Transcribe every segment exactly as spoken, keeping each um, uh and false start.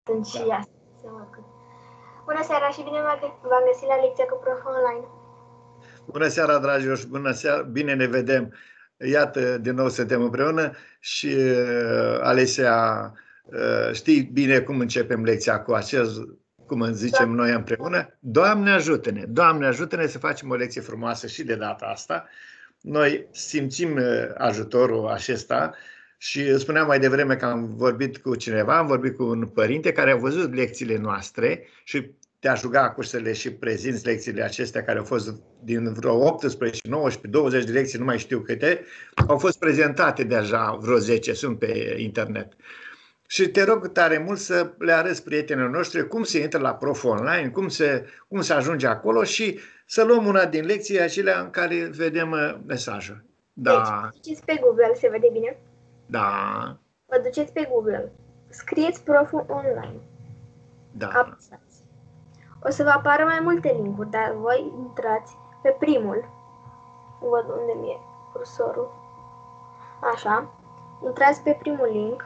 Sunt și asta. Bună seara și bine v-am găsit la lecția cu Prof Online. Bună seara, dragilor, și bună seara, bine ne vedem. Iată, din nou suntem împreună și uh, Alesia, uh, știi bine cum începem lecția cu acest, cum îmi zicem noi împreună? Doamne ajută-ne! Doamne ajută-ne să facem o lecție frumoasă și de data asta. Noi simțim uh, ajutorul acesta și spuneam mai devreme că am vorbit cu cineva, am vorbit cu un părinte care a văzut lecțiile noastre și te-aș ruga acum să le și prezinți lecțiile acestea care au fost din vreo optsprezece, nouăsprezece, douăzeci de lecții, nu mai știu câte, au fost prezentate deja, vreo zece sunt pe internet. Și te rog tare mult să le arăți prietenilor noștri cum se intră la Prof Online, cum se, cum se ajunge acolo și să luăm una din lecții acelea în care vedem mesajul. Da. Deci, duceți pe Google, se vede bine? Da. Vă duceți pe Google, scrieți Prof Online. Da. Apăsați. O să vă apară mai multe linkuri, dar voi intrați pe primul. Văd unde mi-e cursorul. Așa. Intrați pe primul link.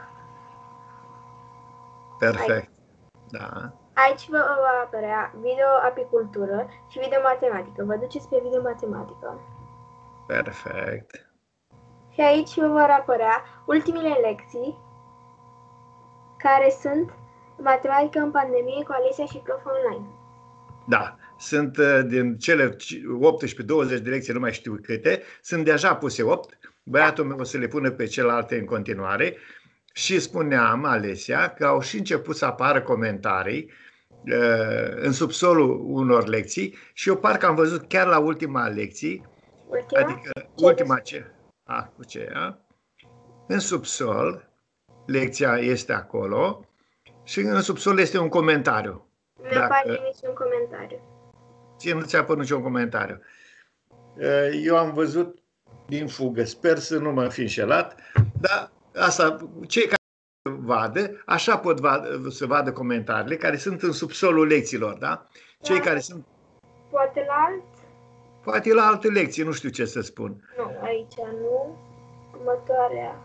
Perfect. Aici. Da. Aici vă va apărea video apicultură și video matematică. Vă duceți pe video matematică. Perfect. Și aici vă vor apărea ultimile lecții care sunt matematică în pandemie cu Alesia și Prof Online. Da, sunt din cele optsprezece douăzeci de lecții, nu mai știu câte, sunt deja puse opt, băiatul meu o să le pună pe celelalte în continuare și spuneam, Alesia, că au și început să apară comentarii uh, în subsolul unor lecții și eu parcă am văzut chiar la ultima lecție, ultima? adică ce ultima ce, a, cu ce, a? În subsol, lecția este acolo și în subsol este un comentariu. Nu apare niciun comentariu. Ție nu ți-a apărut niciun comentariu. Eu am văzut din fugă, sper să nu mă fi înșelat, dar asta, cei care vadă, așa pot vadă, să vadă comentariile care sunt în subsolul lecțiilor, da? Cei da. Care sunt... Poate la alt? Poate la alte lecții, nu știu ce să spun. Nu, aici nu. Următoarea.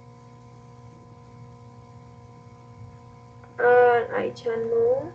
Aici nu.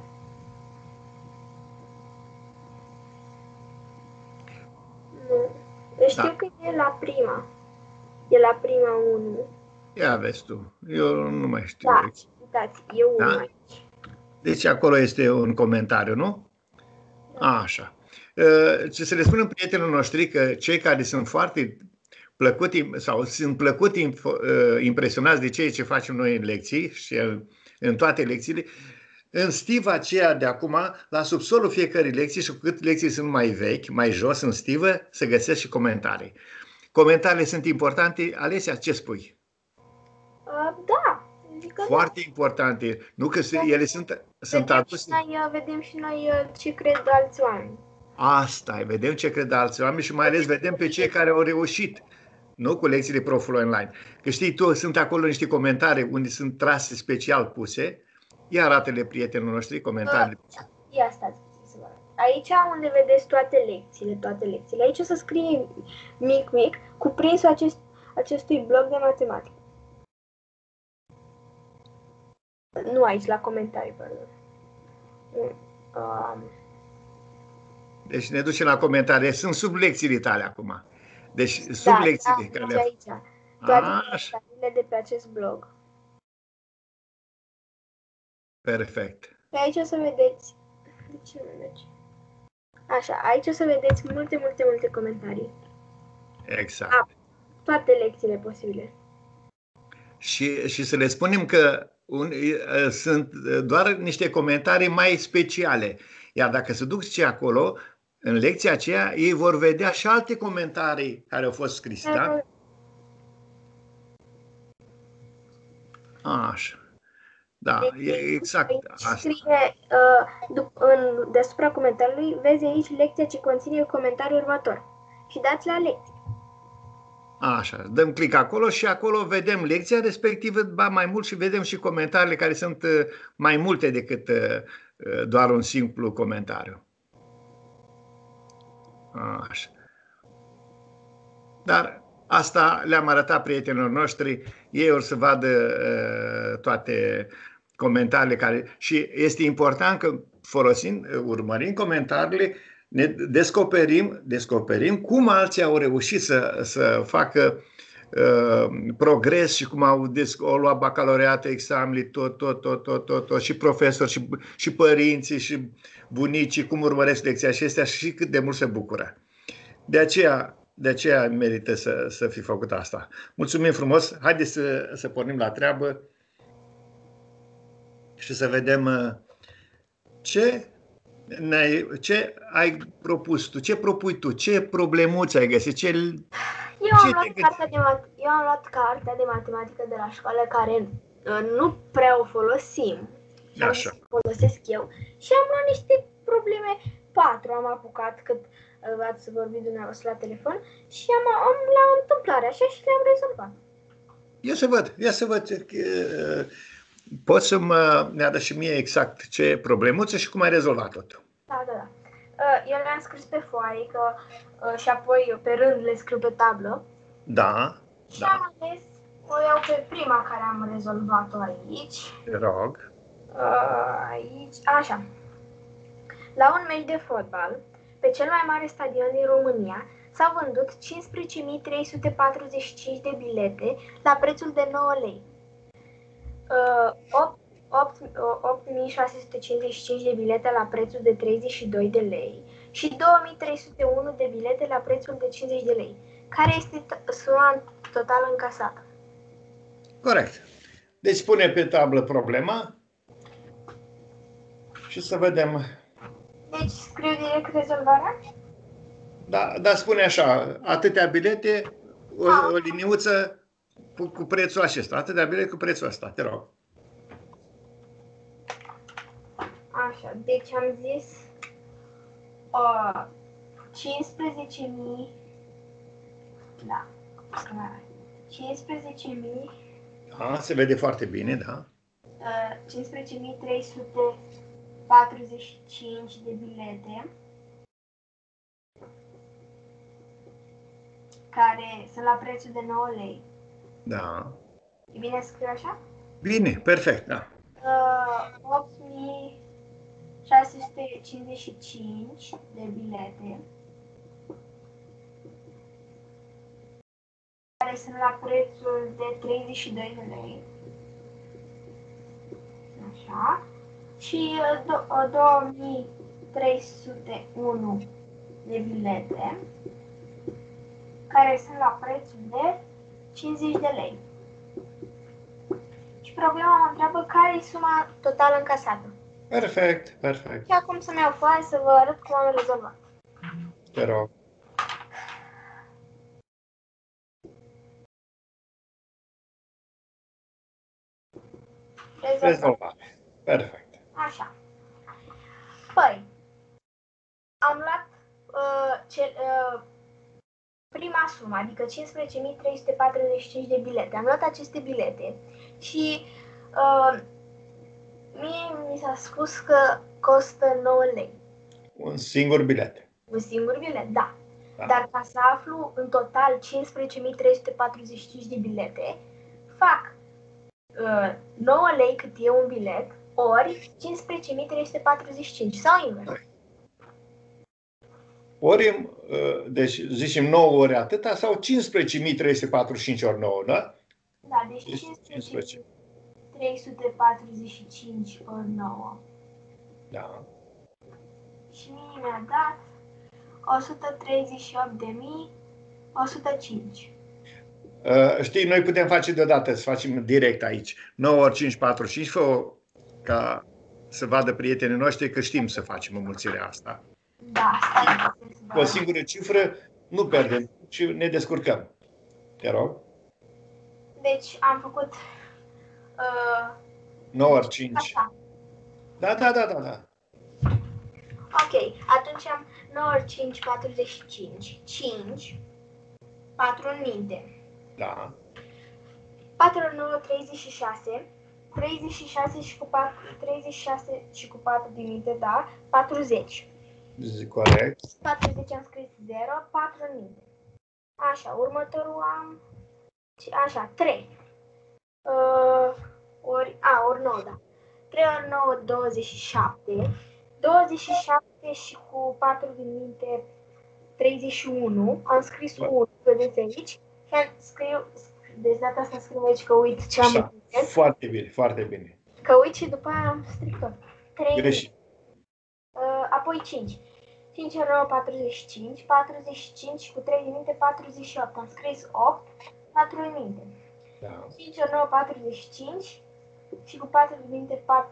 Nu. Eu știu da. Că e la prima. E la prima unu. Ia vezi tu. Eu nu mai știu. Da, uitați, e unu da? Aici. Deci acolo este un comentariu, nu? Da. Așa. Ce să le spunem prietenilor noștri că cei care sunt foarte plăcuti sau sunt plăcut impresionați de ceea ce facem noi în lecții și în toate lecțiile, în stiva aceea de acum, la subsolul fiecărei lecții și cu cât lecții sunt mai vechi, mai jos în stivă, se găsesc și comentarii. Comentariile sunt importante. Alesia, ce spui? Uh, da. Foarte da. Importante. Nu că da. Ele sunt, sunt aduse. Noi, vedem și noi ce cred alți oameni. Asta e, vedem ce cred alți oameni și mai ales vedem pe cei care au reușit. Nu cu lecțiile Proful Online. Că știi tu, sunt acolo niște comentarii unde sunt trase special puse. Ia arată-le prietenilor noștri comentariile. Uh, ia stați să vă arăt. Aici unde vedeți toate lecțiile, toate lecțiile. Aici o să scrie mic, mic, cuprinsul acest, acestui bloc de matematică. Nu aici, la comentarii, pardon. Um. Deci ne ducem la comentarii. Sunt sub lecțiile tale acum. Deci sub da, lecțiile. Da, care... aici. Toate comentariile de pe acest blog. Perfect. Pe aici o să vedeți... De ce nu merge? Așa, aici o să vedeți multe, multe, multe comentarii. Exact. A, toate lecțiile posibile. Și, și să le spunem că un, sunt doar niște comentarii mai speciale. Iar dacă se duc și acolo, în lecția aceea, ei vor vedea și alte comentarii care au fost scrise, da? Așa. Da, deci, e exact asta. Scrie, uh, în, deasupra comentariului, vezi aici lecția ce conține comentariul următor. Și dați la lecție. Așa, dăm click acolo și acolo vedem lecția respectivă, ba mai mult și vedem și comentariile care sunt uh, mai multe decât uh, doar un simplu comentariu. Așa. Dar asta le-am arătat prietenilor noștri, ei or să vadă uh, toate comentariile care... Și este important că folosind, urmărind comentariile, ne descoperim, descoperim cum alții au reușit să, să facă uh, progres și cum au, au luat bacalaureate, examenele, tot, tot, tot, tot, tot, tot, și profesori, și, și părinții, și bunicii, cum urmăresc lecția acestea și cât de mult se bucură. De aceea, de aceea merită să, să fi făcut asta. Mulțumim frumos! Haideți să, să pornim la treabă și să vedem ce, ce ai propus tu, ce propui tu, ce problemuți ai găsit, ce... Eu am, luat cartea de mat- eu am luat cartea de matematică de la școală, care uh, nu prea o folosim. Așa. O folosesc eu. Și am luat niște probleme, patru am apucat cât uh, ați vorbit dumneavoastră la telefon și am, am la întâmplare așa și le-am rezolvat. Ia să văd, ia să văd. Uh, poți să mă ne arăți și mie exact ce problemuță și cum ai rezolvat-o tu. Da, da, da. Uh, eu le-am scris pe foaie că, uh, și apoi pe rând le scriu pe tablă. Da, și da. am ales, o iau pe prima care am rezolvat-o aici. Te rog. Uh, aici, așa. La un meci de fotbal, pe cel mai mare stadion din România, s-au vândut cincisprezece mii trei sute patruzeci și cinci de bilete la prețul de nouă lei. Uh, opt mii șase sute cincizeci și cinci de bilete la prețul de treizeci și doi de lei și două mii trei sute unu de bilete la prețul de cincizeci de lei. Care este suma totală încasată? Corect. Deci pune pe tablă problema și să vedem. Deci scriu direct rezolvarea? Da, da, spune așa, atâtea bilete, o, o liniuță cu, cu prețul acesta, atâtea bilete cu prețul ăsta, te rog. Așa, deci am zis uh, cincisprezece mii, da, cincisprezece mii, Da, se vede foarte bine, da. Uh, cincisprezece mii trei sute patruzeci și cinci de bilete care sunt la prețul de nouă lei. Da. E bine să scriu așa? Bine, perfect, da. Uh, opt mii șase sute cincizeci și cinci de bilete care sunt la prețul de treizeci și doi de lei. Așa. Și uh, două mii trei sute unu de bilete care sunt la prețul de cincizeci de lei. Și problema mă întreabă care e suma totală încasată. Perfect, perfect. Și acum să-mi iau foaie să vă arăt cum am rezolvat. Te rog. Rezolvat. Perfect. Așa. Păi, am luat uh, ce, uh, prima sumă, adică cincisprezece mii trei sute patruzeci și cinci de bilete. Am luat aceste bilete și uh, mie mi s-a spus că costă nouă lei. Un singur bilet. Un singur bilet, da. Da. Dar ca să aflu în total cincisprezece mii trei sute patruzeci și cinci de bilete, fac uh, nouă lei cât e un bilet, ori cincisprezece mii trei sute patruzeci și cinci sau invers. Ori, deci zicem nouă ori atâta sau cincisprezece mii trei sute patruzeci și cinci ori nouă, da? Da, deci cincisprezece mii trei sute patruzeci și cinci ori nouă. Da. Și mie mi-a dat o sută treizeci și opt de mii o sută cinci. Uh, știi, noi putem face deodată, să facem direct aici. nouă ori cinci, patruzeci și cinci, fă ca să vadă prietenii noștri că știm să facem înmulțirea asta. Da, stai. Cu o singură cifră nu pierdem și ne descurcăm. Te rog. Deci am făcut uh, nouă ori cinci. Așa. Da, da, da, da, da. Ok, atunci am nouă ori cinci, patruzeci și cinci. cinci. patru în minte. Da. patru ori nouă, treizeci și șase. treizeci și șase și cu patru, treizeci și șase și cu patru din minte, da, patruzeci. Corect. patruzeci am scris zero, patru în minte. Așa, următorul am, așa, trei. Uh, ori, a, ori nouă, da. trei ori nouă, douăzeci și șapte. douăzeci și șapte și cu patru din minte, treizeci și unu. Am scris cu unu, vedeți aici. Și am scriu, deci data asta scriu aici că uit ce am Așa, foarte bine, foarte bine. Că uit și după aia am stricat. Greșit. Uh, apoi cinci. cinci ori nouă, patruzeci și cinci. patruzeci și cinci cu trei din minte, patruzeci și opt. Am scris opt, patru din minte. Da. cinci ori nouă, patruzeci și cinci. Și cu patru din minte, patru.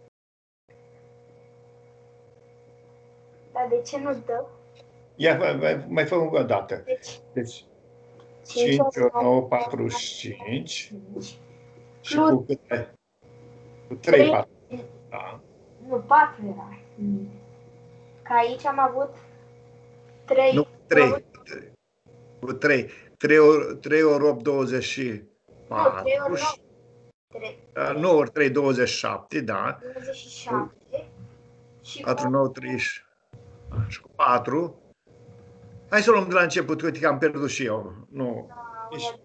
Dar de ce nu dă? Ia, mai, mai fă încă o dată. Deci, Deci cinci cinci ori nouă, patruzeci și cinci. Și plus cu câte? Cu trei, patru. Da. Nu, patru era. Că aici am avut trei. Nu, trei. Cu trei. trei ori, trei ori opt, douăzeci și patru. Nu, trei ori nouă. trei. nouă ori trei, douăzeci și șapte, da. douăzeci și șapte. Și patru, nouă, treizeci. Și cu patru. Hai să o luăm de la început, uite că am pierdut și eu. Nu. Da, Deci...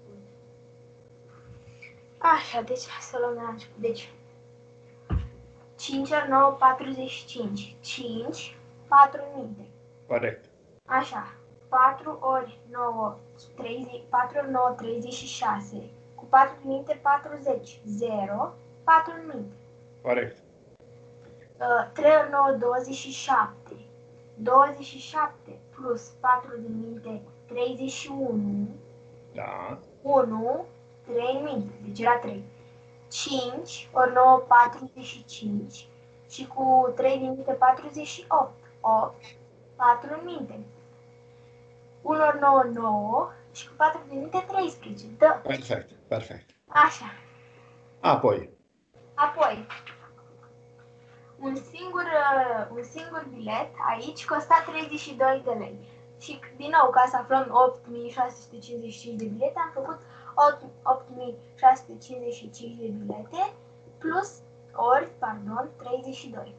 Așa, deci să luăm de la început. Deci cinci ori nouă, patruzeci și cinci. cinci, patru minte. Corect. Așa. patru ori nouă, treizeci, patru ori nouă, treizeci și șase. Cu patru minte, patruzeci. zero, patru minte. Corect. Uh, trei ori nouă, douăzeci și șapte. douăzeci și șapte plus patru din minte, treizeci și unu. Da. unu, trei minte, deci era trei. cinci ori nouă, patruzeci și cinci. Și cu trei din minte, patruzeci și opt. opt, patru minte. unu ori nouă, nouă. Și cu patru din minte, treisprezece. Da. Perfect, perfect. Așa. Apoi. Apoi. Un singur, un singur bilet aici costa treizeci și doi de lei. Și din nou, ca să aflăm opt mii șase sute cincizeci și cinci de bilete, am făcut opt mii șase sute cincizeci și cinci de bilete plus ori, pardon, treizeci și doi.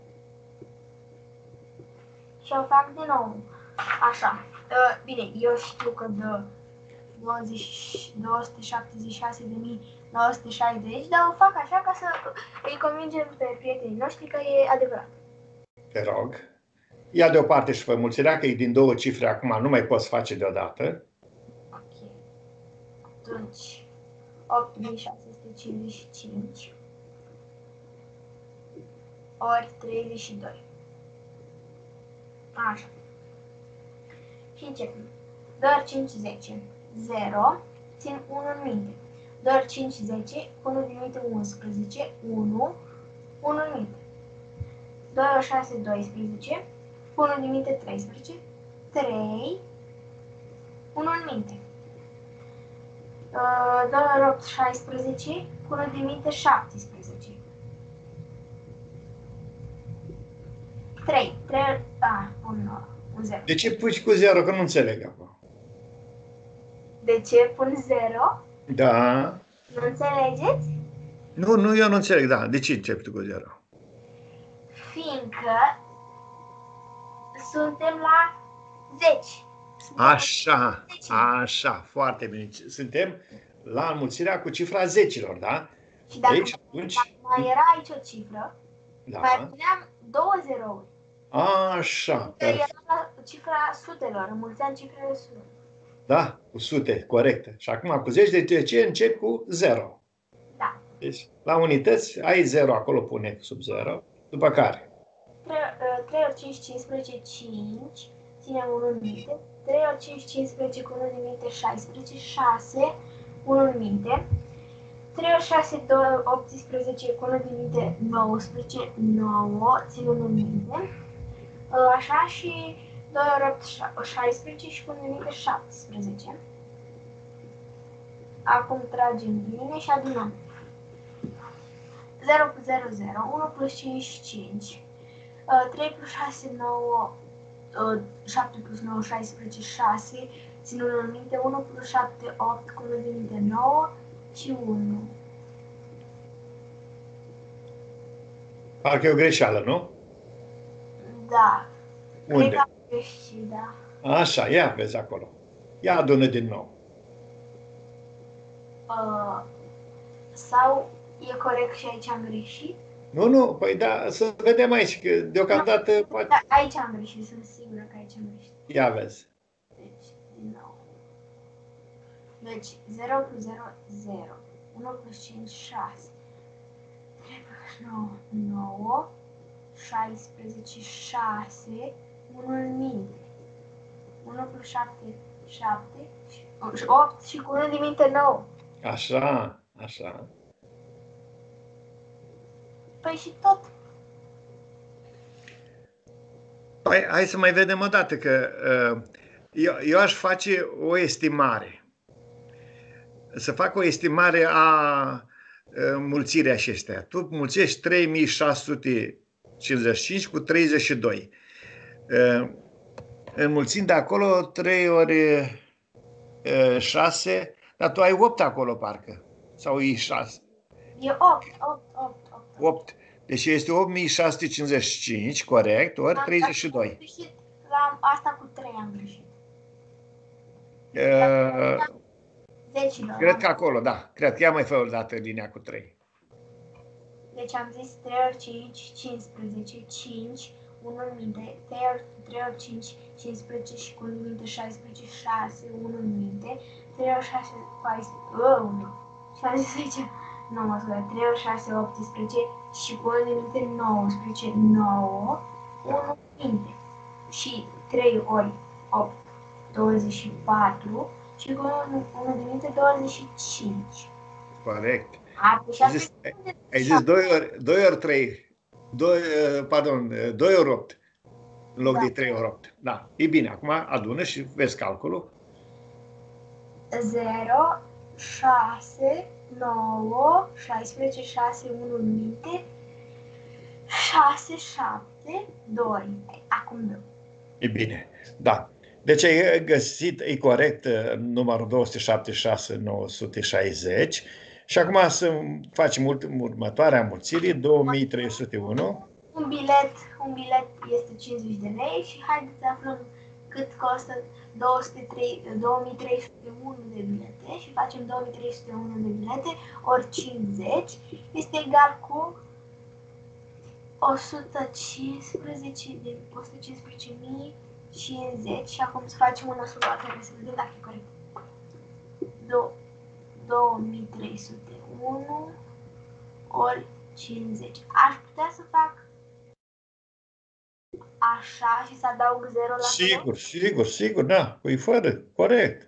Și o fac din nou. Așa. Bine, eu știu că de două sute șaptezeci și șase de mii nouă sute șaizeci, dar o fac așa ca să îi convingem pe prietenii noștri că e adevărat. Te rog. Ia deoparte și fă mulțirea, că e din două cifre, acum nu mai poți face deodată. Ok. Atunci, opt mii șase sute cincizeci și cinci ori treizeci și doi. Așa. Și începem. doi ori cinci, zece. zero. Țin unu în minte. doi ori cinci, zece. unu din minte, unsprezece. unu. unu în minte. doi ori șase, doisprezece. unu din minte, treisprezece. trei. unu în minte. Uh, doi ori opt, șaisprezece. unu din minte, șaptesprezece. trei. trei ori... A, un, un zero. De ce pui cu zero? Că nu înțeleg acum. De ce pun zero? Da. Nu înțelegeți? Nu, nu, eu nu înțeleg, da. De ce începi tu cu zero? Fiindcă suntem la zece. Suntem Așa, la zece. așa, foarte bine. Suntem la înmulțirea cu cifra zecilor, da? Și dacă, Deci, atunci... dacă mai era aici o cifră, Da. mai puneam două zerouri. Așa, Că era perfect. la cifra sutelor, înmulțeam cifrele sutelor. Da, cu sute, corect. Și acum cu zeci, de ce începi cu zero? Da. Deci, la unități, ai zero acolo, pune sub zero, după care? trei ori cinci, cincisprezece, cinci. Ținem unu în minte. trei ori cinci, cincisprezece, cu unu din minte, șaisprezece, șase. unu în minte. trei ori șase, doi, optsprezece, cu unu din minte, nouăsprezece, nouă. Țin unu în minte. Așa și doi ori opt, șaisprezece și cu unu din minte, șaptesprezece. Acum tragem linie și adunăm. zero plus zero, zero. unu plus cinci, cinci. trei plus șase, nouă. șapte plus nouă, șaisprezece, șase. Țin unu în minte. unu plus șapte, opt. Cu unu din minte, nouă. Și unu. Parcă e o greșeală, nu? Da. Unde? Cred că am greșit, da. Așa, ia vezi acolo. Ia adună din nou. Uh, sau e corect și aici am greșit? Nu, nu, păi da, să vedem aici, că deocamdată Nu, poate... da, aici am greșit, sunt sigură că aici am greșit. Ia vezi. Deci, din nou. Deci, zero plus zero, zero. unu plus cinci, șase. trei plus nouă, nouă. șaisprezece, șase. unu în minte. unu plus șapte, șapte. opt și cu unu din minte, nouă. Așa, așa. Păi și tot. Păi, hai să mai vedem o dată, că uh, eu, eu aș face o estimare. Să fac o estimare a uh, mulțirii acestea. Tu mulțești trei mii șase sute cincizeci și cinci cu treizeci și doi. Uh, înmulțind de acolo trei ori uh, șase, dar tu ai opt acolo, parcă. Sau e șase? E opt, opt, opt, opt. opt. Deci este opt mii șase sute cincizeci și cinci, corect, ori treizeci și doi. Am greșit la asta cu trei am greșit. Uh, zece și doi. cred că acolo, da. Cred că ia mai fă o dată linia cu trei. Deci am zis trei ori cinci, cincisprezece, cinci, unu în minte, trei ori, trei ori cinci, cincisprezece și cu unu în minte, șaisprezece, șase, unu în minte, trei ori șase, paisprezece, unu. Și am zis aici, nu mă scuze, trei ori șase, optsprezece și cu unu în minte, nouăsprezece, nouă, unu în minte. Și trei ori opt, douăzeci și patru și cu unu din minte, douăzeci și cinci. Corect. Ai zis, ai zis doi ori, doi ori trei, doi, pardon, doi ori opt, în loc da. de trei ori opt. Da, e bine. Acum adună și vezi calculul. zero, șase, nouă, șaisprezece, șase, unu în minte, șase, șapte, doi. Acum doi. E bine, da. Deci ai găsit, e corect, numărul două sute șaptezeci și șase nouă sute șaizeci. Și acum să facem următoarea mulțire, două mii trei sute unu. Un bilet, un bilet este cincizeci de lei și haideți să aflăm cât costă două mii trei sute unu de bilete și facem două mii trei sute unu de bilete ori cincizeci este egal cu o sută cincisprezece de o sută cincisprezece mii cincizeci și acum să facem una sub altă să vedem dacă e corect. două mii trei sute unu ori cincizeci. Aș putea să fac așa și să adaug zero la Sigur, sigur, sigur, da. Păi fără, corect.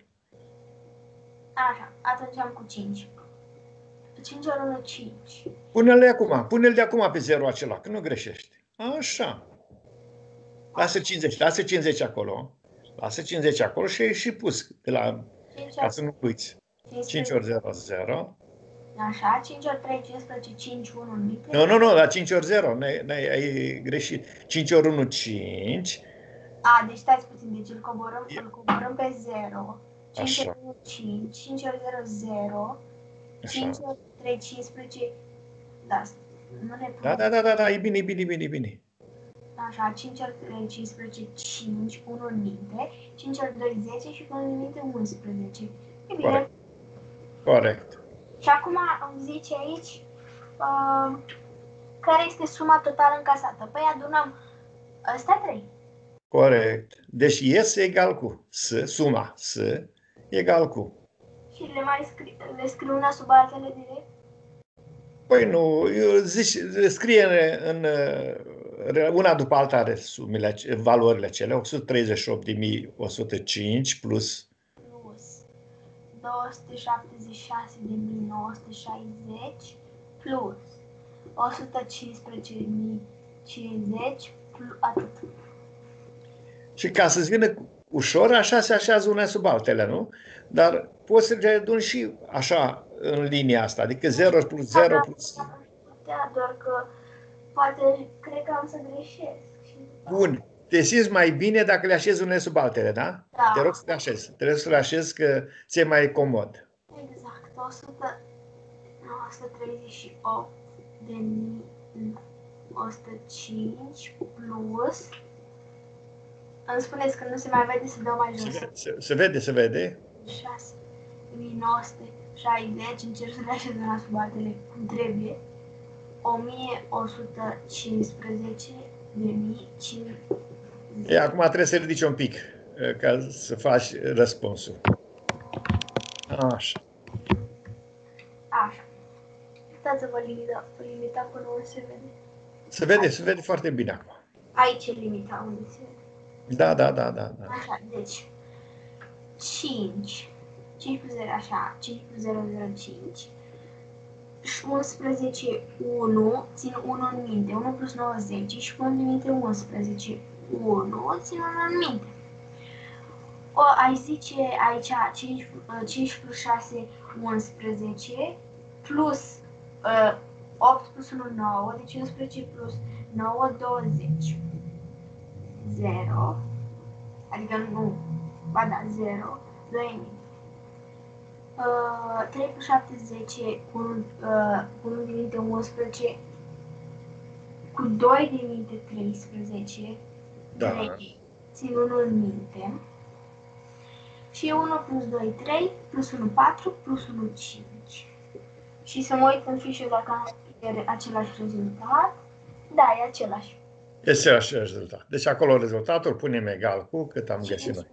Așa, atunci am cu cinci. cinci ori unu, cinci. Pune-l acum, pune-l de acum pe zero acela, că nu greșești. Așa. Lasă cincizeci, lasă cincizeci acolo. Lasă cincizeci acolo și ai și pus de la, ca să nu uiți. cinci ori zero, zero. Așa, cinci ori trei, cincisprezece, cinci, unu, nu, nu, nu, la cinci ori zero, ai greșit. cinci ori unu, cinci. A, deci stați puțin, deci îl coborăm, îl coborăm pe zero. cinci ori unu, cinci, cinci ori zero, zero. cinci ori trei, cincisprezece, da, nu ne da, da, da, da, da, e bine, e bine, e bine, e bine. Așa, cinci ori trei, cincisprezece, cinci, unu în minte, cinci ori doi, zece și unu în minte, unsprezece. E bine. Corect. Corect. Și acum îmi zice aici uh, care este suma totală încasată. Păi adunăm ăstea trei. Corect. Deci S egal cu S, suma S egal cu. Și le mai scri, le scriu una sub altele direct? Păi nu, eu zici, scrie în, în una după alta are sumele, valorile cele, o sută treizeci și opt de mii o sută cinci plus plus două sute șaptezeci și șase de mii nouă sute șaizeci plus o sută cincisprezece de mii cincizeci plus atât. Și ca să-ți vină ușor, așa se așează una sub altele, nu? Dar poți să le aduni și așa în linia asta, adică zero plus zero plus... Da, doar că poate cred că am să greșesc. Bun. Te simți mai bine dacă le așezi unele sub altele, da? Da. Te rog să le așezi. Trebuie să le așezi că ți-e mai comod. Exact. o sută treizeci și opt de mii o sută cinci plus... Îmi spuneți că nu se mai vede să dau mai jos. Se, se, se vede, se vede. șase mii nouă sute șaizeci, încerc să le așez una sub altele cum trebuie. o mie o sută cincisprezece de mii cincizeci. E, acum trebuie să ridici un pic ca să faci răspunsul. Așa. Așa. Stați să vă limita, vă limita până unde se vede. Se vede, se vede foarte bine acum. Aici e limita unde se vede. Da, da, da, da. da. Așa, deci cinci. cinci plus zero, așa, cinci plus zero, zero, cinci. unsprezece, unu, țin unu în minte, unu plus nouă, zece și pun în minte unsprezece, unu, țin unu în minte. O, ai zice aici cinci, cinci plus șase, unsprezece, plus uh, opt plus unu, nouă, deci unsprezece plus nouă, douăzeci. zero, adică nu, ba da, zero, doi în minte. Uh, trei plus șapte, zece, cu unu de minte, unsprezece, cu doi de minte, treisprezece, Da. trei, țin unu în minte, și unu plus doi, trei, plus unu, patru, plus unu, cinci. Și să mă uit în fișă dacă e același rezultat. Da, e același. Este același rezultat. Deci acolo rezultatul punem egal cu cât am găsit noi.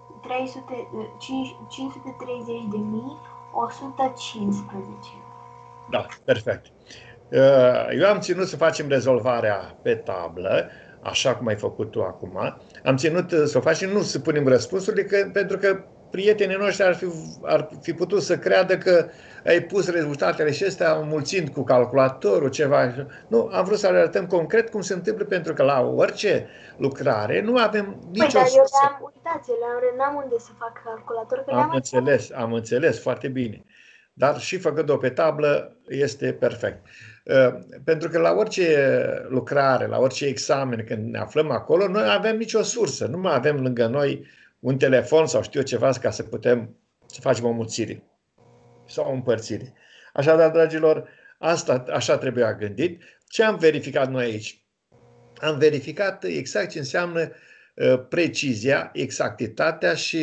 cinci sute treizeci de mii o sută cincisprezece. Da, perfect. Eu am ținut să facem rezolvarea pe tablă, așa cum ai făcut tu acum. Am ținut să o facem, nu să punem răspunsurile, că, pentru că prietenii noștri ar fi, ar fi putut să creadă că ai pus rezultatele și astea înmulțind cu calculatorul, ceva. Nu, am vrut să le arătăm concret cum se întâmplă, pentru că la orice lucrare nu avem nicio păi, dar eu sursă. le-am uitat, eu n-am unde să fac calculator. Că Am înțeles, am înțeles foarte bine. Dar și făcând-o pe tablă este perfect. Pentru că la orice lucrare, la orice examen, când ne aflăm acolo, noi avem nicio sursă. Nu mai avem lângă noi un telefon sau știu eu ceva ca să putem să facem o mulțire sau o împărțire. Așadar, dragilor, asta așa trebuia gândit. Ce am verificat noi aici? Am verificat exact ce înseamnă precizia, exactitatea și,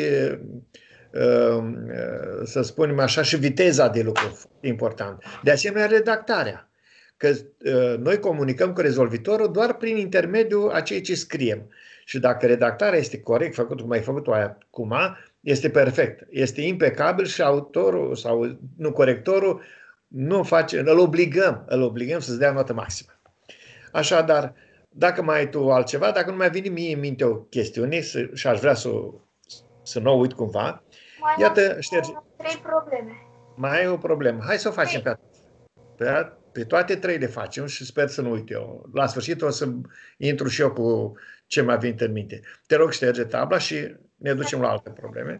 să spunem așa, și viteza de lucru, important. De asemenea, redactarea. Că noi comunicăm cu rezolvitorul doar prin intermediul a ceea ce scriem. Și dacă redactarea este corect, făcut cum ai făcut-o acum, este perfect. Este impecabil și autorul sau nu corectorul nu face, îl obligăm, îl obligăm să-ți dea notă maximă. Așadar, dacă mai ai tu altceva, dacă nu mai vine mie în minte o chestiune și aș vrea să, să nu o uit cumva, mai iată, șterge. Trei probleme. Mai ai o problemă. Hai să o facem pe, pe, pe toate trei le facem și sper să nu uit eu. La sfârșit o să intru și eu cu ce mi-a venit în minte. Te rog, șterge tabla și ne ducem la alte probleme.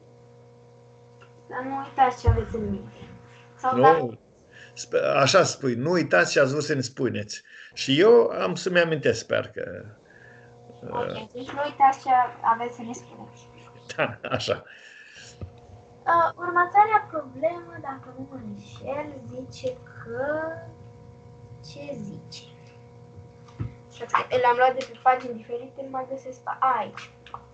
Dar nu uitați ce aveți în minte. Sau nu? Dacă... Așa spui, nu uitați ce ați vrut să ne spuneți. Și eu am să-mi amintesc, sper că... Ok, deci nu uitați ce aveți să ne spuneți. Da, așa. Uh, următoarea problemă, dacă nu mă înșel, zice că... Ce zice? Le-am luat de pe pagini diferite, nu mai găsesc aici.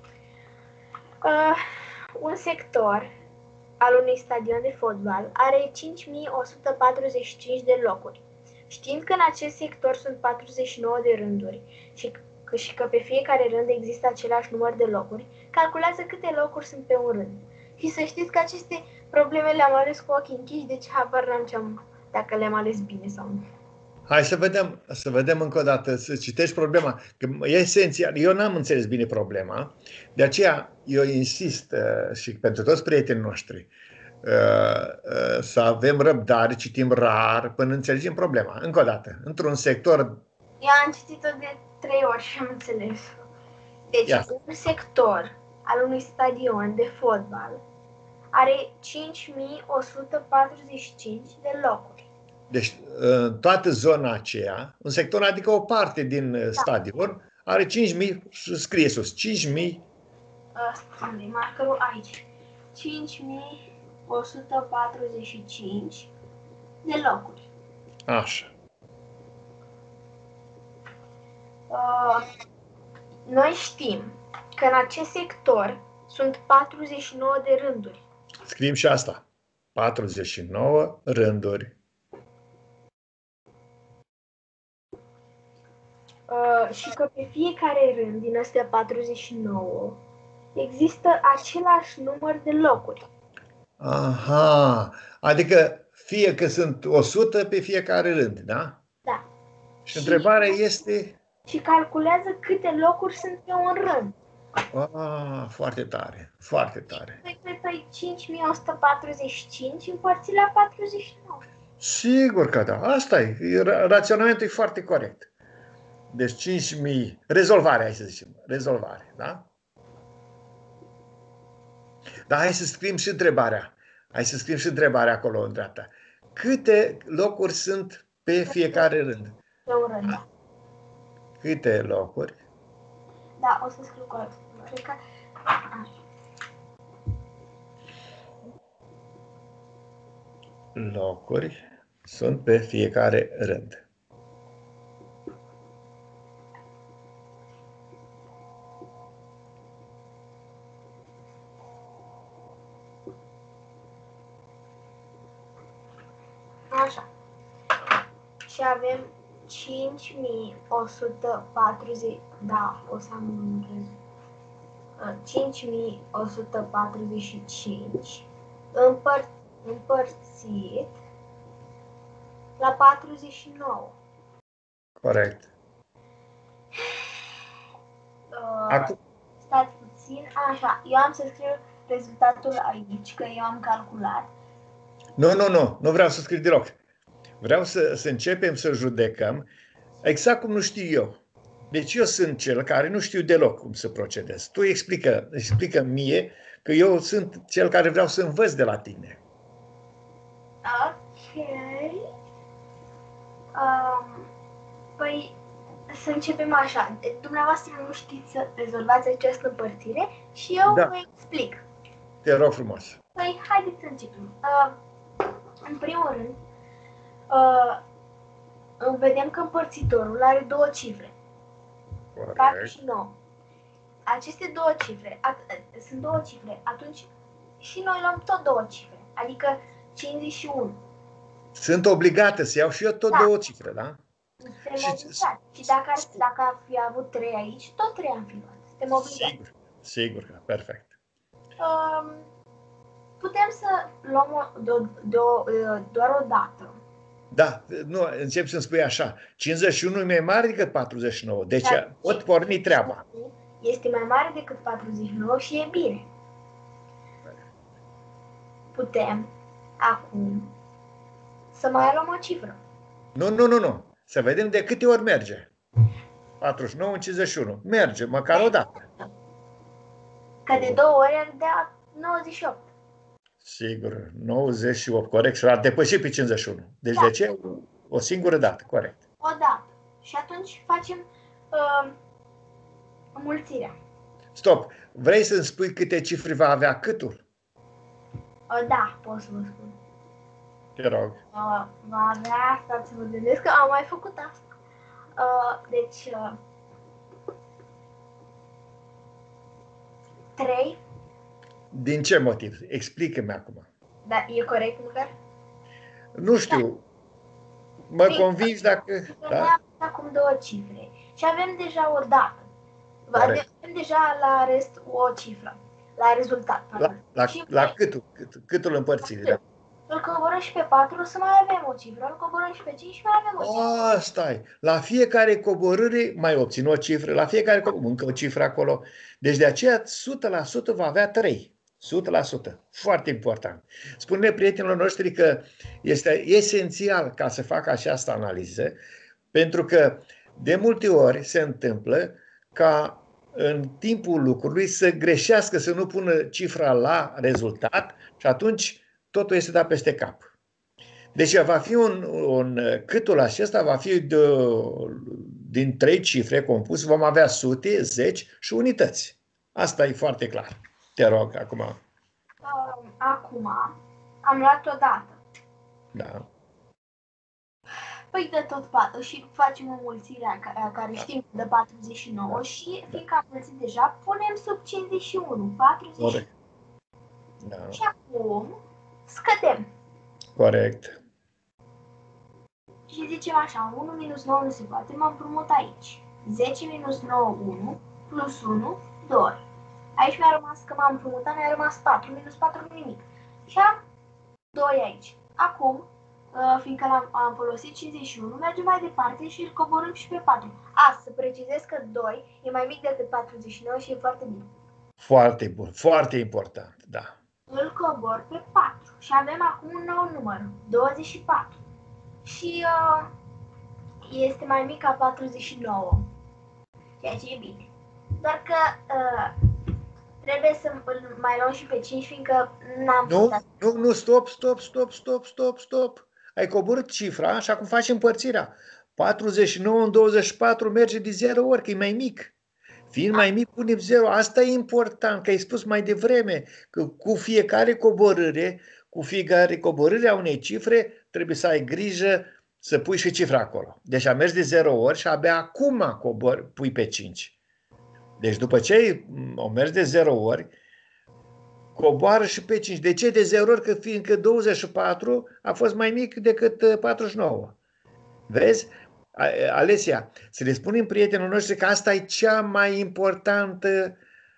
Uh, un sector al unui stadion de fotbal are cinci mii o sută patruzeci și cinci de locuri. Știind că în acest sector sunt patruzeci și nouă de rânduri și că, și că pe fiecare rând există același număr de locuri, calculează câte locuri sunt pe un rând. Și să știți că aceste probleme le-am ales cu ochii închiși, deci habar n-am ce-am, dacă le-am ales bine sau nu. Hai să vedem, să vedem încă o dată, să citești problema, că e esențial. Eu n-am înțeles bine problema, de aceea eu insist uh, și pentru toți prietenii noștri uh, uh, să avem răbdare, citim rar până înțelegem problema. Încă o dată, într-un sector... Eu am citit-o de trei ori și am înțeles. Deci, Ia. un sector al unui stadion de fotbal are cinci mii o sută patruzeci și cinci de locuri. Deci, în toată zona aceea, un sector, adică o parte din da. stadion, are cinci mii, scrie sus, cinci mii. Unde markerul aici. cinci mii o sută patruzeci și cinci de locuri. Așa. Uh, noi știm că în acest sector sunt patruzeci și nouă de rânduri. Scriem și asta. patruzeci și nouă rânduri. uh, și că pe fiecare rând din astea patruzeci și nouă există același număr de locuri. Aha, adică fie că sunt o sută pe fiecare rând, da? Da. Și întrebarea este... Și calculează câte locuri sunt pe un rând. Ah, foarte tare, foarte tare. Păi, păi, păi cinci mii o sută patruzeci și cinci împărțit la patruzeci și nouă. Sigur că da, asta e, raționamentul e foarte corect. Deci cinci mii, rezolvare, hai să zicem, rezolvare, da? Dar hai să scriem și întrebarea. Hai să scriem și întrebarea acolo în dreapta. Câte locuri sunt pe fiecare rând? Pe un rând, da. Câte locuri? Da, o să scriu corect. Cred că... Așa. Locuri sunt pe fiecare rând. Așa. Și avem cinci mii o sută patruzeci, da, o să am un rezultat. cinci mii o sută patruzeci și cinci împăr împărțit la patruzeci și nouă. Corect. Uh, Acum, stați puțin, așa, eu am să scriu rezultatul aici, că eu am calculat. nu, nu, nu, nu vreau să scriu deloc. Vreau să, să începem să judecăm exact cum nu știu eu. Deci eu sunt cel care nu știu deloc cum să procedez. Tu explică, explică mie că eu sunt cel care vreau să învăț de la tine. Ok. Um, păi, să începem așa. Dumneavoastră nu știți să rezolvați această împărțire și eu Da. vă explic. Te rog frumos. Păi, haideți să începem. Uh, în primul rând, uh, vedem că împărțitorul are două cifre. patru și nouă. Aceste două cifre, sunt două cifre, atunci și noi luăm tot două cifre, adică cincizeci și unu. Sunt obligată să iau și eu tot Da. două cifre, da? Suntem Și- obligați. Și dacă ar, dacă ar fi avut trei aici, tot trei am fi luat. Suntem obligați. Sigur, sigur că, perfect. Um, putem să luăm o, de, de, de, doar o dată. Da, nu, încep să-mi spui așa, cincizeci și unu e mai mare decât patruzeci și nouă, deci Dar pot porni treaba. Este mai mare decât patruzeci și nouă și e bine. Putem acum să mai luăm o cifră. Nu, nu, nu, nu, să vedem de câte ori merge. patruzeci și nouă în cincizeci și unu, merge, măcar o dată. Că de două ori ar dea nouăzeci și opt. Sigur, nouăzeci și opt, corect, și ar depăși pe cincizeci și unu. Deci Da. de ce? O singură dată, corect. O dată. Și atunci facem uh, înmulțirea. Stop, vrei să-mi spui câte cifre va avea câtul? Uh, da, pot să vă spun. Te rog. Uh, va avea, stați să vă gândesc că am mai făcut asta. Uh, deci, uh, trei, Din ce motiv? Explică-mi acum. dar e corect măcar? Nu știu, mă Bine. convingi dacă... Da? Da? Avem acum două cifre și avem deja o dată. Corect. Avem deja la rest o cifră, la rezultat. La, pardon. la, Și la mai- câtul, cât, câtul împărțirii, da? Îl coborăm și pe patru, o să mai avem o cifră. Îl coborăm și pe cinci și mai avem o cifră. A, stai, la fiecare coborâre mai obțin o cifră, la fiecare coborâre încă o cifră acolo. Deci de aceea o sută la sută va avea trei. o sută la sută. Foarte important. Spune prietenilor noștri că este esențial ca să facă această analiză, pentru că de multe ori se întâmplă ca în timpul lucrului să greșească, să nu pună cifra la rezultat și atunci totul este dat peste cap. Deci va fi un, un câtul acesta va fi de, din trei cifre compus, vom avea sute, zeci și unități. Asta e foarte clar. Te rog, acum. Um, acum am luat o dată. Da. Păi de tot patru și facem înmulțirea ca- care știm de patruzeci și nouă și fiindcă am mulțit deja, punem sub cincizeci și unu, patruzeci. Corect. Da. Și acum scădem. Corect. Și zicem așa, unu minus nouă nu se poate, mă împrumut aici. zece minus nouă, unu, plus unu, doi. Aici mi-a rămas, că m-am împrumutat, mi-a rămas patru, minus patru nimic. Și am doi aici. Acum, fiindcă am, am folosit cincizeci și unu, mergem mai departe și îl coborâm și pe patru. A, să precizez că doi e mai mic decât patruzeci și nouă și e foarte bine. Foarte bun, foarte important, da. Îl cobor pe patru și avem acum un nou număr, douăzeci și patru. Și uh, este mai mic ca patruzeci și nouă, ceea ce e bine. Doar că uh, trebuie să îl mai luăm și pe cinci, fiindcă n-am Nu, putea. nu, nu, stop, stop, stop, stop, stop, stop. Ai coborât cifra și acum faci împărțirea. patruzeci și nouă în douăzeci și patru merge de zero ori, că e mai mic. Fiind mai mic, punem zero. Asta e important, că ai spus mai devreme, că cu fiecare coborâre, cu fiecare coborâre a unei cifre, trebuie să ai grijă să pui și cifra acolo. Deci a mers de zero ori și abia acum cobor, pui pe cinci. Deci după ce au mers de zero ori, coboară și pe cinci. De ce de zero ori? Că fiindcă douăzeci și patru a fost mai mic decât patruzeci și nouă. Vezi? Alesia, să le spunem prietenilor noștri că asta e cea mai importantă,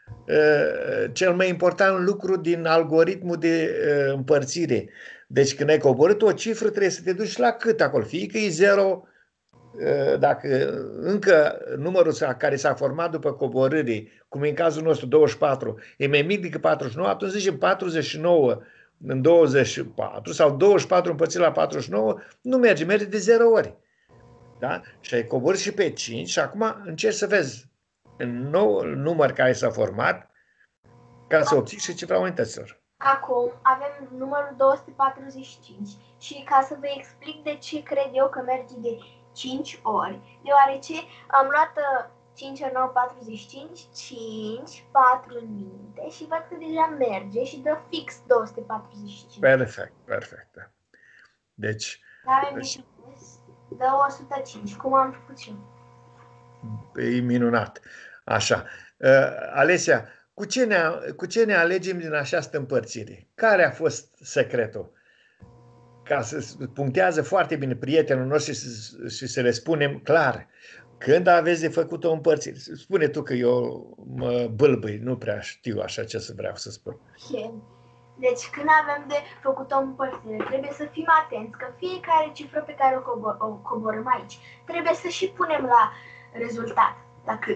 cel mai important lucru din algoritmul de împărțire. Deci când ai coborât o cifră, trebuie să te duci la cât acolo. Fie că e zero, dacă încă numărul care s-a format după coborâre, cum e în cazul nostru douăzeci și patru, e mai mic decât patruzeci și nouă, atunci zicem patruzeci și nouă în douăzeci și patru sau douăzeci și patru împărțit la patruzeci și nouă, nu merge, merge de zero ori. Da? Și ai coborât și pe cinci și acum încerci să vezi în nou număr care s-a format ca să obții și cifra unităților. Acum avem numărul două sute patruzeci și cinci și ca să vă explic de ce cred eu că merge de cinci ori, deoarece am luat cinci ori nouă, patruzeci și cinci, cinci, patru în minte și văd că deja merge și dă fix două sute patruzeci și cinci. Perfect, perfect. Deci, avem deci, dă o sută cinci, cum am făcut și eu. E minunat. Așa. Uh, Alesia, cu ce, ne, cu ce ne alegem din această împărțire? Care a fost secretul? Ca să punctează foarte bine prietenul nostru și, și să le spunem clar. Când aveți de făcut o împărțire? Spune tu că eu mă bâlbâi, nu prea știu așa ce să vreau să spun. Deci când avem de făcut o împărțire, trebuie să fim atenți că fiecare cifră pe care o, cobor, o coborâm aici, trebuie să și punem la rezultat, la cât.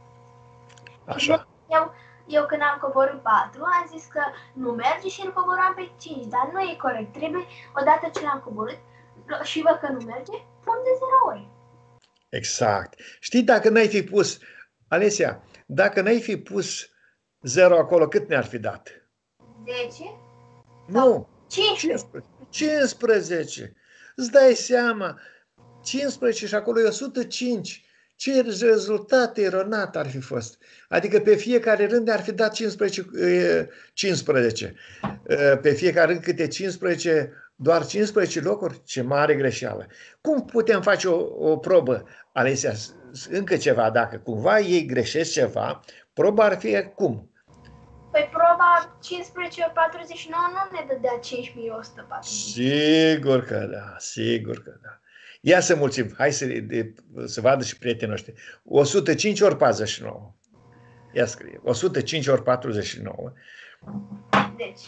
Așa. Eu, eu când am coborât patru, am zis că nu merge și îl coboram pe cinci, dar nu e corect. Trebuie, odată ce l-am coborât și văd că nu merge, pun de zero ori. Exact. Știi, dacă n-ai fi pus, Alesia, dacă n-ai fi pus zero acolo, cât ne-ar fi dat? zece? Nu. cincisprezece. cincisprezece. Îți dai seama, cincisprezece și acolo e o sută cinci. Ce rezultat eronat ar fi fost. Adică pe fiecare rând ar fi dat cincisprezece, cincisprezece. Pe fiecare rând câte cincisprezece, doar cincisprezece locuri? Ce mare greșeală. Cum putem face o, o probă, Alesia, încă ceva, dacă cumva ei greșesc ceva, proba ar fi cum? Păi proba cincisprezece ori patruzeci și nouă nu ne dădea cinci mii o sută patruzeci. Sigur că da, sigur că da. Ia să mulțim, hai să, de, să vadă și prietenii noștri. o sută cinci ori patruzeci și nouă. Ia scrie, o sută cinci ori patruzeci și nouă. Deci.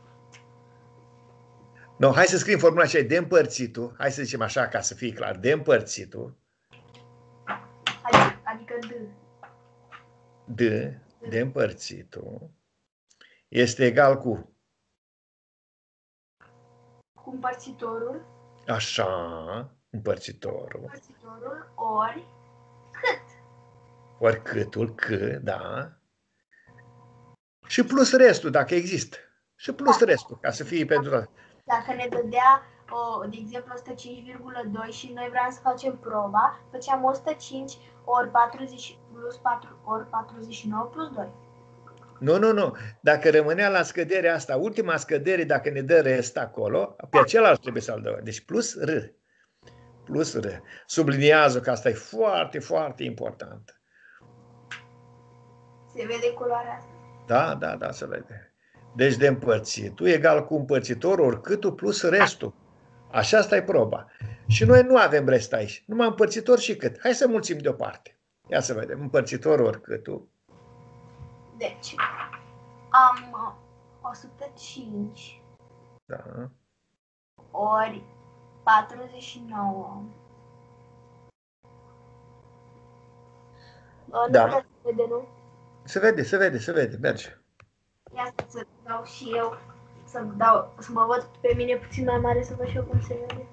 No, hai să scriem formula aceea de împărțitul, hai să zicem așa ca să fie clar, de împărțitul. Adică, adică D. D, de împărțitul, este egal cu? Cu împărțitorul. Așa, împărțitorul. Împărțitorul ori cât. Ori câtul, că, da. Și plus restul, dacă există. Și plus da. Restul, ca să fie pentru... Dacă ne dădea, o, de exemplu, o sută cinci virgulă doi și noi vreau să facem proba, făceam o sută cinci ori patruzeci plus patru ori patruzeci și nouă plus doi. Nu, nu, nu. Dacă rămânea la scăderea asta, ultima scădere, dacă ne dă rest acolo, pe acela trebuie să-l dă. Deci plus R. Plus R. Subliniază că asta e foarte, foarte important. Se vede culoarea asta? Da, da, da, se vede. Deci de împărțitul egal cu împărțitorul ori câtul plus restul. Așa asta e proba. Și noi nu avem rest aici. Numai împărțitor și cât. Hai să mulțim deoparte. Ia să vedem. Împărțitorul ori câtul. Deci, am o sută cinci Da. ori patruzeci și nouă. Nu Da. puteți vede, nu? Se vede, se vede, se vede. Merge. Ia să dau și eu, să dau, să mă văd pe mine puțin mai mare, să văd și eu cum se vede.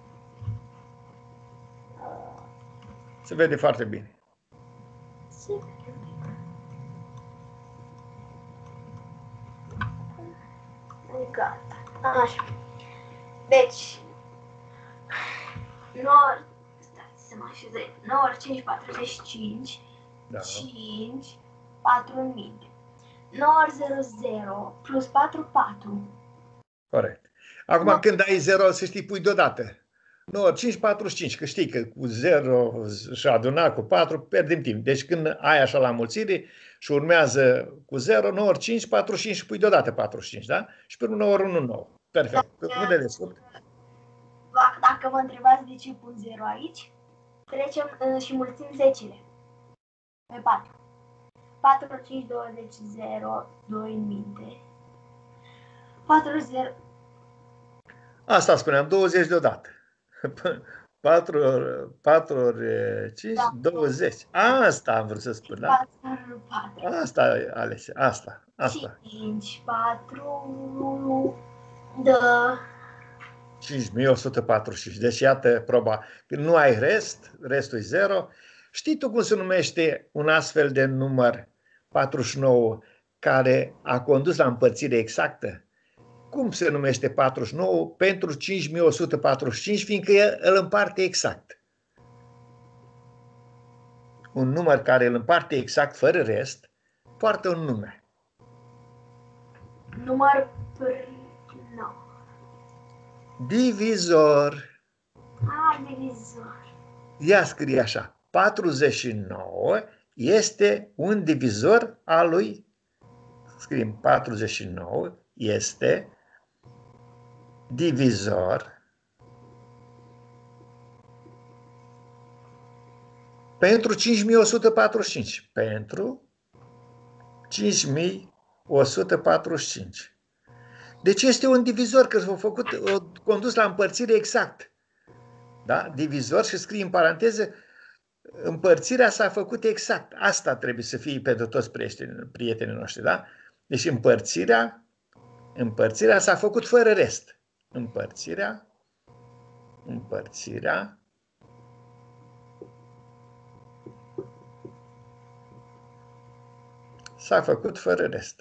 Se vede foarte bine. Se vede. Gata. Așa. Deci, nouă, stați să mă așez aici, nouă ori cinci, patruzeci și cinci, Da. cinci, patru mii. nouă ori zero, zero, plus patru, patru. Corect. Acum Da. când ai zero, să știi, pui deodată. nouă ori cinci, patruzeci și cinci, că știi că cu zero și aduna cu patru pierdem timp. Deci când ai așa la mulțire și urmează cu zero, nouă ori cinci, patruzeci și cinci și pui deodată patruzeci și cinci, da? Și pe nouă ori unu, nouă. Perfect. Dacă, Nu de desubt. dacă vă întrebați de ce pun zero aici, trecem uh, și mulțim zecile pe patru. patru, cinci, douăzeci, zero, doi în minte. patru, zero. Asta spuneam, douăzeci deodată. patru ori, patru ori cinci, Da. douăzeci. Asta am vrut să spun, da? patru, patru. Asta, Alese, asta, asta. cinci, patru, dă. cinci mii o sută patruzeci și cinci. Deci iată proba. Când nu ai rest, restul e zero. Știi tu cum se numește un astfel de număr patruzeci și nouă care a condus la împărțire exactă? Cum se numește patruzeci și nouă pentru cinci mii o sută patruzeci și cinci, fiindcă el îl împarte exact? Un număr care îl împarte exact, fără rest, poartă un nume. Număr no. Divizor. A, divizor. Ia scrie așa. patruzeci și nouă este un divizor al lui. Scriem patruzeci și nouă este divizor pentru cinci mii o sută patruzeci și cinci. Pentru cinci mii o sută patruzeci și cinci. Deci este un divizor, că s-a făcut, a condus la împărțire exact. Da? Divizor și scrie în paranteză, împărțirea s-a făcut exact. Asta trebuie să fie pentru toți prietenii noștri. Da? Deci împărțirea, împărțirea s-a făcut fără rest. Împărțirea, împărțirea s-a făcut fără rest.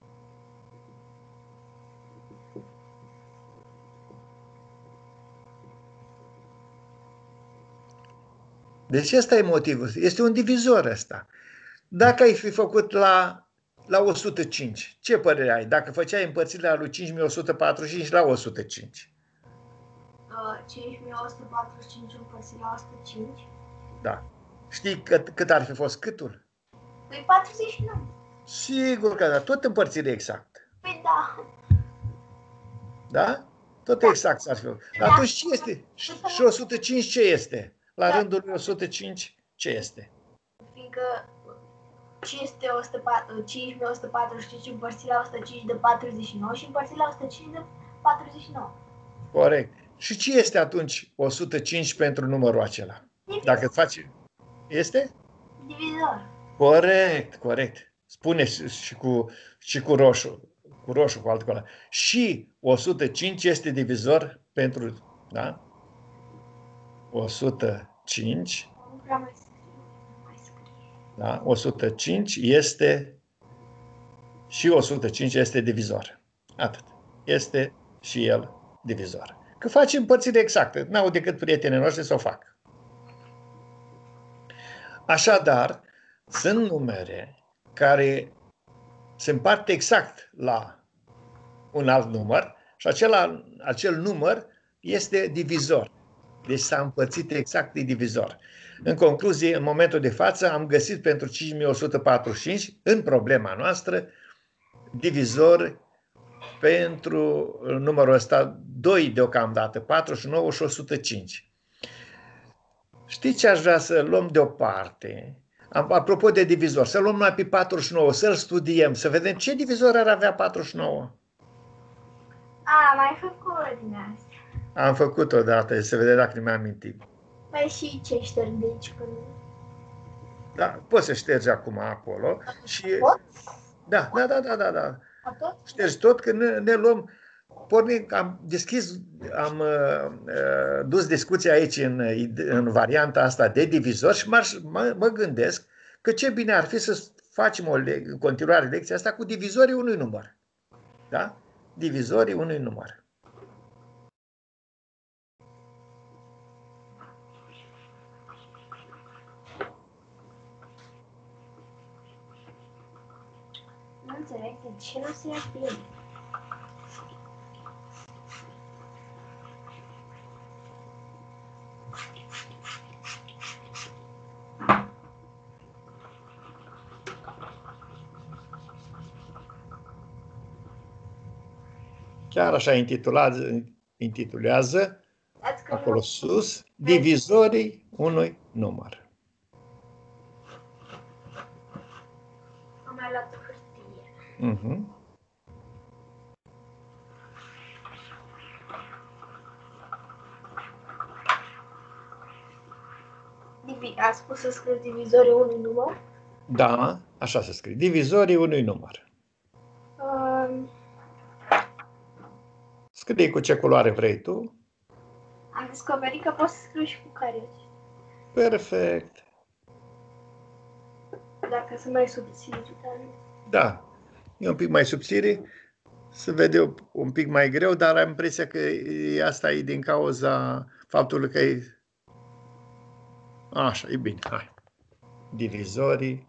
Deci ăsta e motivul. Este un divizor ăsta. Dacă ai fi făcut la, la o sută cinci, ce părere ai? Dacă făceai împărțirea lui cinci mii o sută patruzeci și cinci la o sută cinci. Uh, cinci mii o sută patruzeci și cinci împărțit la o sută cinci. Da. Știi cât, cât ar fi fost câtul? Păi patruzeci și nouă. Sigur că da. Tot împărțire exact. Păi da. Da? Tot exact s-ar fi. Dar atunci ce este? Și o sută cinci ce este? La rândul lui o sută cinci ce este? Fiindcă cinci mii o sută patruzeci și cinci împărțit la o sută cinci de patruzeci și nouă și împărțit la o sută cinci de patruzeci și nouă. Corect. Și ce este atunci o sută cinci pentru numărul acela? Divizor. Dacă îți faci... Este? Divizor. Corect, corect. Spune și, și, cu, și cu roșu. Cu roșu, cu altul cu ăla. Și o sută cinci este divizor pentru... Da? o sută cinci. Nu prea mai scrie. Mai scrie. Da? o sută cinci este... Și o sută cinci este divizor. Atât. Este și el divizor. Că faci împărțire exactă. N-au decât prietenii noștri să o fac. Așadar, sunt numere care se împart exact la un alt număr și acela, acel număr este divizor. Deci s-a împărțit exact de divizor. În concluzie, în momentul de față, am găsit pentru cinci mii o sută patruzeci și cinci, în problema noastră, divizor pentru numărul ăsta, doi deocamdată, patruzeci și nouă și o sută cinci. Știți ce aș vrea să luăm deoparte? Apropo de divizor, să luăm numai pe patruzeci și nouă, să-l studiem, să vedem ce divizor ar avea patruzeci și nouă. A, mai făcut din asta. Am făcut odată, să vedem dacă nu mi-am amintit. Păi și ce șterg de aici? Când... Da, poți să ștergi acum acolo. Și... Da, da, da, da, da, da. Ștergi tot, că ne, ne luăm, pornim, am deschis, am uh, dus discuția aici în, în varianta asta de divizor și mă, mă gândesc că ce bine ar fi să facem o în continuare lecția asta cu divizorii unui număr. Da? Divizorii unui număr. Nu înțeleg de ce nu se ia bine. Chiar așa intitulează, intitulează acolo sus, divizorii unui număr. Am mai luat o hârtie. Uh-huh. A spus să scriu divizorii unui număr? Da, așa se scrie. Divizorii unui număr. Um, Scrie cu ce culoare vrei tu. Am descoperit că pot să scriu și cu carioci. Perfect. Dacă sunt mai subțiri. Da, e un pic mai subțire, se vede un pic mai greu, dar am impresia că e, asta e din cauza faptului că e... Așa, e bine, hai. Divizorii.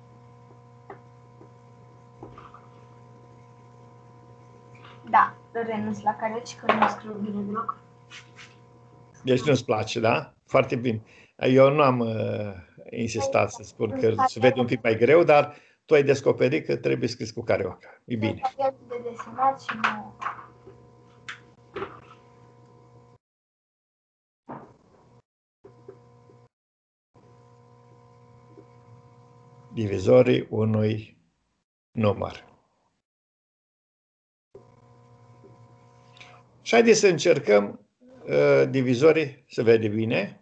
Da, renunț la carioci că nu scriu bine deloc. Deci nu-ți place, da? Foarte bine. Eu nu am uh, insistat să spun că se vede un pic mai greu, dar tu ai descoperit că trebuie scris cu carioca. E bine. De desenat și nu... Divizorii unui număr. Și haideți să încercăm uh, divizorii, să vede bine.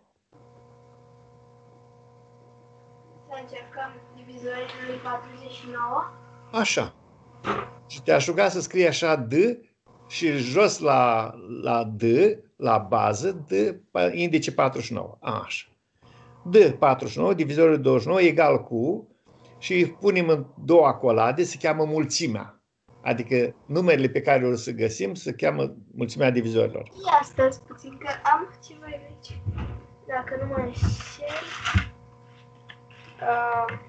Să încercăm divizorii unui patruzeci și nouă. Așa. Și te-aș ruga să scrii așa D și jos la, la D, la bază, D, indice patruzeci și nouă. Așa. D patruzeci și nouă, divizorul douăzeci și nouă egal cu, și punem în două acolade, se cheamă mulțimea. Adică numerele pe care o să găsim se cheamă mulțimea divizorilor. Ia stați puțin că am ceva aici. Dacă nu mă înșel. Uh,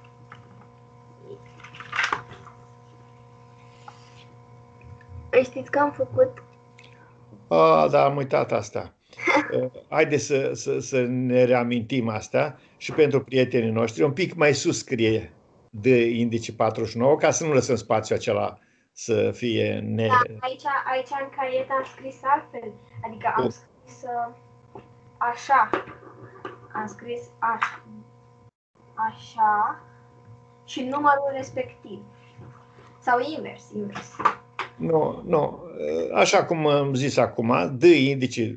știți că am făcut? Ah, da, am uitat asta. Uh, haideți să, să, să ne reamintim asta și pentru prietenii noștri. Un pic mai sus scrie de indice patruzeci și nouă, ca să nu lăsăm spațiul acela să fie ne... Da, aici, aici în caiet am scris altfel. Adică am scris uh, așa. Am scris așa. Așa. Și numărul respectiv. Sau invers, invers. Nu, nu. Așa cum am zis acum, D indice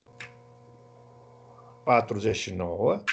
patruzeci și nouă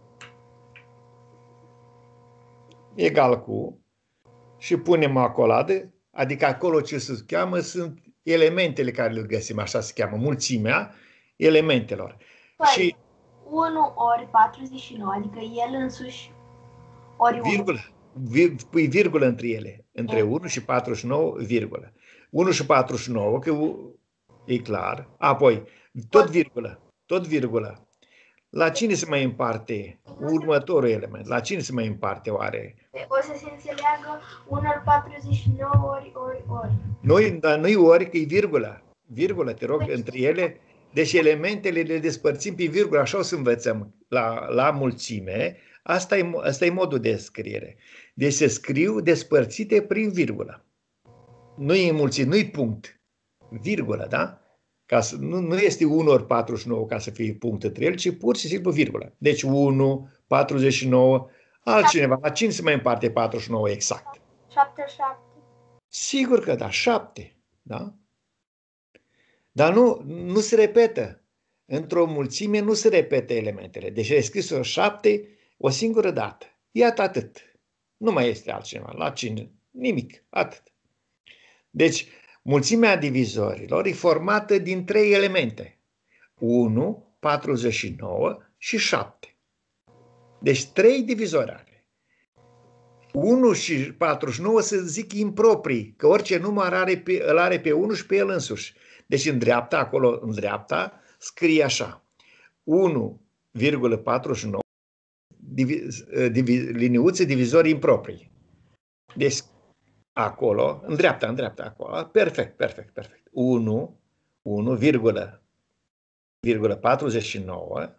egal cu și punem acoladă, adică acolo ce se cheamă sunt elementele care le găsim, așa se cheamă, mulțimea elementelor. Păi, și unu ori patruzeci și nouă, adică el însuși ori virgulă, vir, pui virgulă între ele, între unu și patruzeci și nouă, virgulă. unu și patruzeci și nouă, că e clar, apoi tot virgulă, tot virgulă. La cine se mai împarte următorul element? La cine se mai împarte oare? O să se înțeleagă unu ori patruzeci și nouă ori, ori, ori. Noi, dar nu-i ori, că e virgulă. Virgulă, te rog, deci, între ele. Deci elementele le despărțim pe virgulă, așa o să învățăm la, la mulțime. Asta e, asta e modul de scriere. Deci se scriu despărțite prin virgulă. Nu-i înmulțit, nu-i punct. Virgulă, da? Ca să, nu, nu este unu ori patruzeci și nouă ca să fie punct între ele, ci pur și simplu virgulă. Deci unu, patruzeci și nouă, Altcineva, la cine se mai împarte patruzeci și nouă exact? șapte, șapte. Sigur că da, șapte. Da? Dar nu, nu se repetă. Într-o mulțime nu se repetă elementele. Deci ai scris-o șapte o singură dată. Iată atât. Nu mai este altceva. La cine? Nimic. Atât. Deci, mulțimea divizorilor e formată din trei elemente. unu, patruzeci și nouă și șapte. Deci, trei divizori are. unu și patruzeci și nouă să zic improprii, că orice număr are pe, îl are pe unu și pe el însuși. Deci, în dreapta, acolo, în dreapta, scrie așa. unu virgulă patruzeci și nouă divi, divi, liniuțe divizori improprii. Deci, acolo, în dreapta, în dreapta, acolo, perfect, perfect, perfect. unu, unu, patruzeci și nouă,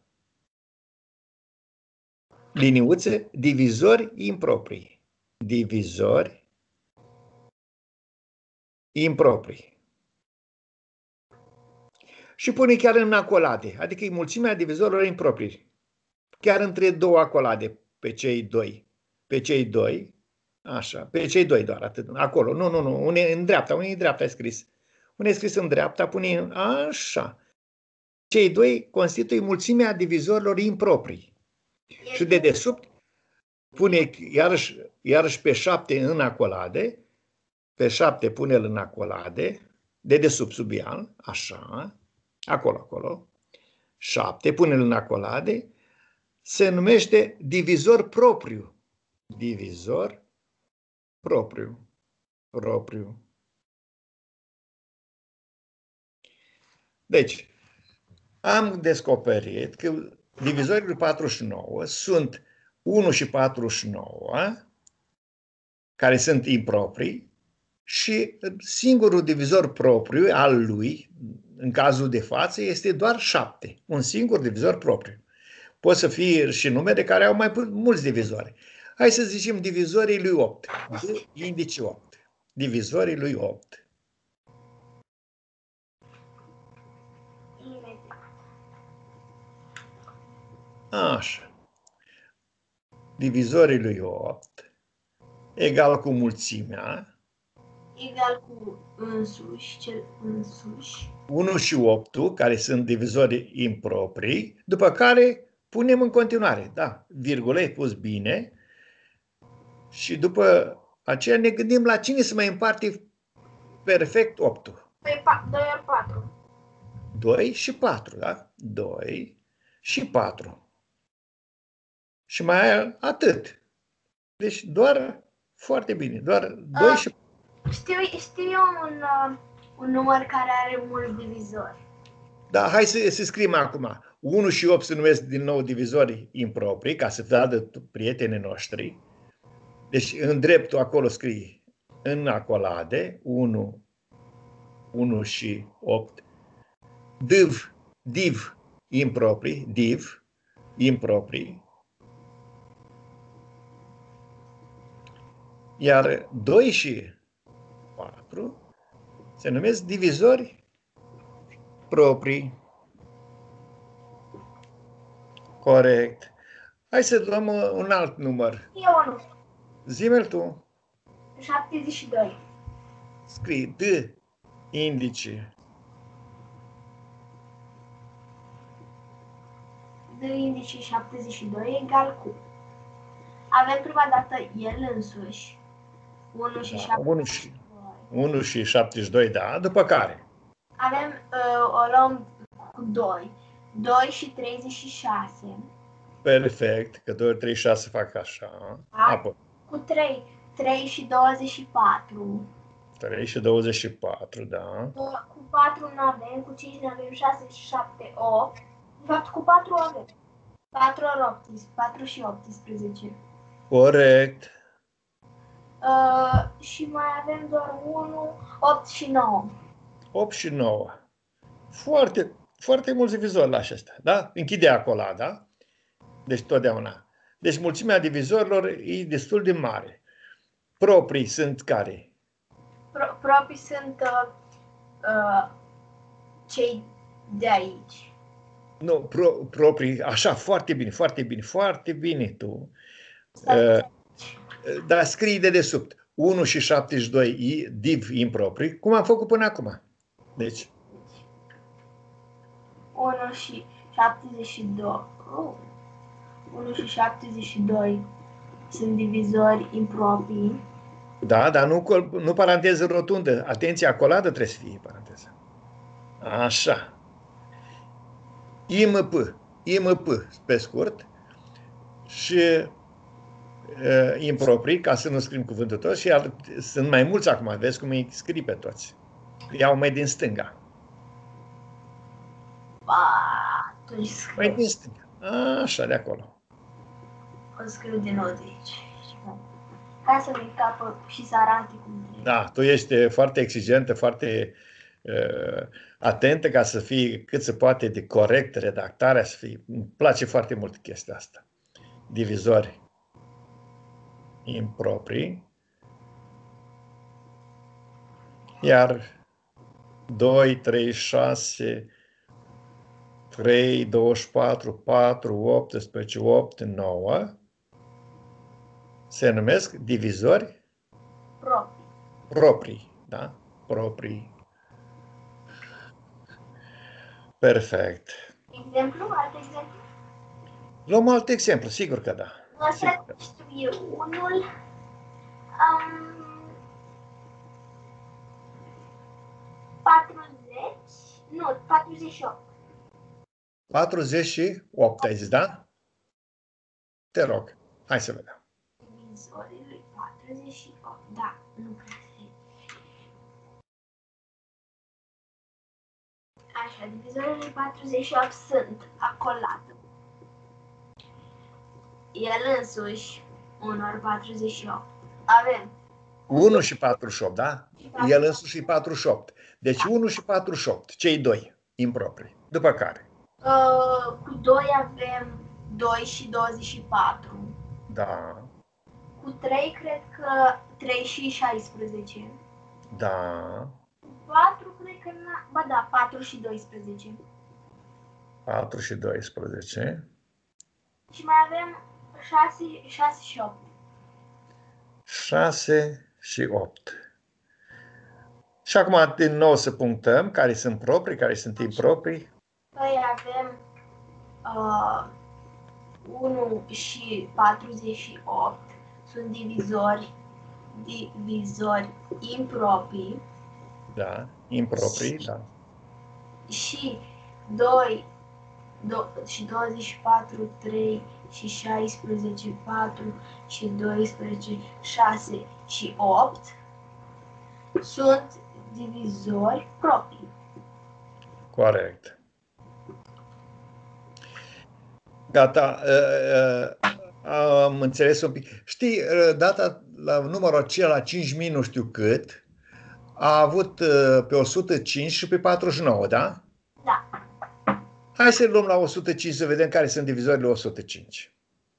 liniuțe, divizori improprii. Divizori improprii. Și pune chiar în acolade, adică e mulțimea divizorilor improprii. Chiar între două acolade, pe cei doi. Pe cei doi, așa, pe cei doi doar, atât, acolo. Nu, nu, nu, une în dreapta, unde în dreapta e scris. Unde e scris în dreapta, pune așa. Cei doi constituie mulțimea divizorilor improprii. Și de desubt pune iarăși, iarăși pe șapte în acolade, pe șapte pune-l în acolade, de desubt sub el, așa, acolo, acolo, șapte, pune-l în acolade, se numește divizor propriu. Divizor propriu. Propriu. Deci, am descoperit că divizorii patruzeci și nouă sunt unu și patruzeci și nouă, care sunt improprii, și singurul divizor propriu al lui, în cazul de față, este doar șapte. Un singur divizor propriu. Pot să fie și numere care au mai mulți divizori. Hai să zicem divizorii lui opt. Indice opt. Divizorii lui opt. Așa. Divizorii lui opt egal cu mulțimea. Egal cu însuși, cel însuși. unu și opt, care sunt divizori improprii, după care punem în continuare, da, virgulă, e pus bine, și după aceea ne gândim la cine se mai împarte perfect opt. Păi doi ori patru. doi și patru, da? doi și patru. Și mai atât. Deci doar foarte bine, doar doi uh, și patru. Știu, știu eu un, uh, un număr care are mulți divizori. Da, hai să, să scriem acum. unu și opt se numesc din nou divizori improprii, ca să vadă prietenii noștri. Deci în dreptul acolo scrie în acolade unu, unu și opt. Div, div improprii, div improprii. Iar doi și patru se numesc divizori proprii. Corect. Hai să luăm un alt număr. Eu nu. Zi-mi-l tu. șaptezeci și doi. Scrii D, indice. D, indice șaptezeci și doi egal cu. Avem prima dată el însuși. unu și șaptezeci și doi. unu și șaptezeci și doi, da. După care? Avem, uh, o luăm cu doi. doi și treizeci și șase. Perfect, că doi ori treizeci și șase fac așa. Da? Apoi. Cu trei. trei și douăzeci și patru. trei și douăzeci și patru, da. Cu patru nu avem, cu cinci nu avem, șase, șapte, opt. De fapt, cu patru avem. patru ori optsprezece, patru și optsprezece. Corect. Uh, și mai avem doar unu, opt și nouă. opt și nouă. Foarte, foarte mulți divizori la acestea, da? Închide acolo, da? Deci totdeauna. Deci mulțimea divizorilor e destul de mare. Proprii sunt care? Pro, proprii sunt uh, uh, cei de aici. Nu, pro, proprii, așa, foarte bine, foarte bine, foarte bine tu. Stai, Dar scrii de desubt unu și șaptezeci și doi div improprii, cum am făcut până acum. Deci unu și șaptezeci și doi. Oh. unu și șaptezeci și doi sunt divizori improprii. da, dar nu, nu paranteză rotundă. Atenție, acoladă trebuie să fie paranteză. Așa. I M P. I M P, pe scurt. Și uh, improprii, ca să nu scriem cuvântul tot. Și iar, sunt mai mulți acum, vezi cum îi scrii pe toți. Iau mai din stânga. Ba, tu scriu. Mai din stânga. Așa, de acolo. O scriu din nou de aici. Ca să mi capă și să arate cum trebuie. Da, tu ești foarte exigentă, foarte uh, atentă ca să fii cât se poate de corect redactarea, să fii. Îmi place foarte mult chestia asta. Divizori improprii. Iar doi, trei, șase, trei, douăzeci și patru, patru, optsprezece, opt, nouă se numesc divizori Proprii. proprii, da? Proprii. Perfect. Exemplu, alt exemplu? Luăm alt exemplu, sigur că da. Asta știu eu unul. Um, patruzeci, nu, patruzeci și opt. patruzeci și opt, ai zis, da? Te rog, hai să vedem. Divizorii lui patruzeci și opt, da, nu prea se. Așa, divizorii lui patruzeci și opt sunt acolată. El însuși, unu ori patruzeci și opt. Avem unu și patruzeci și opt, da? El însuși e patruzeci și opt. Deci unu și patruzeci și opt, cei doi improprii. După care? Uh, cu doi avem doi și douăzeci și patru. Da. Cu trei cred că trei și șaisprezece. Da. Cu patru cred că n-a... Ba da, patru și doisprezece. patru și doisprezece. Și mai avem șase, șase și opt. șase și opt. Și acum din nou să punctăm care sunt proprii, care sunt improprii. Păi avem uh, unu și patruzeci și opt sunt divizori, divizori improprii. Da, improprii, da. Și doi do- și douăzeci și patru, trei și șaisprezece, patru și doisprezece, șase și opt sunt divizori proprii. Corect. Gata, am înțeles un pic. Știi, data la numărul acela cinci mii nu știu cât, a avut pe o sută cinci și pe patruzeci și nouă, da? Da. Hai să luăm la o sută cinci să vedem care sunt divizorile o sută cinci.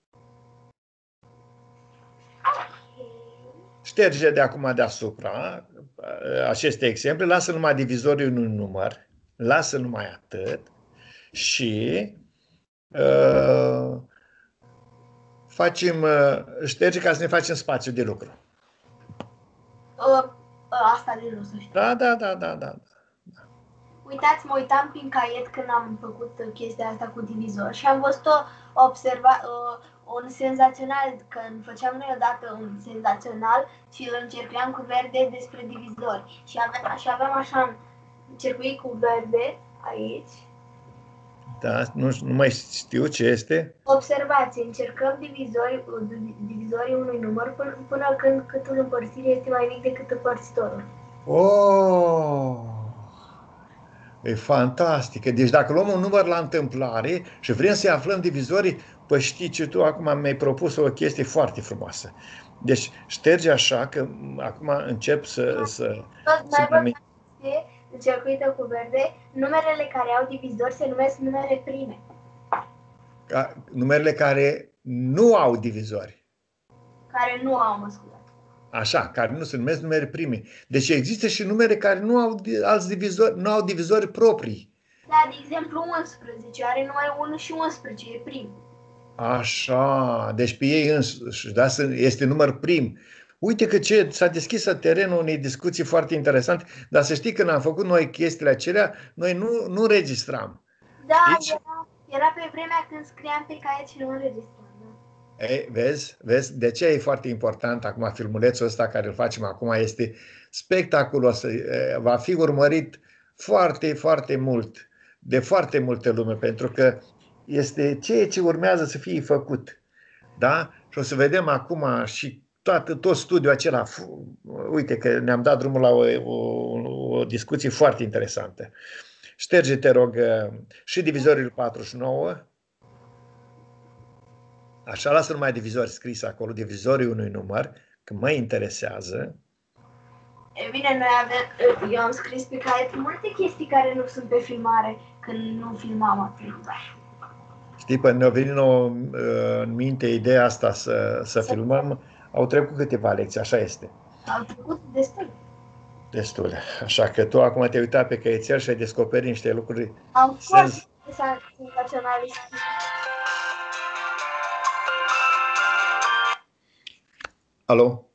Șterge de acum deasupra aceste exemple, lasă numai divizorii unui număr, lasă numai atât și uh, facem, uh, șterge ca să ne facem spațiu de lucru. Uh, uh, asta de jos, să știu. Da, da, da, da, da. Uitați, mă uitam prin caiet când am făcut chestia asta cu divizor și am văzut o observa, uh, un senzațional, când făceam noi odată un senzațional și îl încercam cu verde despre divizori. Și aveam, și aveam așa încercuit cu verde aici. Da, nu, nu mai știu ce este. Observați, încercăm divizori, divizorii unui număr până, până când câtul împărțire este mai mic decât împărțitorul. Oh! E fantastică. Deci dacă luăm un număr la întâmplare și vrem să-i aflăm divizorii, păi știi ce tu acum mi-ai propus o chestie foarte frumoasă. Deci șterge așa că acum încep să... să, să mai văd încercuită cu verde, numerele care au divizori se numesc numere prime. Ca, numerele care nu au divizori. Care nu au, mă scuzați. Așa, care nu se numesc numere prime. Deci există și numere care nu au alți divizori, nu au divizori proprii. Da, de exemplu unsprezece are numai unu și unsprezece, e prim. Așa, deci pe ei însuși, da? Este număr prim. Uite că ce s-a deschis terenul unei discuții foarte interesante, dar să știi că când am făcut noi chestiile acelea, noi nu, nu registram. Da, era, era pe vremea când scriam pe caiet și nu înregistram. Da. Ei, vezi, vezi, de ce e foarte important acum filmulețul ăsta care îl facem acum este spectaculos, va fi urmărit foarte, foarte mult, de foarte multă lume, pentru că este ceea ce urmează să fie făcut. Da? Și o să vedem acum și toată, tot studiul acela. Uite că ne-am dat drumul la o, o, o discuție foarte interesantă. Șterge, te rog, și divizorul patruzeci și nouă. Așa, lasă numai divizori scris acolo, divizorii unui număr, că mă interesează. E bine, noi avem, eu am scris pe caiet multe chestii care nu sunt pe filmare, când nu filmam atunci. Știi, până ne-a venit în minte ideea asta să, să filmăm, au trecut câteva lecții, așa este. Au trecut destul. Destul. Așa că tu acum te-ai uitat pe căiețel și ai descoperit niște lucruri. Am fost senzaționale. Alo?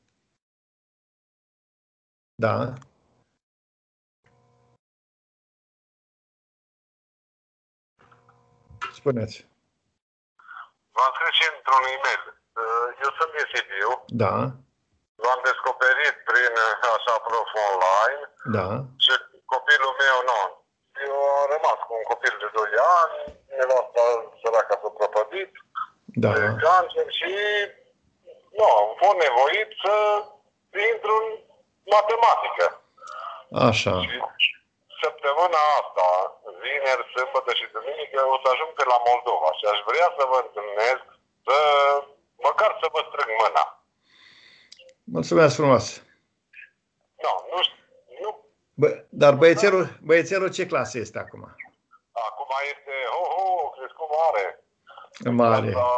Da? Spuneți. V-am scris și într-un e-mail. Eu sunt din Sibiu. Da. L-am descoperit prin așa prof online. Da. Și copilul meu, nu. Eu am rămas cu un copil de doi ani, nevasta săraca s-a prăpădit, da. de cancer și nu, am fost nevoit să intru în matematică. Așa. Și săptămâna asta, vineri, sâmbătă și duminică, o să ajung pe la Moldova și aș vrea să vă întâlnesc, să, măcar să vă strâng mâna. Mulțumesc frumos. No, nu știu. Nu. Bă, dar băiețelul, băiețelul ce clasă este acum? Acum este, ho, ho, crescut mare. Mare. Clasa,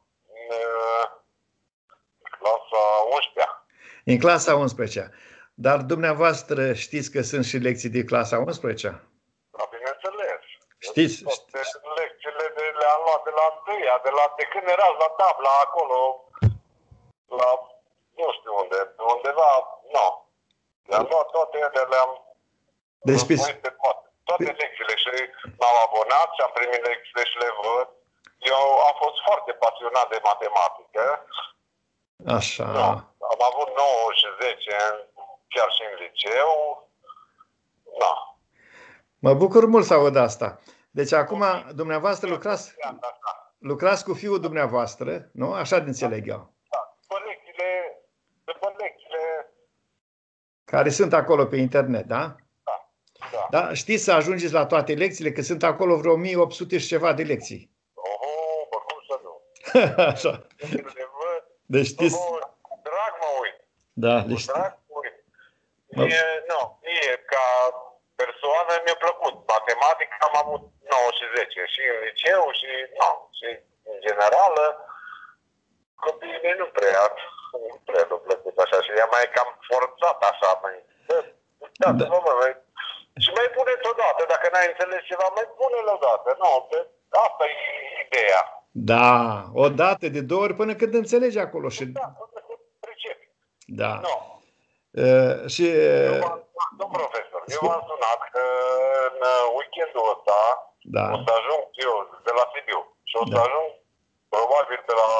clasa unsprezecea. În clasa a unsprezecea. Dar dumneavoastră știți că sunt și lecții de clasa a unsprezecea? Da, bineînțeles. Știți? Toate lecțiile de, le-am luat de la întâia, de, la, de când erați la tabla acolo, la, nu știu unde, undeva, nu. Le-am luat toate, le-am deci, pe toate, toate lecțiile și m-am abonat și am primit lecțiile și le văd. Eu am fost foarte pasionat de matematică. Așa. Da. Am avut nouă și zece ani, chiar și în liceu. Da. Mă bucur mult să aud asta. Deci acum dumneavoastră lucrați, lucrați cu fiul dumneavoastră, nu? Așa de înțeleg eu. Da. După lecțiile, după lecțiile... Care sunt acolo pe internet, da? Da. Da. Da? Știți să ajungeți la toate lecțiile, că sunt acolo vreo o mie opt sute și ceva de lecții. Oho, bă, cum să nu? Așa. Deci știți... Drag mă uit. Da, deci... Drag mă uit. Mie, nu, mie, ca persoană mi-a plăcut. Matematica am avut nouă și zece. Și în liceu și, nu, și în generală, copiii mei nu prea, nu prea le-a plăcut așa. Și ea mai cam forțat așa, mai... Da, da. Mă, mai, și mai puneți odată, dacă n-ai înțeles ceva, mai pune-l odată. Nu, asta e ideea. Da, o dată, de două ori, până când înțelegi acolo. Și... Da, până când pricepi. Da. No. Uh, și... Uh... Domn profesor, eu v-am sunat că în weekendul ăsta da. O să ajung eu de la Sibiu și o să da. ajung probabil pe la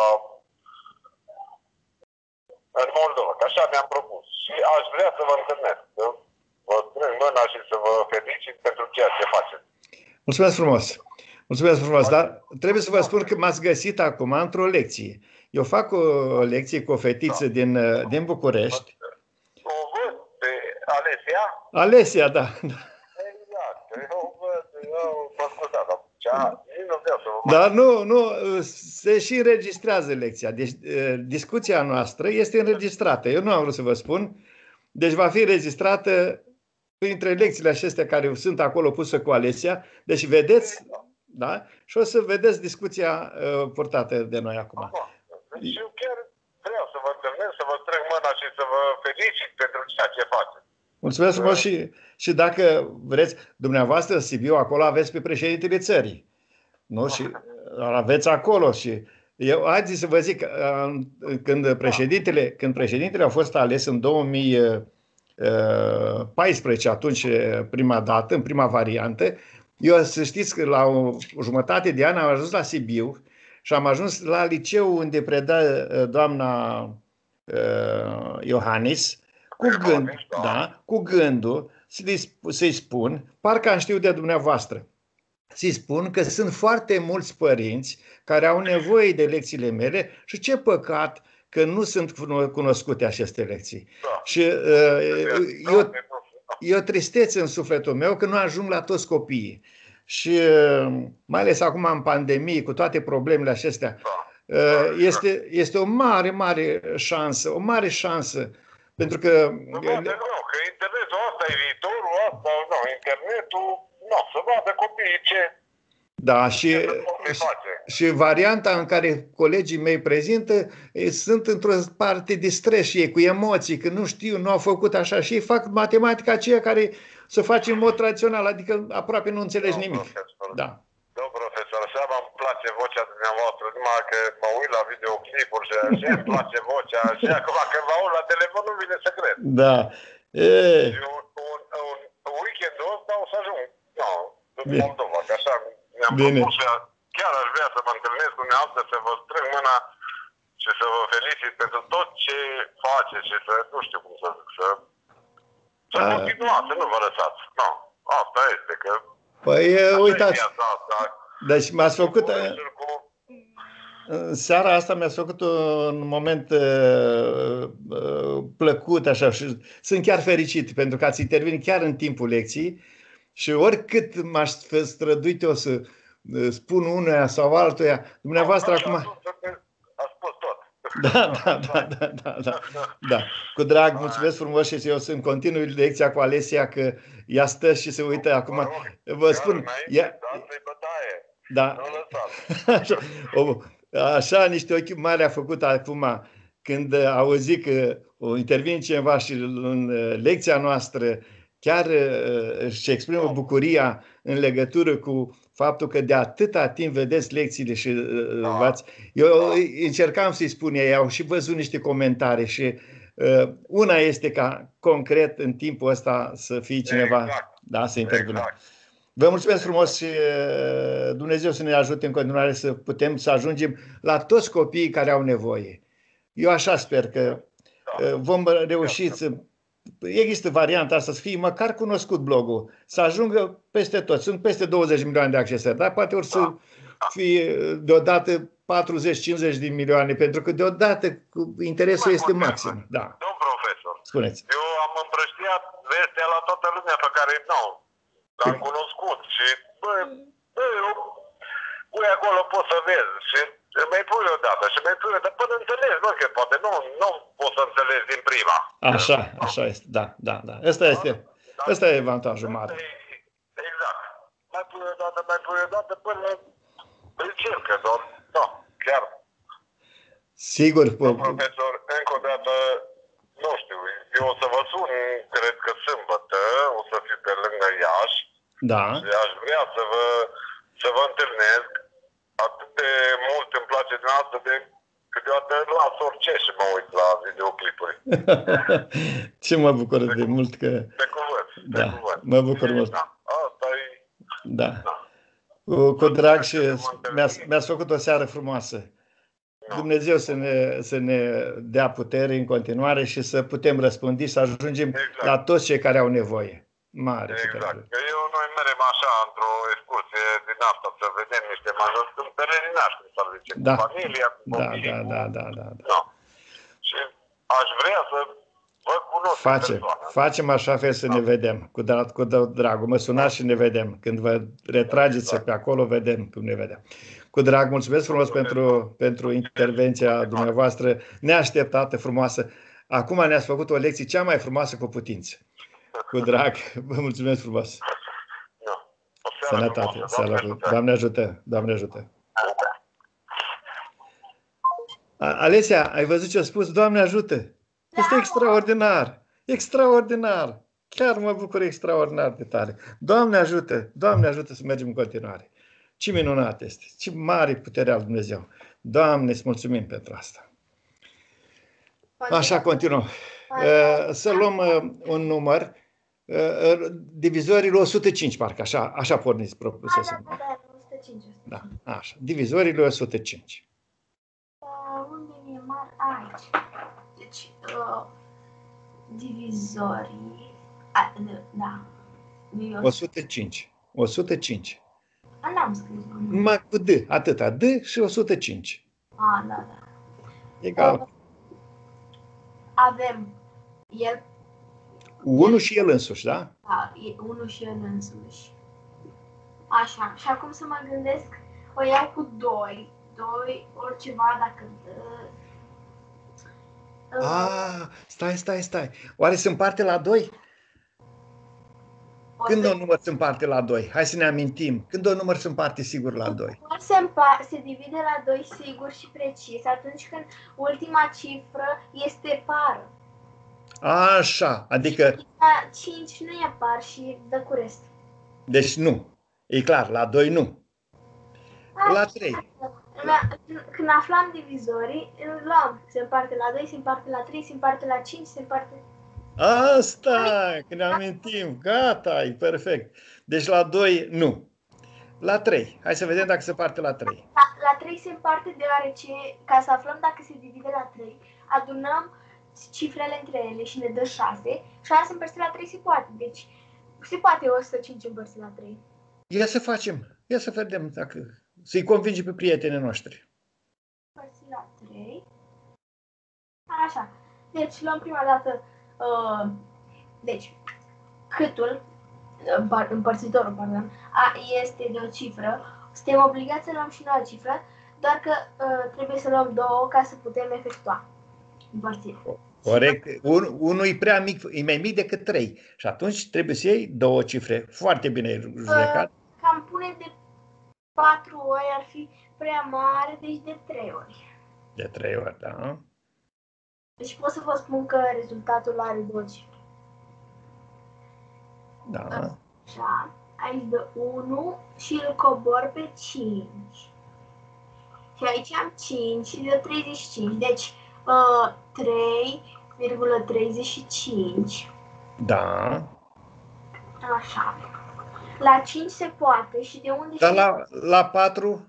în Moldova, că așa mi-am propus. Și aș vrea să vă întâlnesc, să vă strâng mâna și să vă felicit pentru ceea ce faceți. Mulțumesc frumos! Mulțumesc frumos, dar trebuie să vă spun că m-ați găsit acum într-o lecție. Eu fac o lecție cu o fetiță da. din, din București. O văd pe Alesia? Alesia, da. Exact. Eu văd, eu mă ascultat atunci. Nu vreau să vă Dar nu, nu, se și înregistrează lecția. Deci discuția noastră este înregistrată. Eu nu am vrut să vă spun. Deci va fi înregistrată printre lecțiile acestea care sunt acolo puse cu Alesia. Deci vedeți... Da? Și o să vedeți discuția uh, purtată de noi acum. Deci eu chiar vreau să vă întâlnesc, să vă strâng mâna și să vă felicit pentru ceea ce faceți. Mulțumesc frumos și, și dacă vreți, dumneavoastră în Sibiu, acolo aveți pe președintele țării. Nu? Și aveți acolo și Eu, haideți să vă zic, când președintele, când președintele a fost ales în două mii paisprezece, atunci prima dată, în prima variantă, eu să știți că la o jumătate de an am ajuns la Sibiu și am ajuns la liceu unde preda doamna uh, Iohannis, cu, gând, da, cu gândul să-i spun, parcă am știut de dumneavoastră, să-i spun că sunt foarte mulți părinți care au nevoie de lecțiile mele și ce păcat că nu sunt cunoscute aceste lecții. Da. Și uh, eu, e o tristețe în sufletul meu că nu ajung la toți copiii. Și mai ales acum în pandemie, cu toate problemele acestea, este, este o mare, mare șansă, o mare șansă, pentru că... Nu, nu, că internetul ăsta e viitorul, asta, nu, internetul, nu, să vadă copiii ce... Da, și, și, și varianta în care colegii mei prezintă sunt într-o parte de stres și ei cu emoții, că nu știu, nu au făcut așa și ei fac matematica aceea care se face în mod tradițional, adică aproape nu înțelegi nimic. Profesor. Da. Domn profesor, așa îmi place vocea dumneavoastră, numai că mă uit la videoclipuri și așa îmi place vocea și acum când mă uit la telefon nu vine să cred. Da. E... Și un, un, un, un weekendul ăsta o să ajung, nu, în Moldova, că așa mi-am propus și chiar aș vrea să mă întâlnesc cu dumneavoastră, să vă strâng mâna și să vă felicit pentru tot ce faceți și să, nu știu cum să zic, să, să continuați, să nu vă lăsați. Nu, asta este, că... Păi, uitați, deci m-ați făcut... Seara asta mi-ați făcut un moment uh, uh, plăcut, așa, și sunt chiar fericit pentru că ați intervenit chiar în timpul lecției și oricât m-aș străduit eu să uh, spun unuia sau altuia, dumneavoastră acum... A spus tot. Da, da, da, da, da, da, da. Cu drag, mulțumesc frumos și eu sunt continui lecția cu Alesia, că ea stă și se uită acum. Vă spun... Da. Așa, o, așa niște ochi mari a făcut acum când a auzit că o intervine cineva și în lecția noastră chiar își exprimă bucuria în legătură cu faptul că de atâta timp vedeți lecțiile și v-ați... Eu încercam să-i spun, ei au și văzut niște comentarii și uh, una este ca concret în timpul ăsta să fie cineva, exact. Da, să intervină. Exact. Vă mulțumesc frumos și Dumnezeu să ne ajute în continuare să putem să ajungem la toți copiii care au nevoie. Eu așa sper că vom reuși să... Există varianta asta, să fie măcar cunoscut blogul, să ajungă peste tot. Sunt peste douăzeci de milioane de accesări, dar poate ori să fie deodată patruzeci cincizeci de milioane, pentru că deodată interesul este maxim. Da. Domn profesor, spuneți. Eu am împrăștiat vestea la toată lumea pe care nu. L-am cunoscut și, bă, bă, eu, pui acolo poți să vezi și mai pui odată și mai pui odată până înțelegi, nu, că poate nu, nu poți să înțelegi din prima. Așa, așa este, da, da, da. Ăsta este, ăsta e avantajul mare. Exact. Mai pui odată, mai pui odată până încercă, doar, nu, chiar. Sigur. Domn profesor, încă o dată, nu știu, eu o să vă sun, cred că sâmbătă, o să fiu pe lângă Iași. Da. Și aș vrea să vă, să vă întâlnesc. Atât de mult îmi place din asta de câteodată las orice și mă uit la videoclipuri. Ce mă bucur de, de mult că... Pe cuvânt, pe da, cuvânt. Mă bucur mult. Da, asta e... Da. da. Cu, cu drag și mi-ați mi făcut o seară frumoasă. Dumnezeu să ne, să ne dea putere în continuare și să putem răspândi, să ajungem exact. La toți cei care au nevoie. Mare. Exact. Că eu noi merem așa într-o excursie din asta, să vedem niște majori, în peregrinași, cum s-ar zice, da. Cu familia, cu copiii. Da, da, da, da, da. da. Și aș vrea să vă cunosc Face, facem așa fel să ne vedem, cu, drag, cu dragul. Mă sunați și ne vedem. Când vă retrageți exact. Pe acolo, vedem cum ne vedem. Cu drag, mulțumesc frumos pentru, pentru intervenția dumneavoastră neașteptată, frumoasă. Acum ne-ați făcut o lecție cea mai frumoasă cu putință. Cu drag, vă mulțumesc frumos. Da. Sănătate, Doamne, Doamne ajută, Doamne ajută. Alesia, ai văzut ce a spus? Doamne ajută! Este extraordinar, extraordinar. Chiar mă bucur extraordinar de tare. Doamne ajută, Doamne ajută să mergem în continuare. Ce minunat este, ce mare putere al Dumnezeu. Doamne, îți mulțumim pentru asta. Continuăm. Așa, continuăm. Uh, Să luăm uh, un număr. Uh, Divizorile o sută cinci, parcă așa, așa porniți propusesem. Da, da, da, o sută cinci. Da, așa. Divizorile o sută cinci. Uh, unde mi-e mare? Aici. Deci, uh, divizorii... A, da. o sută cinci. o sută cinci. A, n-am scris. Numai cu D, atâta. D și o sută cinci. A, da, da. Egal. Uh, avem el... unu și el însuși, da? Da, e unul și el însuși. Așa, și acum să mă gândesc, o iau cu doi, doi, oriceva dacă dă. Ah, stai, stai, stai. Oare se împarte la doi? Când să... un număr se împarte la doi? Hai să ne amintim. Când un număr se împarte sigur la doi? Ori se, împar, se divide la doi sigur și precis atunci când ultima cifră este par. Așa, adică... cinci nu e par și dă cu rest. Deci nu. E clar, la doi nu. La trei. Când aflam divizorii, îl luam. Se împarte la doi, se împarte la trei, se împarte la cinci, se împarte... Asta, când ne amintim. Gata, e perfect. Deci la doi nu. La trei. Hai să vedem dacă se împarte la trei. La, la trei se împarte deoarece, ca să aflăm dacă se divide la trei, adunăm cifrele între ele și ne dă șase. șase împărțit la trei se poate. Deci se poate o sută cinci împărțit la trei. Ia să facem. Ia să vedem dacă... Să-i convinge pe prietenii noștri. Împărțit la trei. Așa. Deci luăm prima dată... Uh, deci, câtul, uh, împărțitorul, pardon, a, este de o cifră. Suntem obligați să luăm și noi o cifră, doar că uh, trebuie să luăm două ca să putem efectua împărțirea. Corect. Un, unul e prea mic, e mai mic decât trei. Și atunci trebuie să iei două cifre. Foarte bine judecat. Uh, cam pune de patru ori ar fi prea mare, deci de trei ori. De trei ori, da. Deci pot să vă spun că rezultatul are două cifre. Da. Așa. Aici dă unu și îl cobor pe cinci. Și aici am cinci și dă treizeci și cinci. Deci uh, trei virgulă treizeci și cinci. Da. Așa. La cinci se poate și de unde... Dar la, la patru?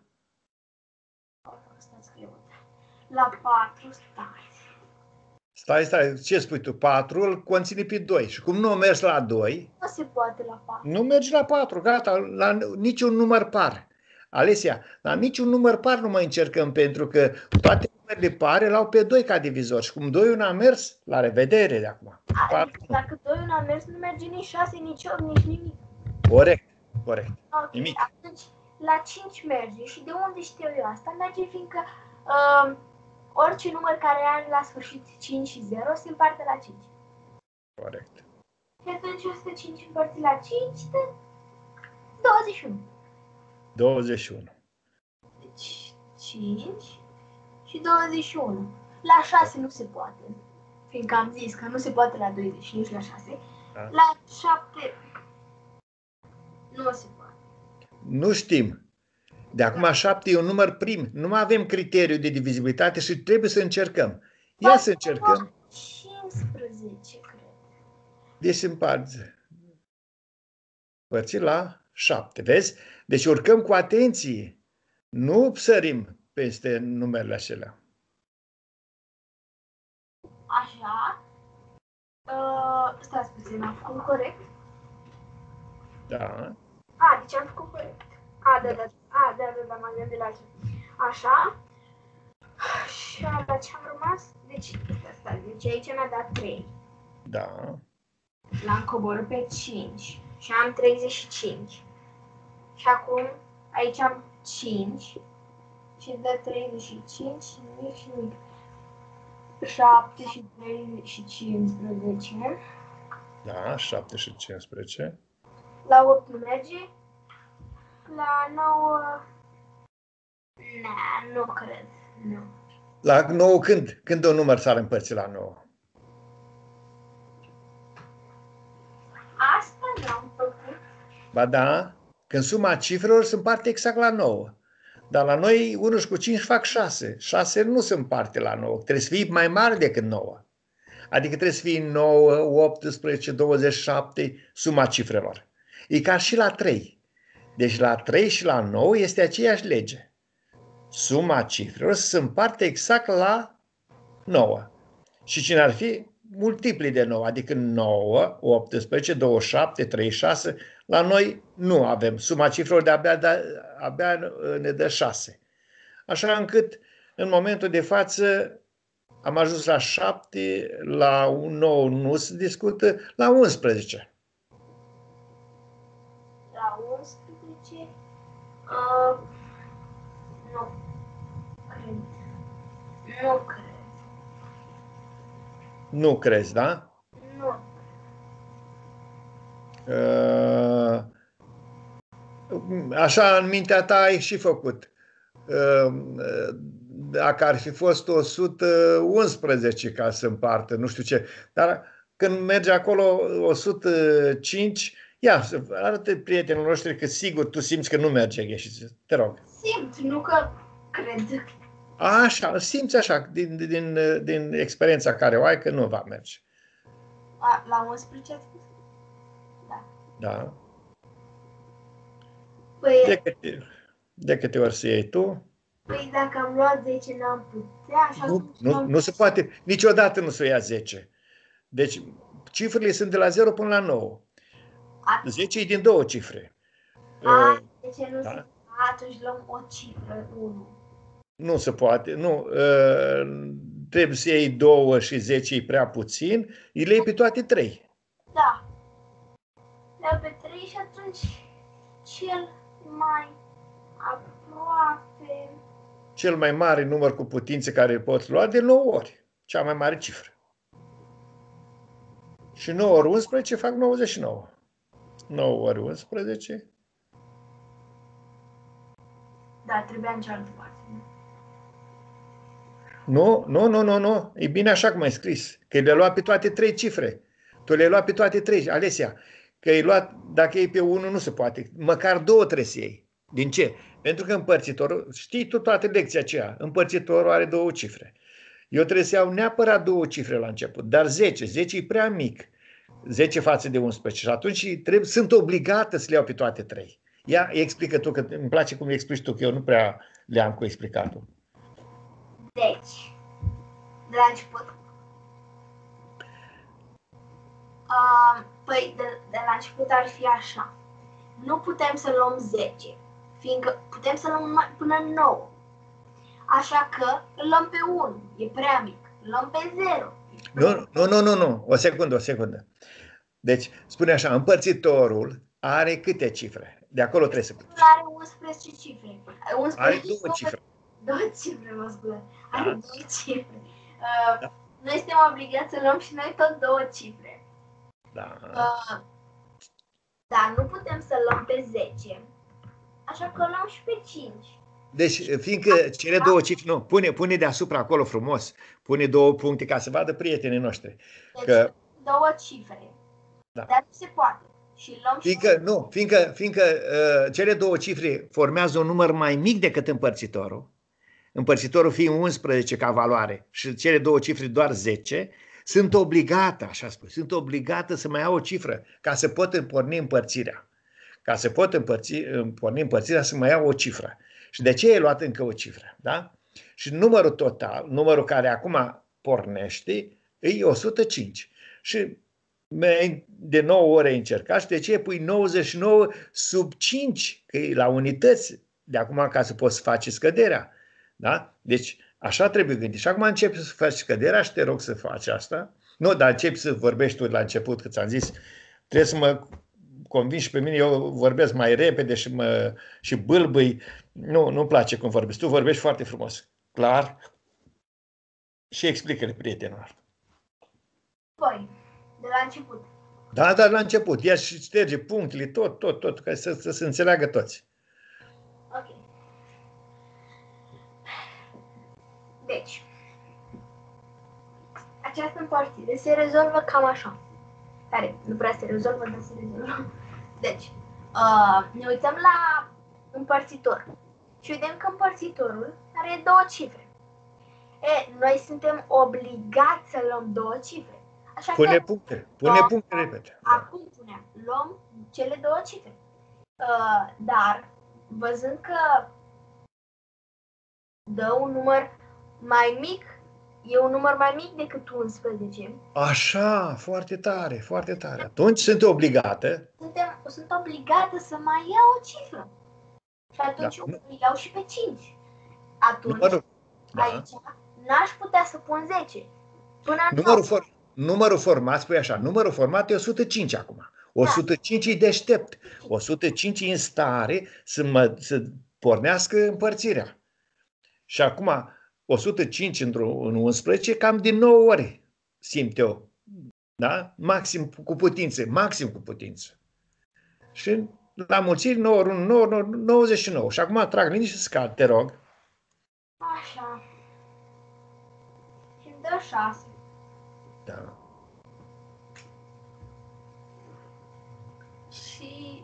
La patru, stați. Stai, stai, ce spui tu? patru îl conține pe doi. Și cum nu mergi la doi, Nu se poate la patru. nu mergi la patru, gata, la niciun număr par. Alesia, la niciun număr par nu mai încercăm, pentru că toate numerele pare l-au pe doi ca divizor. Și cum doi n-a mers, la revedere de acum. Adică, dacă doi n-a mers, nu merge nici șase, nici opt, nici nimic. Corect, corect. Ok, Nimic. atunci la cinci merge. Și de unde știu eu asta? Merge fiindcă uh, orice număr care are la sfârșit cinci și zero se împarte la cinci. Corect. Și atunci o sută cinci împărțit la cinci dă douăzeci și unu. douăzeci și unu. Deci cinci și douăzeci și unu. La șase nu se poate, fiindcă am zis că nu se poate la douăzeci și nici la șase. Da. La șapte nu se poate. Nu știm. De acum șapte e un număr prim. Nu mai avem criteriu de divizibilitate și trebuie să încercăm. Ia să încercăm. cincisprezece, cred. Deci se împarte. Părțit la șapte. Vezi? Deci urcăm cu atenție. Nu sărim peste numerele acelea. Așa. Uh, stați puțin, am făcut corect? Da. A, deci am făcut corect. A, da, da, a, da, da, da, m-am gândit la altceva. Așa. Și la ce am rămas? Deci, asta, deci aici mi-a dat trei. Da. L-am coborât pe cinci și am treizeci și cinci. Și acum aici am cinci și dă treizeci și cinci și nimic și nimic. șapte și trei și cincisprezece. Da, șapte și cincisprezece. La opt nu merge. La nouă... Na, nu cred. Nu. La nouă când? Când un număr s-ar împărți la nouă? Asta n-am făcut. Ba da, când suma cifrelor se împarte exact la nouă. Dar la noi unu și cu cinci fac șase. șase nu se împarte la nouă. Trebuie să fie mai mare decât nouă. Adică trebuie să fie nouă, optsprezece, douăzeci și șapte, suma cifrelor. E ca și la trei. Deci la trei și la nouă este aceeași lege. Suma cifrelor se împarte exact la nouă. Și cine ar fi? Multipli de nouă, adică nouă, optsprezece, douăzeci și șapte, treizeci și șase. La noi nu avem. Suma cifrelor de-abia de abia ne dă șase. Așa încât, în momentul de față, am ajuns la șapte, la nouă nu se discută, la unsprezece. La unsprezece? Uh, nu. Cred. Nu cred. Nu crezi, da? Nu. Uh, așa, în mintea ta ai și făcut. Uh, dacă ar fi fost o sută unsprezece ca să împartă, nu știu ce. Dar când merge acolo o sută cinci, ia, arată prietenilor noștri că sigur tu simți că nu merge ieșiți. Te rog. Simt, nu că cred. Așa, simți așa, din, din, din experiența care o ai, că nu va merge. A, la unsprezece ați spus? Da. Da. Păi, De câte, de câte ori să iei tu? păi dacă am luat zece, n-am putea, și Nu, atunci nu, am- nu se poate, niciodată nu se ia zece. Deci, cifrele sunt de la zero până la nouă. A, zece e din două cifre. a, Uh, de ce nu da. se... Atunci luăm o cifră, unu. Nu se poate, nu. Uh, trebuie să iei două și zece e prea puțin, îi lei pe toate trei. Da. Le pe trei și atunci cel mai aproape... Cel mai mare număr cu putințe care îl poți lua de nouă ori. Cea mai mare cifră. Și nouă ori unsprezece fac nouăzeci și nouă. nouă ori unsprezece. Da, trebuia în cealaltă parte. Nu, nu, nu, nu, nu. E bine așa cum ai scris. Că le-ai luat pe toate trei cifre. Tu le-ai luat pe toate trei. Alesia, că ai luat, dacă iei pe unul, nu se poate. Măcar două trebuie să iei. Din ce? Pentru că împărțitorul, știi tu toată lecția aceea, împărțitorul are două cifre. Eu trebuie să iau neapărat două cifre la început, dar zece, zece e prea mic. zece față de unsprezece și atunci trebuie, sunt obligată să le iau pe toate trei. Ia, explică tu, că îmi place cum explici tu, că eu nu prea le-am cu explicatul. Deci, de la început. Uh, păi, de, de la început ar fi așa. Nu putem să luăm zece, fiindcă putem să luăm numai până nouă. Așa că îl luăm pe unu, e prea mic. Îl luăm pe zero. Nu, nu, nu, nu, nu. O secundă, o secundă. Deci, spune așa, împărțitorul are câte cifre? De acolo trebuie să pleci. Are unsprezece cifre. unsprezece Are două cifre. Două cifre, mă scuze. Are Da. două cifre. Uh, Da. Noi suntem obligați să luăm și noi tot două cifre. Da. Uh, dar nu putem să luăm pe zece. Așa că luăm și pe cinci. Deci, fiindcă cele două cifre, nu, pune, pune deasupra acolo frumos, pune două puncte ca să vadă prietenii noștri. Deci Că, două cifre. Da. Dar nu se poate. Și luăm și fiindcă, nu, fiindcă, fiindcă uh, cele două cifre formează un număr mai mic decât împărțitorul, împărțitorul fiind unsprezece ca valoare și cele două cifre doar zece, sunt obligată, așa spus, sunt obligată să mai iau o cifră ca să pot porni împărțirea. Ca să pot împărți, porni împărțirea, să mai iau o cifră. Și de ce ai luat încă o cifră? Da? Și numărul total, numărul care acum pornește, e o sută cinci. Și de nouă ori ai încercat și de ce pui nouăzeci și nouă sub cinci, că e la unități de acum ca să poți face scăderea. Da? Deci așa trebuie gândit. Și acum începi să faci scăderea și te rog să faci asta. Nu, dar începi să vorbești tu la început, că ți-am zis, trebuie să mă convingi pe mine, eu vorbesc mai repede și, mă, și bâlbâi. Nu, nu-mi place cum vorbești. Tu vorbești foarte frumos, clar și explică-le prietenilor. Păi, de la început. Da, dar la început, ia și șterge punctele, tot, tot, tot, ca să, să se înțeleagă toți. Ok. Deci, această împărțire se rezolvă cam așa. Care nu prea se rezolvă, dar se rezolvă. Deci, uh, ne uităm la împărțitor. și vedem că împărțitorul are două cifre. E, noi suntem obligați să luăm două cifre. Așa Pune că puncte, pune luăm, puncte, repede. acum punem, luăm cele două cifre. Uh, dar, văzând că dă un număr mai mic, e un număr mai mic decât unsprezece. Așa, foarte tare, foarte tare. Atunci sunt obligată. Suntem, sunt obligată să mai iau o cifră. Și atunci Da. îl iau și pe cinci. Atunci, Numărul, da. aici, n-aș putea să pun zece. Până Numărul, for, numărul format, spui așa, numărul format e o sută cinci acum. o sută cinci e deștept. o sută cinci e în stare să, mă, să pornească împărțirea. Și acum, o sută cinci într-un unsprezece, cam din nouă ori simt eu. Da? Maxim cu putință, maxim cu putință. Și la mulțiri nouă ori unu, nouă, nouăzeci și nouă. Și acum trag linii și scad, te rog. Așa. Și îmi dă șase. Da. Și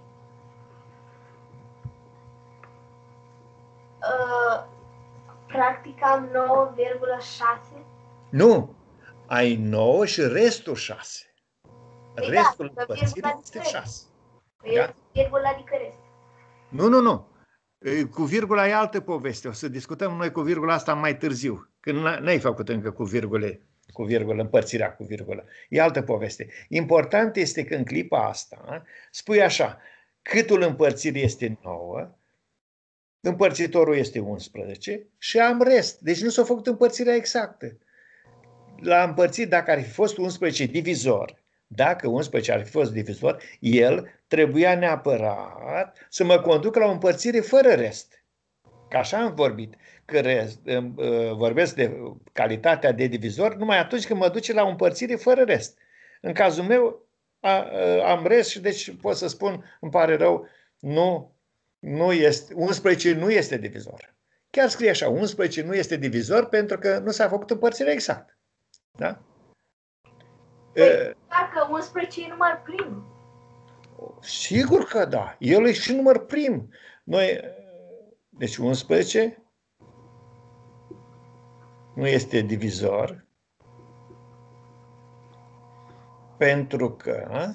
uh, practic am nouă virgulă șase. Nu. Ai nouă și restul șase. Păi Restul da, împărțirii virgula este adică șase. Păi Da. e virgula adică rest. Nu, nu, nu. E, Cu virgula e altă poveste. O să discutăm noi cu virgula asta mai târziu. Când n- n-ai făcut încă cu virgule, cu virgulă, împărțirea cu virgulă. E altă poveste. Important este că în clipa asta spui așa, câtul împărțirii este nouă, împărțitorul este unsprezece și am rest. Deci nu s-a făcut împărțirea exactă. La împărțit, dacă ar fi fost unsprezece divizor, dacă unsprezece ar fi fost divizor, el trebuia neapărat să mă conducă la o împărțire fără rest. Că așa am vorbit, că rest, vorbesc de calitatea de divizor numai atunci când mă duce la o împărțire fără rest. În cazul meu a, am rest și deci pot să spun, îmi pare rău, nu, nu este, unsprezece nu este divizor. Chiar scrie așa, unsprezece nu este divizor pentru că nu s-a făcut împărțirea exactă. Da? Păi, dacă unsprezece e număr prim. Sigur că da. El e și număr prim. Noi, deci unsprezece nu este divizor pentru că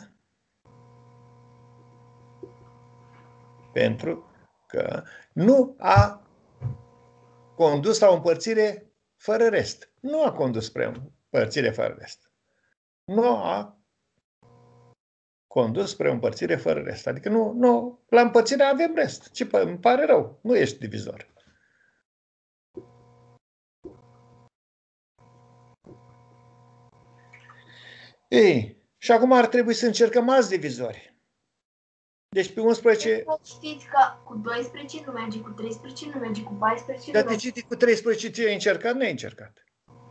pentru că nu a condus la o împărțire fără rest. Nu a condus spre o împărțire fără rest. Nu a condus spre o împărțire fără rest. Adică nu, nu, la împărțire avem rest. Ce, îmi pare rău, nu ești divizor. Ei, și acum ar trebui să încercăm alți divizori. Deci pe unsprezece... Știți că cu doisprezece nu merge, cu treisprezece nu merge, cu paisprezece Dar nu de merge. ce cu treisprezece ce ai încercat? Nu ai încercat.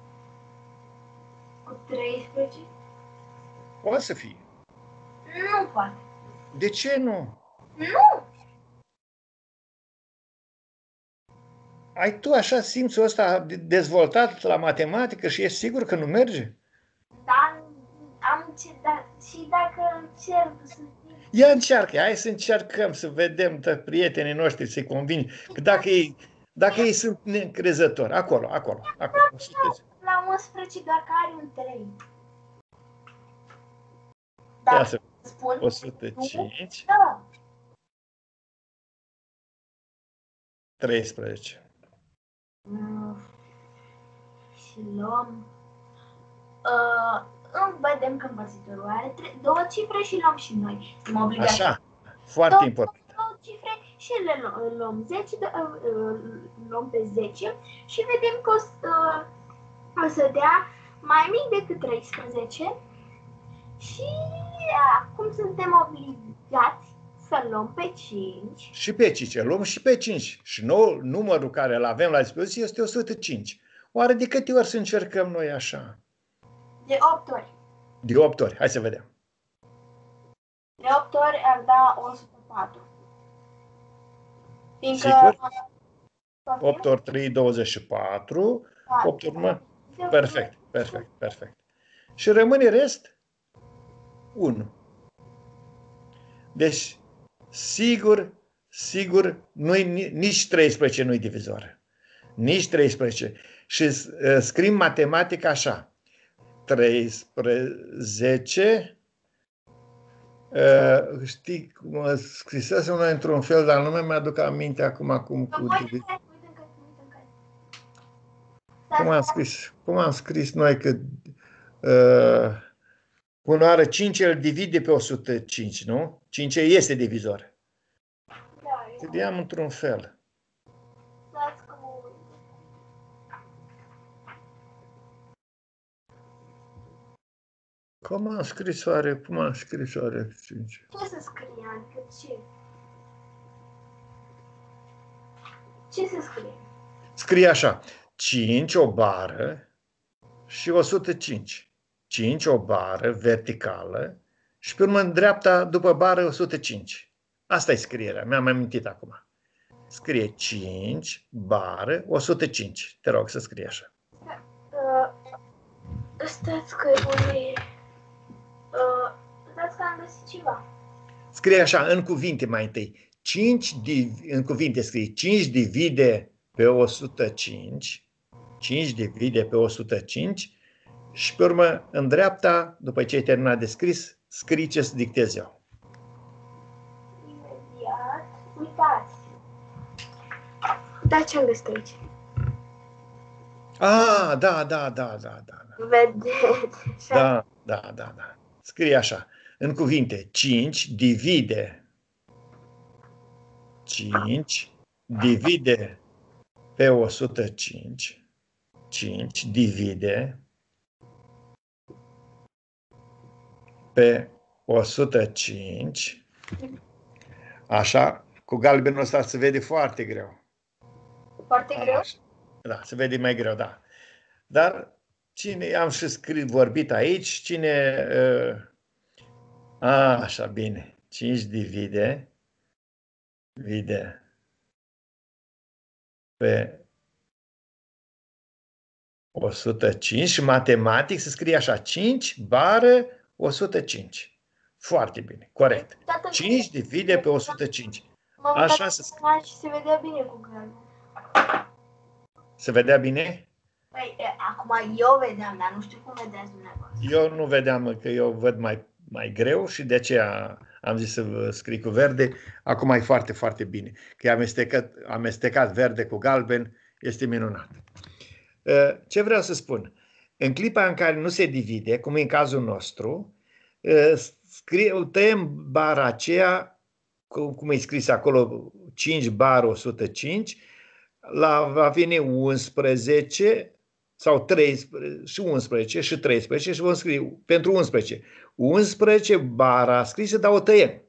Cu treisprezece? Poate să fie. Nu poate. De ce nu? Nu! Ai tu așa simțul ăsta dezvoltat la matematică și ești sigur că nu merge? Dar am ce, dar, și dacă încerc să... Ia încearcă, hai să încercăm să vedem de prietenii noștri, să-i convingi că dacă ei, dacă ei sunt neîncrezători, acolo, acolo, acolo. La unsprezece doar că are un trei. Ia Dar să spun... o sută cinci, Da. treisprezece. Mm. Și luăm... Uh, îmi vedem că împărțitorul are tre- două cifre și luăm și noi. Suntem obligați. Așa, foarte două, important. două cifre și le lu- luăm zece, de- uh, luăm pe zece și vedem că o să, uh, o să dea mai mic decât treisprezece și acum suntem obligați să luăm pe cinci. Și pe cinci, luăm și pe cinci. Și nou, numărul care îl avem la dispoziție este o sută cinci. Oare de câte ori să încercăm noi așa? De opt ori. De opt ori. Hai să vedem. De opt ori ar da o sută patru. Fiindcă... Sigur? opt ori trei, douăzeci și patru. opt ori mă. Perfect, perfect, perfect. Și rămâne rest? unu. Deci, sigur, sigur, nu nici treisprezece nu-i divizor. Nici treisprezece. Și uh, scrim matematica așa. treisprezece, uh, știi cum scrisese una într-un fel, dar nu mi aduc aminte acum cum cu divizor. Cum am scris? Cum am scris noi că uh, până oară cinci îl divide pe o sută cinci, nu? cinci este divizor. Scriam într-un fel. Cum am scris oare? Cum am scris oare? cinci? Ce să scrie? Adică ce? Ce să scrie? Scrie așa. cinci o bară și o sută cinci. cinci o bară verticală și pe urmă în dreapta după bară o sută cinci. Asta e scrierea. Mi-am mai amintit acum. Scrie cinci bară o sută cinci. Te rog să scrie așa. Uh, stați că e... Uh, stați că am găsit ceva. Scrie așa, în cuvinte mai întâi. cinci în cuvinte scrie cinci divide pe o sută cinci. cinci divide pe o sută cinci. Și pe urmă, în dreapta, după ce ai terminat de scris, scrii ce să dictez eu. Imediat. Uitați. Da, ce am găsit aici? Ah, da, da, da, da, da. Vedeți? Da, da, da, da. Scrie așa, în cuvinte, cinci divide cinci divide pe o sută cinci. cinci divide pe o sută cinci. Așa, cu galbenul ăsta se vede foarte greu. Foarte greu? Așa. Da, se vede mai greu, da. Dar cine, am și scris, vorbit aici, cine... Uh, a, așa, bine. cinci divide, divide pe o sută cinci și matematic se scrie așa, cinci bară o sută cinci. Foarte bine, corect. cinci divide pe o sută cinci. Așa se scrie. Și se vedea bine cu galben. Se vedea bine? Păi, acum eu vedeam, dar nu știu cum vedeați dumneavoastră. Eu nu vedeam, că eu văd mai, mai greu și de aceea am zis să scrii cu verde. Acum e foarte, foarte bine. Că e amestecat, amestecat verde cu galben, este minunat. Ce vreau să spun? În clipa în care nu se divide, cum e în cazul nostru, scrie, tăiem bara aceea, cum e scris acolo, cinci bară o sută cinci, la, va veni unsprezece sau treisprezece și unsprezece și treisprezece și vom scrie pentru unsprezece. unsprezece bara scrisă, dar o tăiem.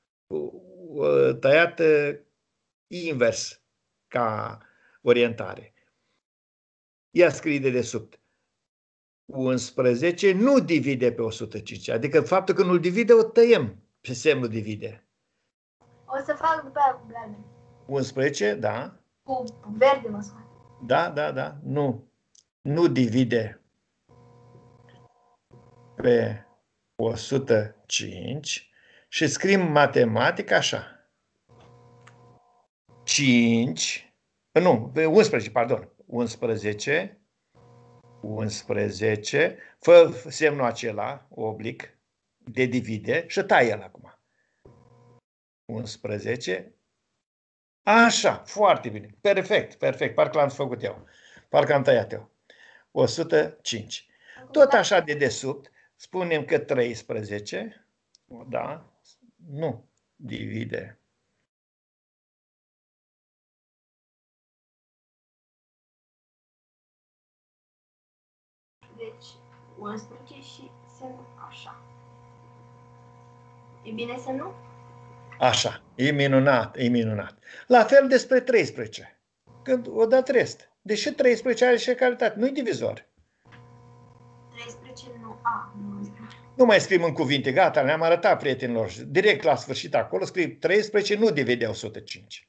Tăiată invers ca orientare. Ia scrie de desubt. unsprezece nu divide pe o sută cinci. Adică faptul că nu-l divide, o tăiem pe semnul divide. O să fac după aia cu galben. unsprezece, da. Cu verde, mă scoate. Da, da, da. Nu. Nu divide pe o sută cinci și scriem matematic așa. cinci, nu, pe unsprezece, pardon. unsprezece, unsprezece, fă semnul acela, oblic, de divide și taie el acum. unsprezece, așa, foarte bine, perfect, perfect, parcă l-am făcut eu, parcă am tăiat eu. o sută cinci. Tot așa de desubt, spunem că treisprezece, da, nu, divide. Deci, unsprezece și semnul așa. E bine semnul? Așa, e minunat, e minunat. La fel despre treisprezece. Când o dat rest. Deși treisprezece are și egalitate, nu-i divizor. treisprezece nu a, nu Nu mai scriem în cuvinte, gata, le-am arătat prietenilor. Direct la sfârșit acolo scriu treisprezece nu divide o sută cinci.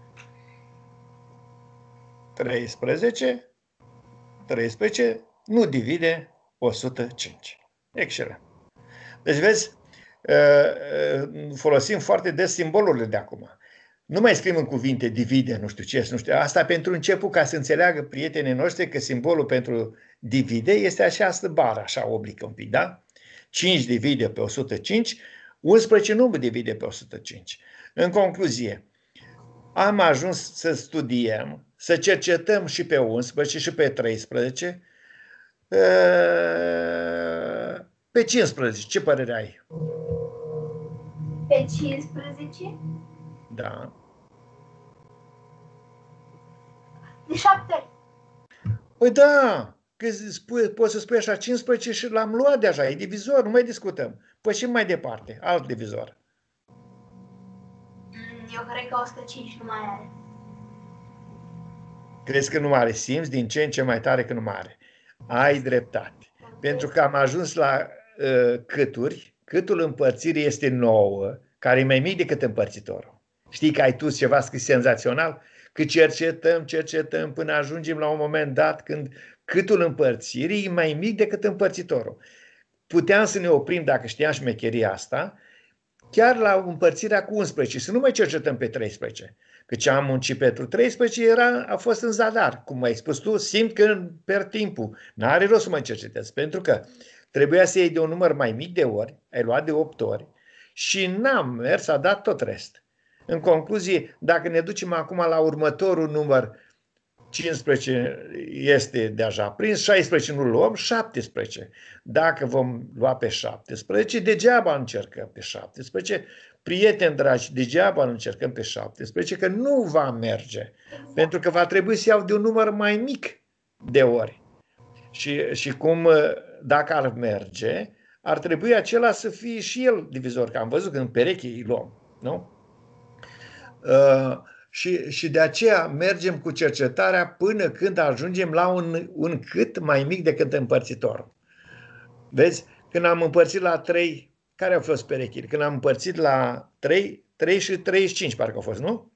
treisprezece, treisprezece nu divide o sută cinci. Excelent. Deci vezi, folosim foarte des simbolurile de acum. Nu mai scrim în cuvinte divide, nu știu ce, nu știu. Asta pentru început, ca să înțeleagă prietenii noștri că simbolul pentru divide este această bară, așa oblică un pic, da? cinci divide pe o sută cinci, unsprezece nu divide pe o sută cinci. În concluzie, am ajuns să studiem, să cercetăm și pe unsprezece și pe treisprezece, pe cincisprezece. Ce părere ai? Pe cincisprezece? Da. De șapte ori. Păi da, că spui, poți să spui așa cincisprezece și l-am luat deja, e divizor, nu mai discutăm. Păi și mai departe, alt divizor. Eu cred că o sută cinci nu mai are. Crezi că nu mai are? Simți din ce în ce mai tare că nu mai are. Ai dreptate. Pentru că am ajuns la uh, câturi, câtul împărțirii este nouă, care e mai mic decât împărțitorul. Știi că ai tu ceva scris senzațional? Că cercetăm, cercetăm până ajungem la un moment dat când câtul împărțirii e mai mic decât împărțitorul. Puteam să ne oprim, dacă știam șmecheria asta, chiar la împărțirea cu unsprezece, să nu mai cercetăm pe treisprezece. Că ce am muncit pentru treisprezece era, a fost în zadar. Cum ai spus tu, simt că pierd timpul. N-are rost să mai cercetez, pentru că trebuia să iei de un număr mai mic de ori, ai luat de opt ori și n-am mers, a dat tot rest. În concluzie, dacă ne ducem acum la următorul număr, cincisprezece este deja prins, șaisprezece nu luăm, șaptesprezece. Dacă vom lua pe șaptesprezece, degeaba încercăm pe șaptesprezece. Prieteni dragi, degeaba încercăm pe șaptesprezece, că nu va merge. Pentru că va trebui să iau de un număr mai mic de ori. Și, și cum, dacă ar merge, ar trebui acela să fie și el divizor, că am văzut că în pereche îi luăm, nu? Uh, și, și de aceea mergem cu cercetarea până când ajungem la un, un cât mai mic decât împărțitorul. Vezi? Când am împărțit la trei, care au fost perechile? Când am împărțit la trei, trei și treizeci și cinci, parcă au fost, nu?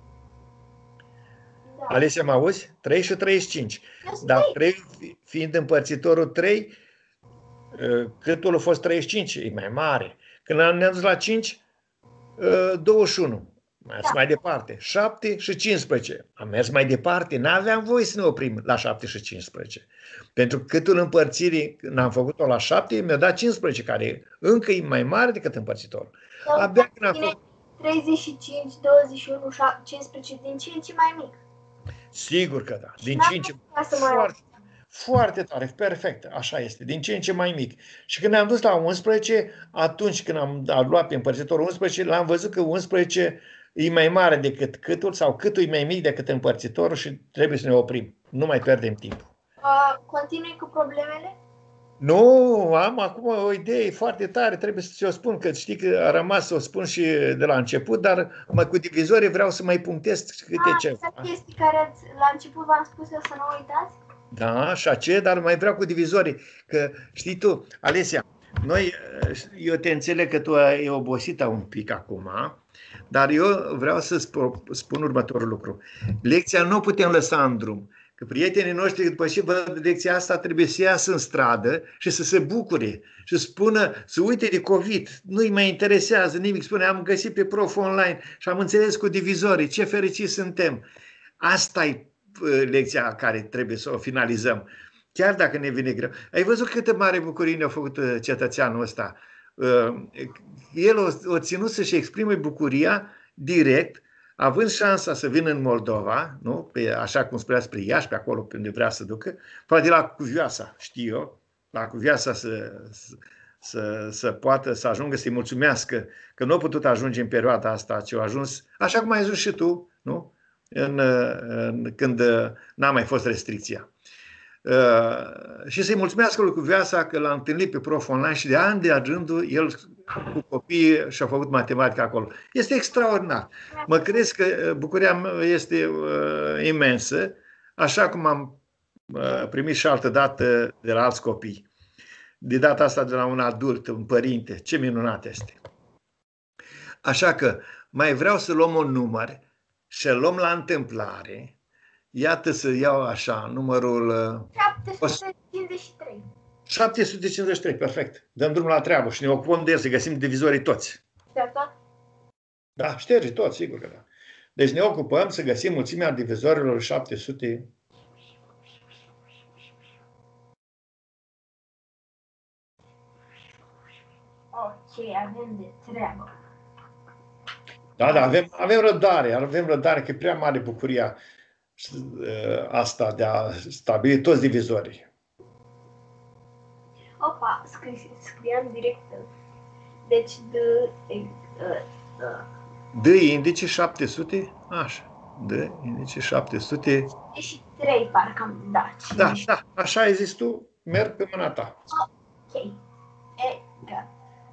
Da. Alesia, mă auzi? trei și treizeci și cinci. Dar trei fiind împărțitorul trei, câtul a fost treizeci și cinci, e mai mare. Când ne-am dus la cinci, douăzeci și unu. Am mers da. mai departe. șapte și cincisprezece. Am mers mai departe. N-aveam voie să ne oprim la șapte și cincisprezece. Pentru că câtul împărțirii, când am făcut-o la șapte, mi-a dat cincisprezece, care încă e mai mare decât împărțitorul. Da, abia când am făcut... treizeci și cinci, douăzeci și unu, cincisprezece, din ce în ce mai mic. Sigur că da. Din ce în ce foarte, foarte tare, perfect. Așa este. Din ce în ce mai mic. Și când am dus la unsprezece, atunci când am luat pe împărțitorul unsprezece, l-am văzut că unsprezece e mai mare decât câtul sau câtul e mai mic decât împărțitorul și trebuie să ne oprim. Nu mai pierdem timp. Uh, continui cu problemele? Nu, am acum o idee foarte tare, trebuie să ți-o spun, că știi că a rămas să o spun și de la început, dar mai cu divizorii vreau să mai punctez câte ah, ceva. Asta chestii care la început v-am spus eu să nu uitați? Da, și aceea, dar mai vreau cu divizorii, că știi tu, Alesia, noi, eu te înțeleg că tu ai obosită un pic acum, dar eu vreau să spun următorul lucru. Lecția nu putem lăsa în drum. Că prietenii noștri, după ce văd lecția asta, trebuie să iasă în stradă și să se bucure și să spună, să uite de COVID, nu-i mai interesează nimic. Spune, am găsit pe prof online și am înțeles cu divizorii, ce fericiți suntem. Asta e lecția care trebuie să o finalizăm. Chiar dacă ne vine greu. Ai văzut câtă mare bucurie ne-a făcut cetățeanul ăsta? El o, o ținut să-și exprime bucuria direct, având șansa să vină în Moldova, nu? Pe, așa cum spunea, spre Iași, pe acolo pe unde vrea să ducă, poate la Cuvioasa, știu eu, la Cuvioasa să, să, să, să poată să ajungă să-i mulțumească că nu a putut ajunge în perioada asta, ci a ajuns, așa cum ai ajuns și tu, nu? În, în, când n-a mai fost restricția. Uh, și să-i mulțumească lui Cuvioasa că l-a întâlnit pe prof online și de ani de adjuntul el cu copiii și-a făcut matematică acolo. Este extraordinar. Mă crezi că bucuria mea este uh, imensă, așa cum am uh, primit și altă dată de la alți copii. De data asta de la un adult, un părinte. Ce minunat este! Așa că mai vreau să luăm un număr și îl luăm la întâmplare. Iată să iau așa, numărul... șapte sute cincizeci și trei. șapte sute cincizeci și trei, perfect. Dăm drumul la treabă și ne ocupăm de el, să găsim divizorii toți. Șterta? Da, șterge toți, sigur că da. Deci ne ocupăm să găsim mulțimea divizorilor șapte sute. Ok, avem de treabă. Da, da, avem, avem răbdare, avem răbdare, că e prea mare bucuria asta de a stabili toți divizorii. Opa, scri, scriam direct. Deci, de... D indice șapte sute, așa, D indice șapte sute. Și trei parcă am dat. Da, da, așa ai zis tu, merg pe mâna ta. Ok, egal.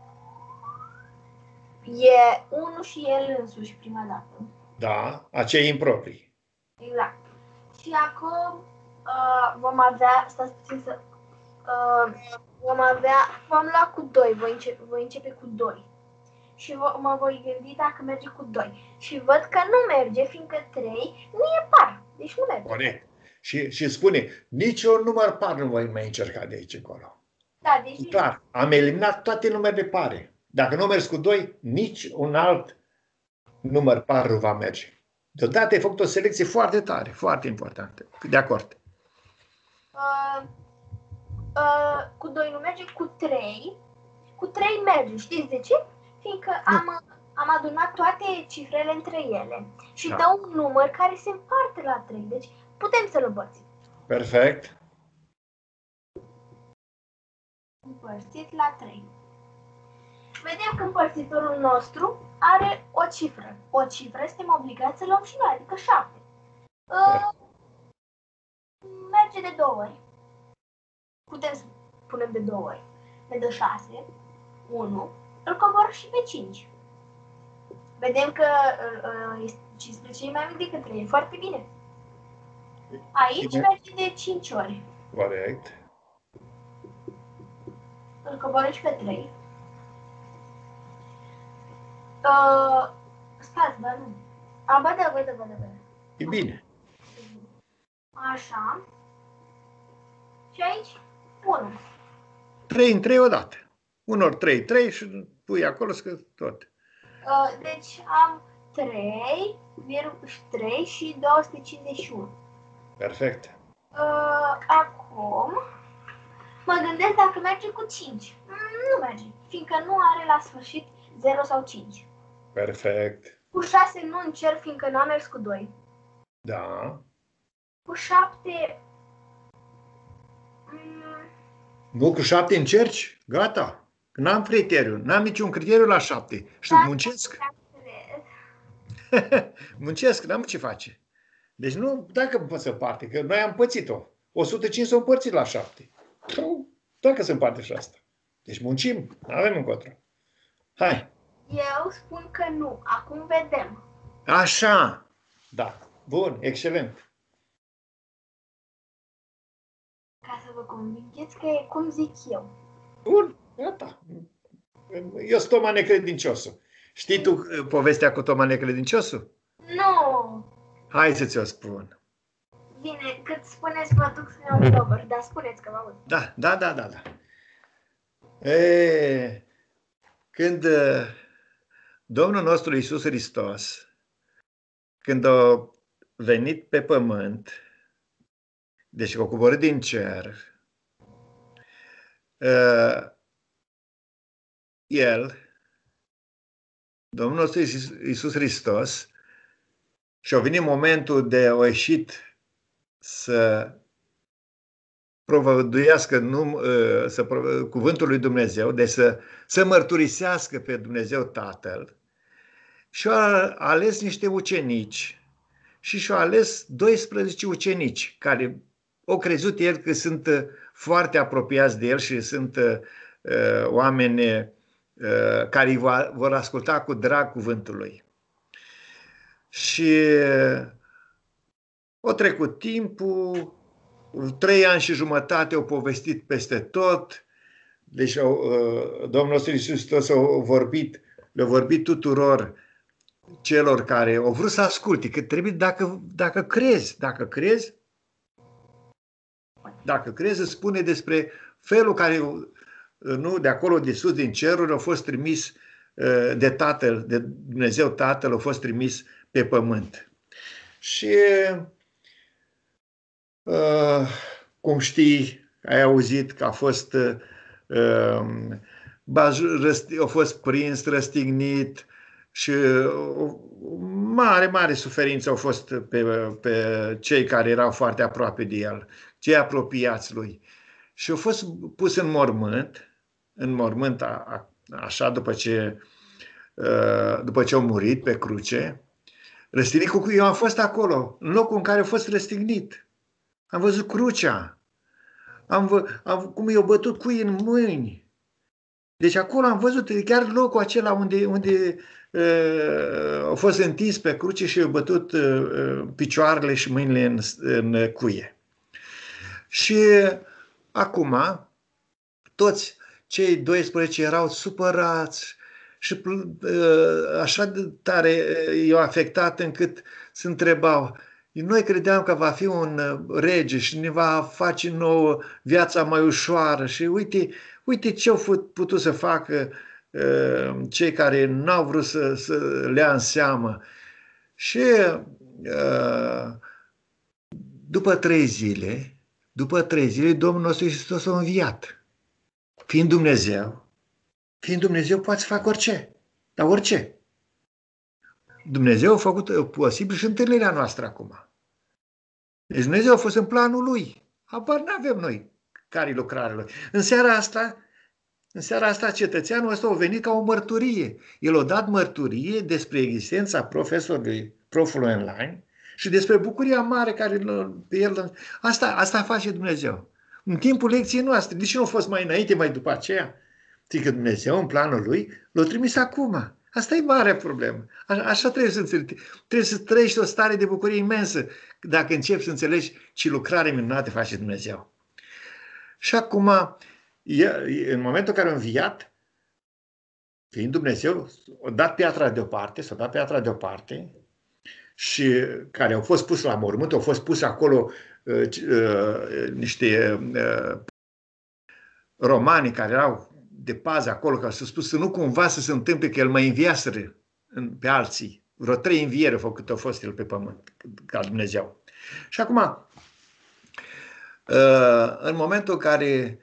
E unul și el însuși prima dată. Da, acei improprii. Exact. Și acum uh, vom avea, stați puțin să, uh, vom avea, vom lua cu doi, voi începe, voi începe cu doi. Și mă voi gândi dacă merge cu doi. Și văd că nu merge, fiindcă trei nu e par. Deci nu merge. Corect. Și, și spune, nici un număr par nu voi mai încerca de aici încolo. Da, deci... Clar, am eliminat toate numerele pare. Dacă nu mergi cu doi, nici un alt număr par nu va merge. Deodată ai făcut o selecție foarte tare, foarte importantă. De acord. Uh, uh, cu doi nu merge, cu trei. Cu trei merge. Știți de ce? Fiindcă am, am adunat toate cifrele între ele și Da. dă un număr care se împarte la trei. Deci putem să-l împărțim. Perfect. Împărțit la trei. Vedem că împărțitorul nostru are o cifră. O cifră suntem obligați să luăm și noi, adică șapte. Uh, merge de două ori. Putem să punem de două ori. Ne dă șase, unu, îl cobor și pe cinci. Vedem că uh, este cincisprezece e mai mic decât trei, e foarte bine. Aici Bine. merge de cinci ori. Corect. Îl coborăm și pe trei. Uh, stați, bă, nu. A, bă, da, bă, da, bă, da, bă. E bine. Așa. Și aici, unu. trei în trei odată. Unor trei, trei și pui acolo să tot. Uh, deci am trei, trei și două sute cincizeci și unu. Perfect. Uh, acum mă gândesc dacă merge cu cinci. Mm, nu merge, fiindcă nu are la sfârșit zero sau cinci. Perfect. Cu șase nu încerc, fiindcă n-am mers cu doi. Da. Cu șapte... Mm, Nu, cu șapte încerci? Gata. N-am criteriu. N-am niciun criteriu la șapte. Și Da, muncesc. da, cred. Muncesc, n-am ce face. Deci nu, dacă poți să împarte, că noi am pățit-o. o sută cinci s-o împărțit la șapte. Dacă se împarte și asta. Deci muncim, nu avem încotro. Hai. Eu spun că nu. Acum vedem. Așa. Da. Bun, excelent. Ca să vă convingeți că e cum zic eu. Bun, gata. Eu sunt Toma Necredinciosul. Știi tu povestea cu Toma Necredinciosul? Nu! Hai să ți-o spun. Bine, cât spuneți, mă duc să iau un blogger, dar spuneți că mă aud. Da, da, da, da, da. E, când uh, Domnul nostru Iisus Hristos, când a venit pe pământ, deci a coborât din cer, uh, El, Domnul nostru Iisus Hristos, și-a venit momentul de a ieșit să provăduiască num, să, cuvântul lui Dumnezeu, deci să, să mărturisească pe Dumnezeu Tatăl, și a ales niște ucenici și și-a ales doisprezece ucenici care au crezut el că sunt foarte apropiați de el și sunt uh, oameni uh, care îi vor asculta cu drag cuvântul lui. Și o trecut timpul, trei ani și jumătate au povestit peste tot, deci au, Domnul nostru Iisus Hristos a vorbit, le-a vorbit tuturor celor care au vrut să asculte, că trebuie, dacă, dacă crezi, dacă crezi, dacă crezi, îți spune despre felul care, nu, de acolo de sus, din ceruri, a fost trimis de Tatăl, de Dumnezeu Tatăl, a fost trimis pe pământ. Și uh, cum știi, ai auzit că a fost uh, a fost prins, răstignit și o mare, mare suferință au fost pe, pe cei care erau foarte aproape de el, cei apropiați lui. Și a fost pus în mormânt, în mormânt a, a, așa după ce, după ce a murit pe cruce, răstignit cu cui eu am fost acolo, în locul în care a fost răstignit. Am văzut crucea, am, vă, am cum i-a bătut cui în mâini. Deci acolo am văzut chiar locul acela unde, unde uh, a fost întins pe cruce și i-a bătut uh, picioarele și mâinile în, în cuie. Și acum toți cei doisprezece erau supărați și uh, așa de tare i-au afectat încât se întrebau: noi credeam că va fi un rege și ne va face nouă viața mai ușoară și uite, uite ce au putut să facă uh, cei care n-au vrut să, să le ia în seamă. Și uh, după trei zile, după trei zile, Domnul nostru Iisus Hristos a înviat. Fiind Dumnezeu, fiind Dumnezeu poate să facă orice, dar orice. Dumnezeu a făcut posibil și întâlnirea noastră acum. Deci Dumnezeu a fost în planul Lui. Habar n-avem noi care-i lucrarea Lui. În seara asta, în seara asta cetățeanul ăsta a venit ca o mărturie. El a dat mărturie despre existența profesorului, profului online și despre bucuria mare care pe el... Asta, asta face Dumnezeu. În timpul lecției noastre. De ce nu a fost mai înainte, mai după aceea? Zic că Dumnezeu, în planul Lui, l-a trimis acum. Asta e marea problemă. A, așa trebuie să înțelegi. Trebuie să trăiești o stare de bucurie imensă dacă începi să înțelegi ce lucrare minunată face Dumnezeu. Și acum, în momentul în care a înviat, fiind Dumnezeu, a dat piatra deoparte, s-a dat piatra deoparte și care au fost pus la mormânt, au fost pus acolo uh, uh, niște uh, romani care erau de pază acolo, că s-a spus să nu cumva să se întâmple că el mai înviaseră pe alții. Vreo trei înviere făcut a fost el pe pământ, ca Dumnezeu. Și acum, în momentul în care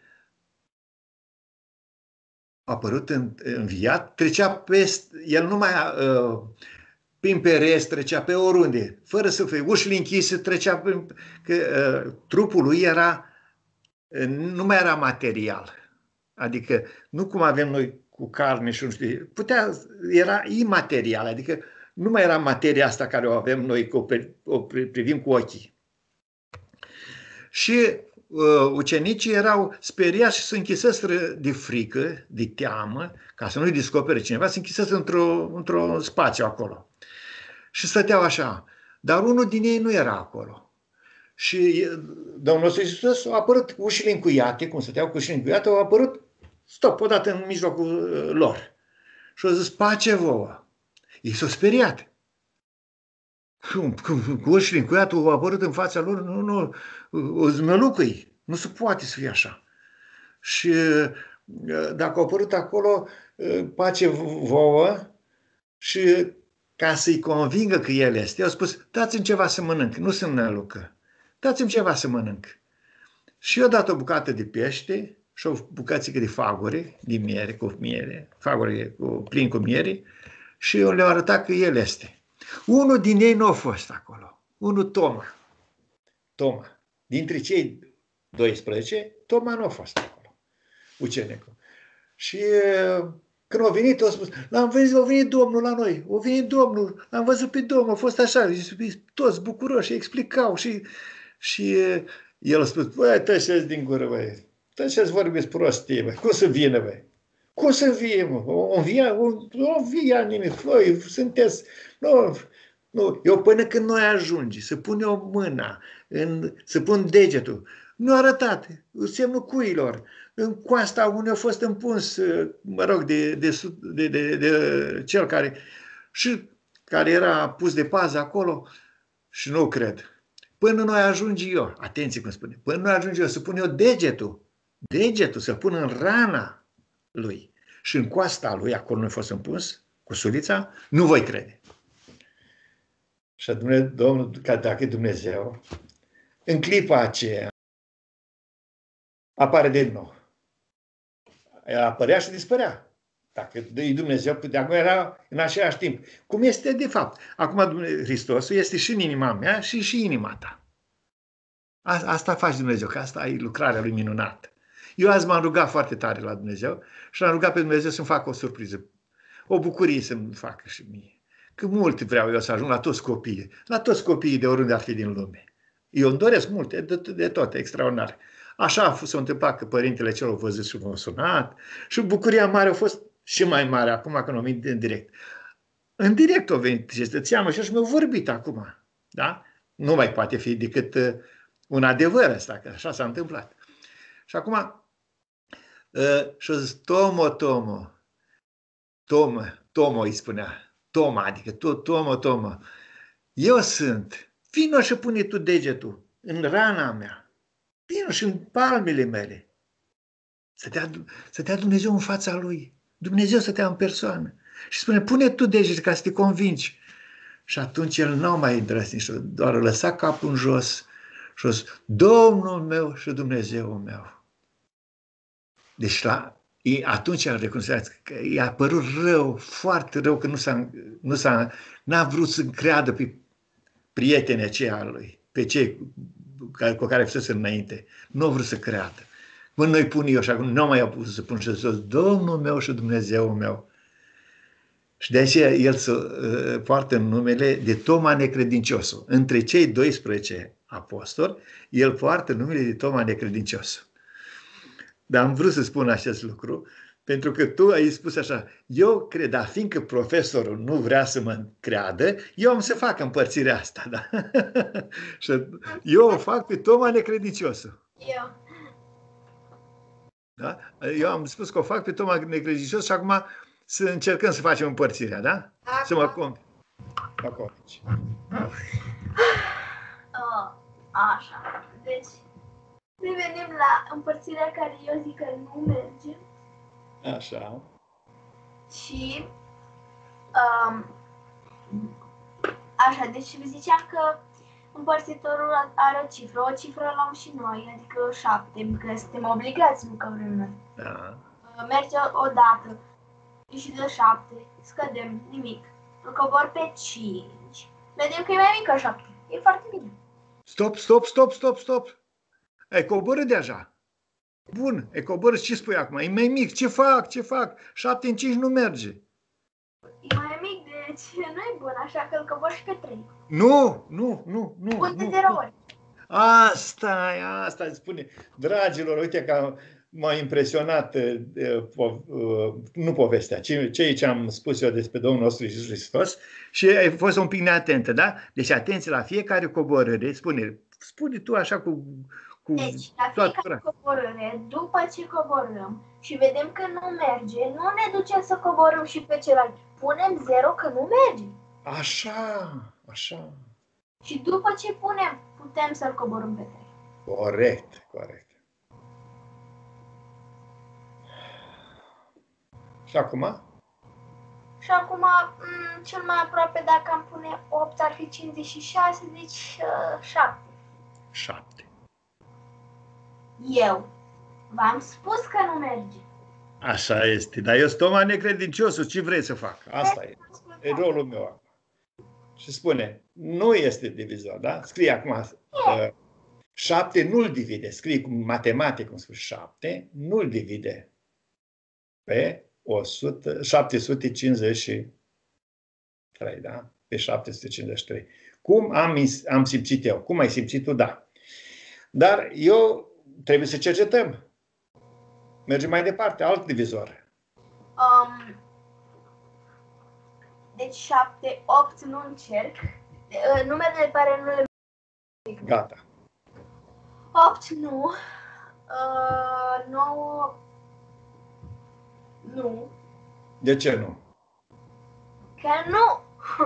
a apărut înviat, trecea peste, el nu mai, prin pereți, trecea pe oriunde, fără să fie ușile închise, trecea, prin, că trupul lui era, nu mai era material. Adică nu cum avem noi cu carne și nu știu, putea, era imaterial, adică nu mai era materia asta care o avem noi, că o, o privim cu ochii. Și uh, ucenicii erau speriați și se închiseseră de frică, de teamă, ca să nu-i descopere cineva, se închiseseră într-o, într-un spațiu acolo. Și stăteau așa. Dar unul din ei nu era acolo. Și Domnul nostru Iisus a apărut cu ușile încuiate, cum stăteau cu ușile încuiate, au apărut stop, odată în mijlocul lor. Și au zis: pace vouă. Ei s-au speriat. Cum, cum, cu ușile încuiate au apărut în fața lor, nu, nu, o zmălucăi. Nu se poate să fie așa. Și dacă au apărut acolo, pace vouă, și ca să-i convingă că el este, au spus: dați-mi ceva să mănânc, nu sunt nălucă. Dați-mi ceva să mănânc. Și eu dat o bucată de pește și o bucățică de fagure, de miere, cu miere, fagure cu, plin cu miere, și eu le-au arătat că el este. Unul din ei nu a fost acolo. Unul, Toma. Toma. Dintre cei doisprezece, Toma nu a fost acolo. Ucenicul. Și când a venit, a spus: l-am văzut, a venit Domnul la noi, a venit Domnul, l-am văzut pe Domnul, a fost așa, toți bucuroși, explicau și, și el a spus: băi, tăceți din gură, băi, tăceți vorbiți prostii, băi, cum să vină, băi? Cum să vie, mă? O via, o via nimic, voi sunteți, nu, nu, eu până când noi ajunge, să pun eu mâna, în, să pun degetul, nu arătat, semnul cuilor, în coasta unde a fost împuns, mă rog, de, de, de, de, de cel care, și care era pus de pază acolo, și nu cred. Până noi ajunge eu, atenție cum spune, până noi ajunge eu să pun eu degetul, degetul să pun în rana lui și în coasta lui, acolo nu a fost împuns, cu sulița, nu voi crede. Și Domnul, ca dacă e Dumnezeu, în clipa aceea, apare din nou. Apărea și dispărea. Dacă e Dumnezeu, acum era în același timp. Cum este de fapt. Acum Hristosul este și în inima mea și și inima ta. Asta face Dumnezeu, că asta e lucrarea lui minunată. Eu azi m-am rugat foarte tare la Dumnezeu și l-am rugat pe Dumnezeu să-mi facă o surpriză. O bucurie să-mi facă și mie. Că mult vreau eu să ajung la toți copiii. La toți copiii de oriunde ar fi din lume. Eu îmi doresc multe, de, de tot, extraordinar. Așa a fost, s-a întâmplat că părintele cel a văzut și m-a sunat și bucuria mare a fost și mai mare acum când am venit în direct. În direct a venit și stăteam și mi-a vorbit acum. Da? Nu mai poate fi decât uh, un adevăr ăsta, că așa s-a întâmplat. Și acum, uh, și zis, Tomo, Tomo, Tomo, Tomo îi spunea, Toma, adică tot Tomo, Tomo, eu sunt, vino și pune tu degetul în rana mea, vino și în palmele mele, să te, să te ia Dumnezeu în fața Lui, Dumnezeu să te ia în persoană. Și spune, pune tu degetul ca să te convingi. Și atunci el n-a mai îndrăznit, doar a lăsat capul în jos și a zis, Domnul meu și Dumnezeul meu. Deci la, atunci am recunoscut că i-a părut rău, foarte rău, că nu s-a, nu s-a, n-a vrut să creadă pe prietenii aceia lui, pe cei cu care fusese înainte. Nu a vrut să creadă. Când noi pun eu și acum nu mai a pus să pun și să zis, Domnul meu și Dumnezeul meu. Și de aceea el se uh, poartă numele de Toma Necredinciosul. Între cei doisprezece apostoli, el poartă numele de Toma Necredinciosul. Dar am vrut să spun acest lucru, pentru că tu ai spus așa, eu cred, dar fiindcă profesorul nu vrea să mă creadă, eu am să fac împărțirea asta. Da? Și eu o fac pe Toma Necredinciosul. Eu. Da? Eu am spus că o fac pe Toma Necredincios și acum să încercăm să facem împărțirea, da? Acum. Să mă convingi. Acolo. Uh, așa. Deci, revenim la împărțirea care eu zic că nu merge. Așa. Și, um, așa, deci ziceam că împărțitorul are o cifră, o cifră luăm și noi, adică șapte, că suntem obligați, nu că vrem noi. Da. Merge o dată și de șapte, scădem, nimic. Îl cobor pe cinci, vedem că e mai mică șapte, e foarte bine. Stop, stop, stop, stop, stop. Ai coborât deja. Bun, ai coborât, ce spui acum? E mai mic, ce fac, ce fac? șapte în cinci nu merge. E mai mic, deci nu e bun, așa că îl cobor și pe trei. Nu, nu, nu, nu. Pun de nu, zero nu. ori. Asta e, asta îți spune. Dragilor, uite că m-a impresionat, nu povestea, ci ceea ce am spus eu despre Domnul nostru Iisus Hristos și ai fost un pic neatentă, da? Deci atenție la fiecare coborâre, spune, spune tu așa cu... cu Deci, la fiecare coborâre, după ce coborâm și vedem că nu merge, nu ne ducem să coborâm și pe celălalt. Punem zero că nu merge. Așa, așa. Și după ce punem, putem să-l coborâm pe trei. Corect, corect. Și acum? Și acum, m- cel mai aproape, dacă am pune opt, ar fi cincizeci și șase, deci uh, șapte. șapte. Eu v-am spus că nu merge. Așa este, dar eu sunt Toma Necredinciosul, ce vrei să fac? Asta e, e rolul meu acum. Și spune, nu este divizor, da? Scrie acum, uh, șapte nu-l divide, scrie cu matematică, cum spune, șapte nu-l divide pe o sută, șapte sute cincizeci și trei, da? Pe șapte sute cincizeci și trei. Cum am, am simțit eu? Cum ai simțit tu? Da. Dar eu trebuie să cercetăm. Mergem mai departe, alt divizor. Um, deci șapte, opt nu încerc. Uh, numerele pare nu le... Gata. opt nu. Uh, nouă nu. De ce nu? Că nu.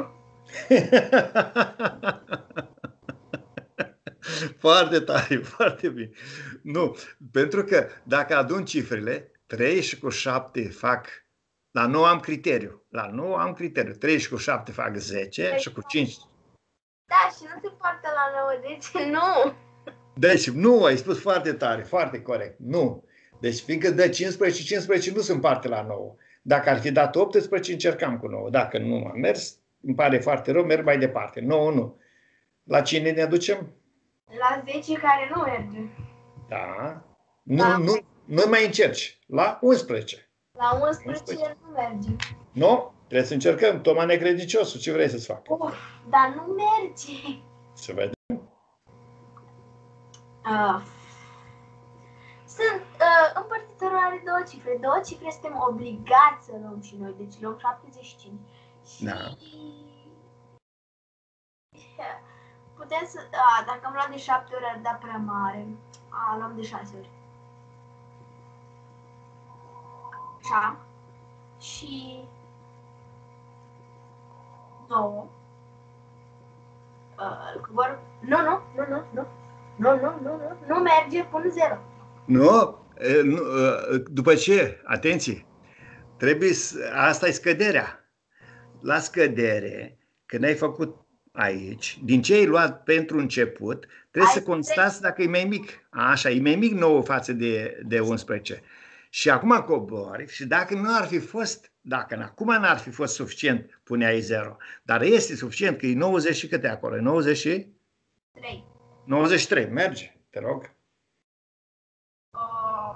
Foarte tare, foarte bine. Nu, pentru că dacă adun cifrele, trei și cu șapte fac, la nouă am criteriu, la nouă am criteriu, trei și cu șapte fac zece și cu cinci Da, și nu se împarte la nouă, deci nu. Deci, nu, ai spus foarte tare, foarte corect. Nu. Deci, fiindcă dă cincisprezece, cincisprezece nu se împarte la nouă. Dacă ar fi dat optsprezece, încercam cu nouă. Dacă nu a mers, îmi pare foarte rău, merg mai departe. nouă, nu. La cine ne ducem? La zece care nu merge. Da. Nu, Da. nu, nu mai încerci. La unsprezece. La unsprezece nu merge. Nu? Trebuie să încercăm. Toma necrediciosul, ce vrei să-ți fac? Oh, dar nu merge. Să vedem. Uh, sunt uh, împărțitorul are două cifre. Două cifre suntem obligați să luăm și noi. Deci luăm șaptezeci și cinci. Și Da. putem să... A, dacă am luat de șapte ori ar da prea mare. A, luăm de șase ori. Așa. Și... nouă. Uh, cobor... Nu, nu, nu, nu, nu. Nu, nu, nu, nu. Nu merge, pun zero. Nu? E, nu, după ce? Atenție! Trebuie să, asta e scăderea. La scădere, când ai făcut aici, din ce ai luat pentru început, trebuie Ai să constați dacă e mai mic. Așa, e mai mic nouă față de, de unsprezece. Și acum cobori și dacă nu ar fi fost, dacă acum n-ar fi fost suficient, puneai zero. Dar este suficient, că e nouăzeci și câte acolo? nouăzeci și trei. nouăzeci și trei. Merge, te rog. Uh,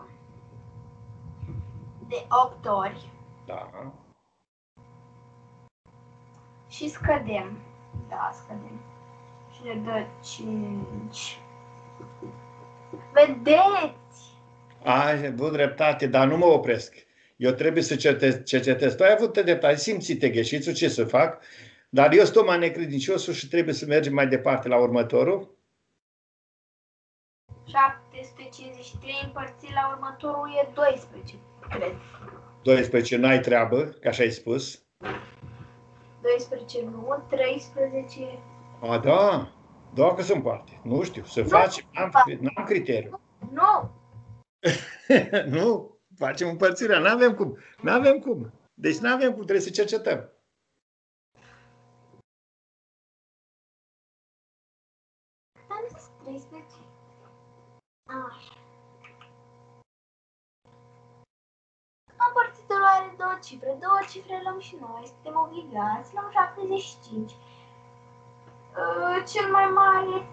de opt ori. Da. Și scădem. Da, scădem. Și ne dă cinci. Vedeți? Ai avut dreptate, dar nu mă opresc. Eu trebuie să cercetez. Tu ai avut dreptate, simți-te gheșițul, ce să fac? Dar eu sunt mai necredinciosul și trebuie să mergem mai departe la următorul. șapte sute cincizeci și trei împărțit la următorul e doisprezece, cred. doisprezece, n-ai treabă, ca așa ai spus. doisprezece nu, treisprezece... A, da, da că se împarte. Nu știu, să Nu. facem, n-am, n-am criteriu. Nu! Nu, facem împărțirea, n-avem cum, n-avem cum. Deci n-avem cum, trebuie să cercetăm. Am zis treisprezece. Așa. Împărțitorul are două cifre. Două cifre luăm și noi. Suntem obligați. Luăm șaptezeci și cinci. Uh, cel mai mare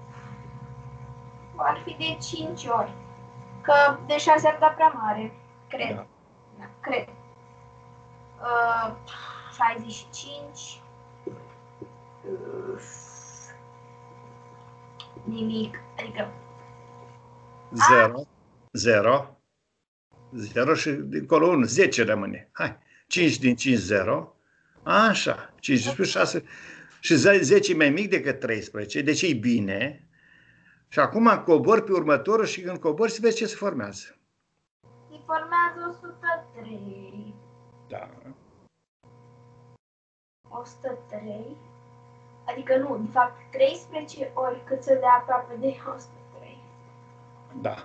ar fi de cinci ori. Că de șase ar da prea mare. Cred. Da. Da, cred. Uh, șaizeci și cinci. Uh, nimic. Adică zero, zero, zero și dincolo unu, zece rămâne. Hai, cinci din cinci, zero. Așa, cinci plus șase. Și zece e mai mic decât treisprezece, deci e bine. Și acum cobor pe următorul și când cobor să vezi ce se formează. se formează o sută trei. Da. o sută trei. Adică nu, de fapt treisprezece ori cât să dea aproape de o sută trei. Da.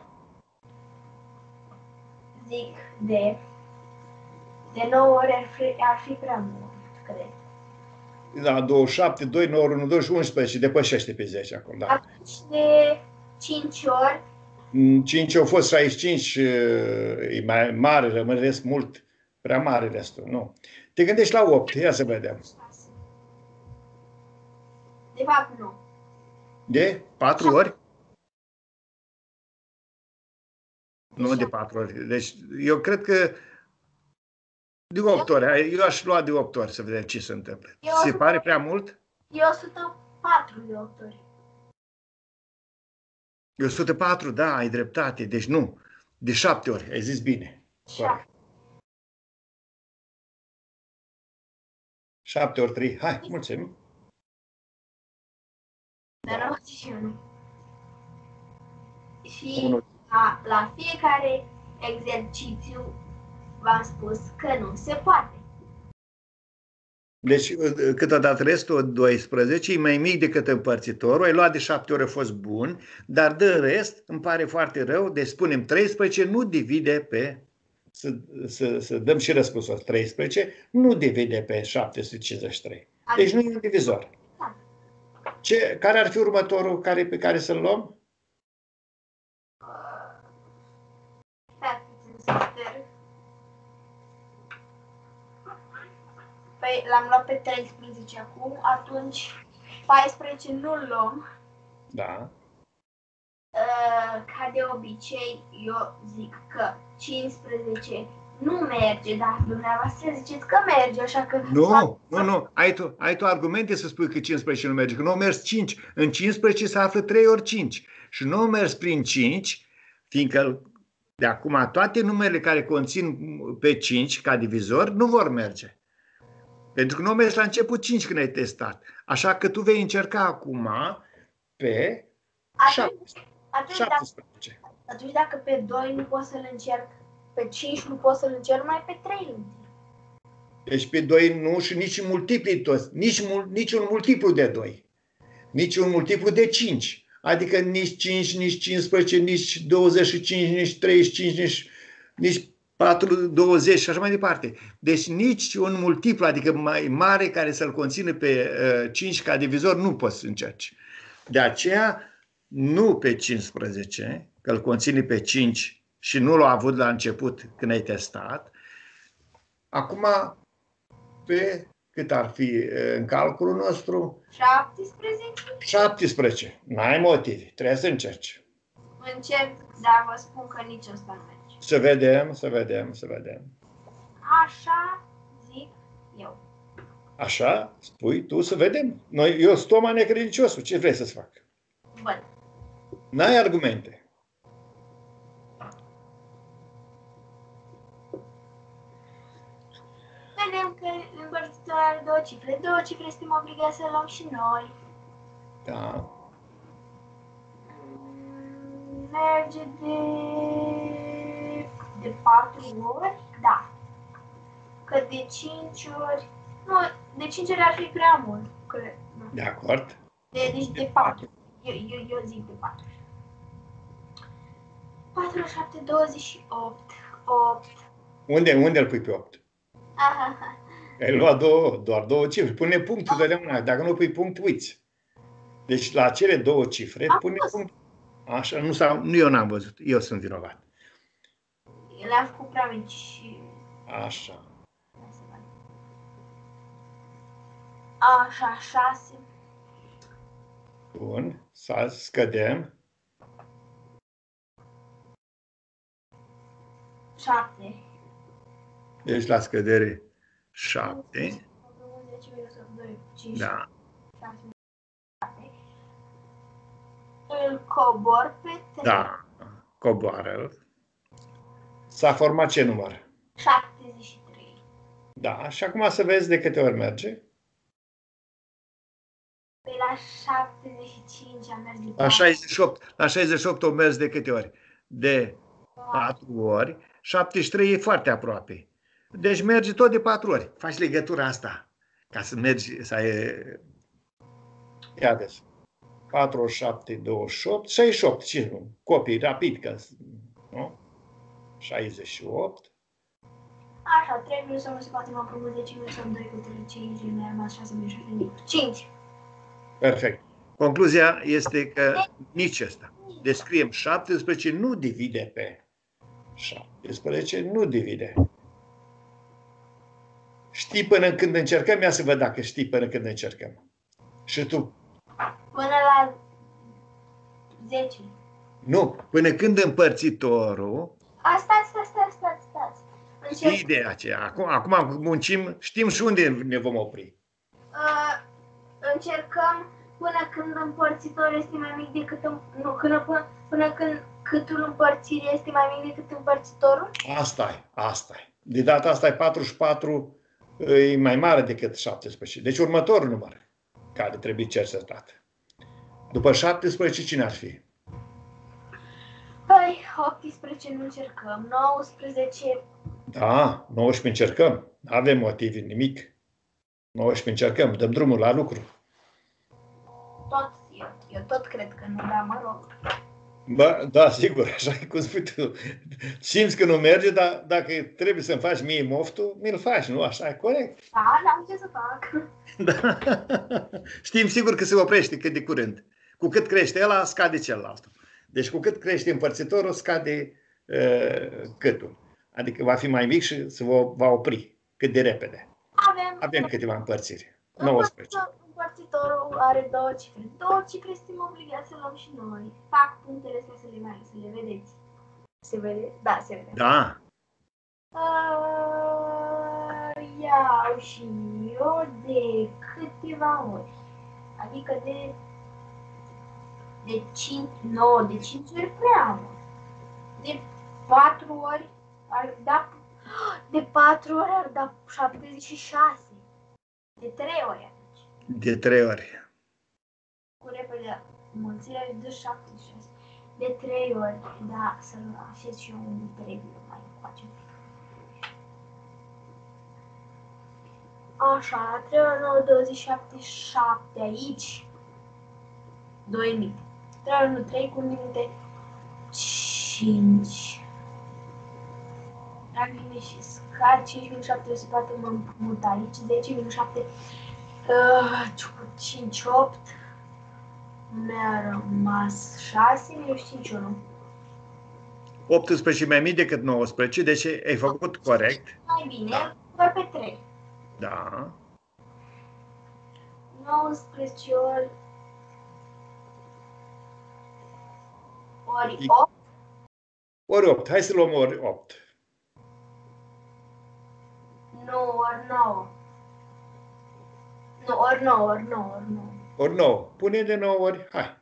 Zic de de nouă ori ar fi, ar fi prea mult, cred. Da, douăzeci și șapte, doi, nouă, unu, doi, unsprezece, depășește pe zece acum, da. Atunci de cinci ori. cinci au fost șaizeci și cinci, e mai mare, rămânesc mult, prea mare restul, nu. Te gândești la opt, ia să vedem. De fapt, nu. De patru ori? Nu de patru ori. Deci eu cred că de opt ori. Eu aș lua de opt ori să vedem ce se întâmplă. Eu Se să- pare prea mult? E o sută patru de opt ori. E o sută patru, da, ai dreptate. Deci nu. De șapte ori. Ai zis bine. șapte. șapte ori trei. Hai, mulțumim. Dar nouăzeci și unu. Și Unu. la, la fiecare exercițiu v-am spus că nu se poate. Deci câteodată restul doisprezece e mai mic decât împărțitorul. Ai luat de șapte ori, a fost bun. Dar de rest îmi pare foarte rău. Deci spunem treisprezece nu divide pe... Să, să, să dăm și răspunsul. treisprezece nu divide pe șapte sute cincizeci și trei. Deci nu e un divizor. Ce, care ar fi următorul care, pe care să-l luăm? Păi l-am luat pe treisprezece acum, atunci paisprezece nu-l luăm. Da. Ca de obicei, eu zic că cincisprezece nu merge, dar dumneavoastră ziceți că merge, așa că... Nu, nu, nu. Ai tu, ai tu argumente să spui că cincisprezece nu merge, că nu au mers cinci. În cincisprezece se află trei ori cinci. Și nu au mers prin cinci, fiindcă de acum toate numerele care conțin pe cinci ca divizor nu vor merge. Pentru că nu au mers la început cinci când ai testat. Așa că tu vei încerca acum pe șaptesprezece. Atunci, atunci dacă pe doi nu pot să-l încerc, pe cinci nu pot să-l încerc, mai pe trei nu. Deci pe doi nu și nici multipli toți, nici, nici un multiplu de doi, nici un multiplu de cinci. Adică nici cinci, nici cincisprezece, nici douăzeci și cinci, nici treizeci și cinci, nici, nici patru, douăzeci și așa mai departe. Deci nici un multiplu, adică mai mare, care să-l conțină pe uh, cinci ca divizor, nu poți să încerci. De aceea, nu pe cincisprezece, că îl conține pe cinci și nu l-a avut la început când ai testat. Acum, pe cât ar fi în calculul nostru? șaptesprezece. șaptesprezece. N-ai motive, trebuie să încerci. Încerc, dar vă spun că nici ăsta nu merge. Să vedem, să vedem, să vedem. Așa zic eu. Așa? Spui tu, să vedem. Noi, eu sunt Toma necredinciosul. Ce vrei să-ți fac? Văd. N-ai argumente. Vedem că împărțitorul are două cifre. Două cifre suntem obligați să luăm și noi. Da. Merge de... de patru ori? Da. Că de cinci ori... Nu, de cinci ori ar fi prea mult. Cred. De acord. De, deci de patru. Eu, eu, eu zic de patru. patru, șapte, douăzeci și opt. opt. Unde, unde îl pui pe opt? Aha. Ai luat două, doar două cifre. Pune punctul totdeauna. Dacă nu pui punct, uiți. Deci la cele două cifre, Am pune pus. punct. Așa, nu, sau, nu eu n-am văzut. Eu sunt vinovat. Le-am făcut prea mici și... Așa. Așa, șase. Bun. Să scădem. șapte. Deci la scădere șapte. cinci, Da. șase, șapte. Îl cobor pe trei. Da. Coboară-l. S-a format ce număr? șaptezeci și trei. Da. Și acum să vezi de câte ori merge. Pe la șaptezeci și cinci am mers de La șaizeci și opt. La șaizeci și opt o mers de câte ori? De patru ori. șaptezeci și trei e foarte aproape. Deci merge tot de patru ori. Faci legătura asta. Ca să mergi, să ai... Ia vezi. patru, șapte, douăzeci și opt, șaizeci și opt. Ce nu? Copii rapid. Că, nu? șaizeci și opt. Așa, trei minus unu se poate mă promul zece minus unu, doi cu trei, cinci, mi-a rămas șase minus șase, cinci. Perfect. Concluzia este că nici ăsta. Descriem șaptesprezece nu divide pe șaptesprezece, nu divide. Știi până când încercăm? Ia să văd dacă știi până când încercăm. Și tu? Până la zece. Nu, până când împărțitorul... Asta, asta, asta, asta, asta. Știi ideea aceea. Acum, acum muncim, știm și unde ne vom opri. Uh, încercăm până când împărțitorul este mai mic decât... Nu, până, până, până când câtul împărțirii este mai mic decât împărțitorul? Asta e, asta e. De data asta e patruzeci și patru, e mai mare decât șaptesprezece. Deci următorul număr care trebuie cercetat. După șaptesprezece, cine ar fi? Păi, optsprezece nu încercăm, nouăsprezece... Da, nouăsprezece încercăm. Nu avem motive, nimic. nouăsprezece încercăm, dăm drumul la lucru. Tot, eu, eu tot cred că nu, dar mă rog. Bă, da, sigur, așa e cum spui tu. Simți că nu merge, dar dacă trebuie să-mi faci mie moftul, mi-l faci, nu? Așa e corect? Da, n-am ce să fac. Da. Știm sigur că se oprește cât de curând. Cu cât crește ăla, scade celălalt. Deci cu cât crește împărțitorul, scade uh, câtul. Adică va fi mai mic și se va, va opri cât de repede. Avem, Avem câteva împărțiri. nouăsprezece. Împărțitorul are două cifre. Două cifre suntem obligați să luăm și noi. Fac punctele astea să le mai să le vedeți. Se vede? Da, se vede. Da. Uh, iau și eu de câteva ori. Adică de de cinci, nouă, de cinci ori prea mult. De patru ori ar da de patru ori ar da șaptezeci și șase. De trei ori atunci. De trei ori. Cu repede, mulțirea își dă șaptezeci și șase. De trei ori, da, să-l așez și eu unde trebuie mai încoace. Așa, trei ori nouă, douăzeci și șapte, șapte aici. doi limite. trei ori unu, trei cu limite cinci. Trag limite și scad cinci minus șapte, se poate mă împrumut aici. zece minus șapte, uh, cinci, opt. Mi-a rămas șase minus cinci, unu. optsprezece mai mic decât nouăsprezece, deci ai făcut corect. Mai bine, doar pe trei. Da. nouăsprezece ori ori opt. Ori opt. Hai să luăm ori opt. nouă ori nouă. Nu, ori nouă, ori nouă, ori nouă. Ori nouă. Pune de nouă ori. Hai.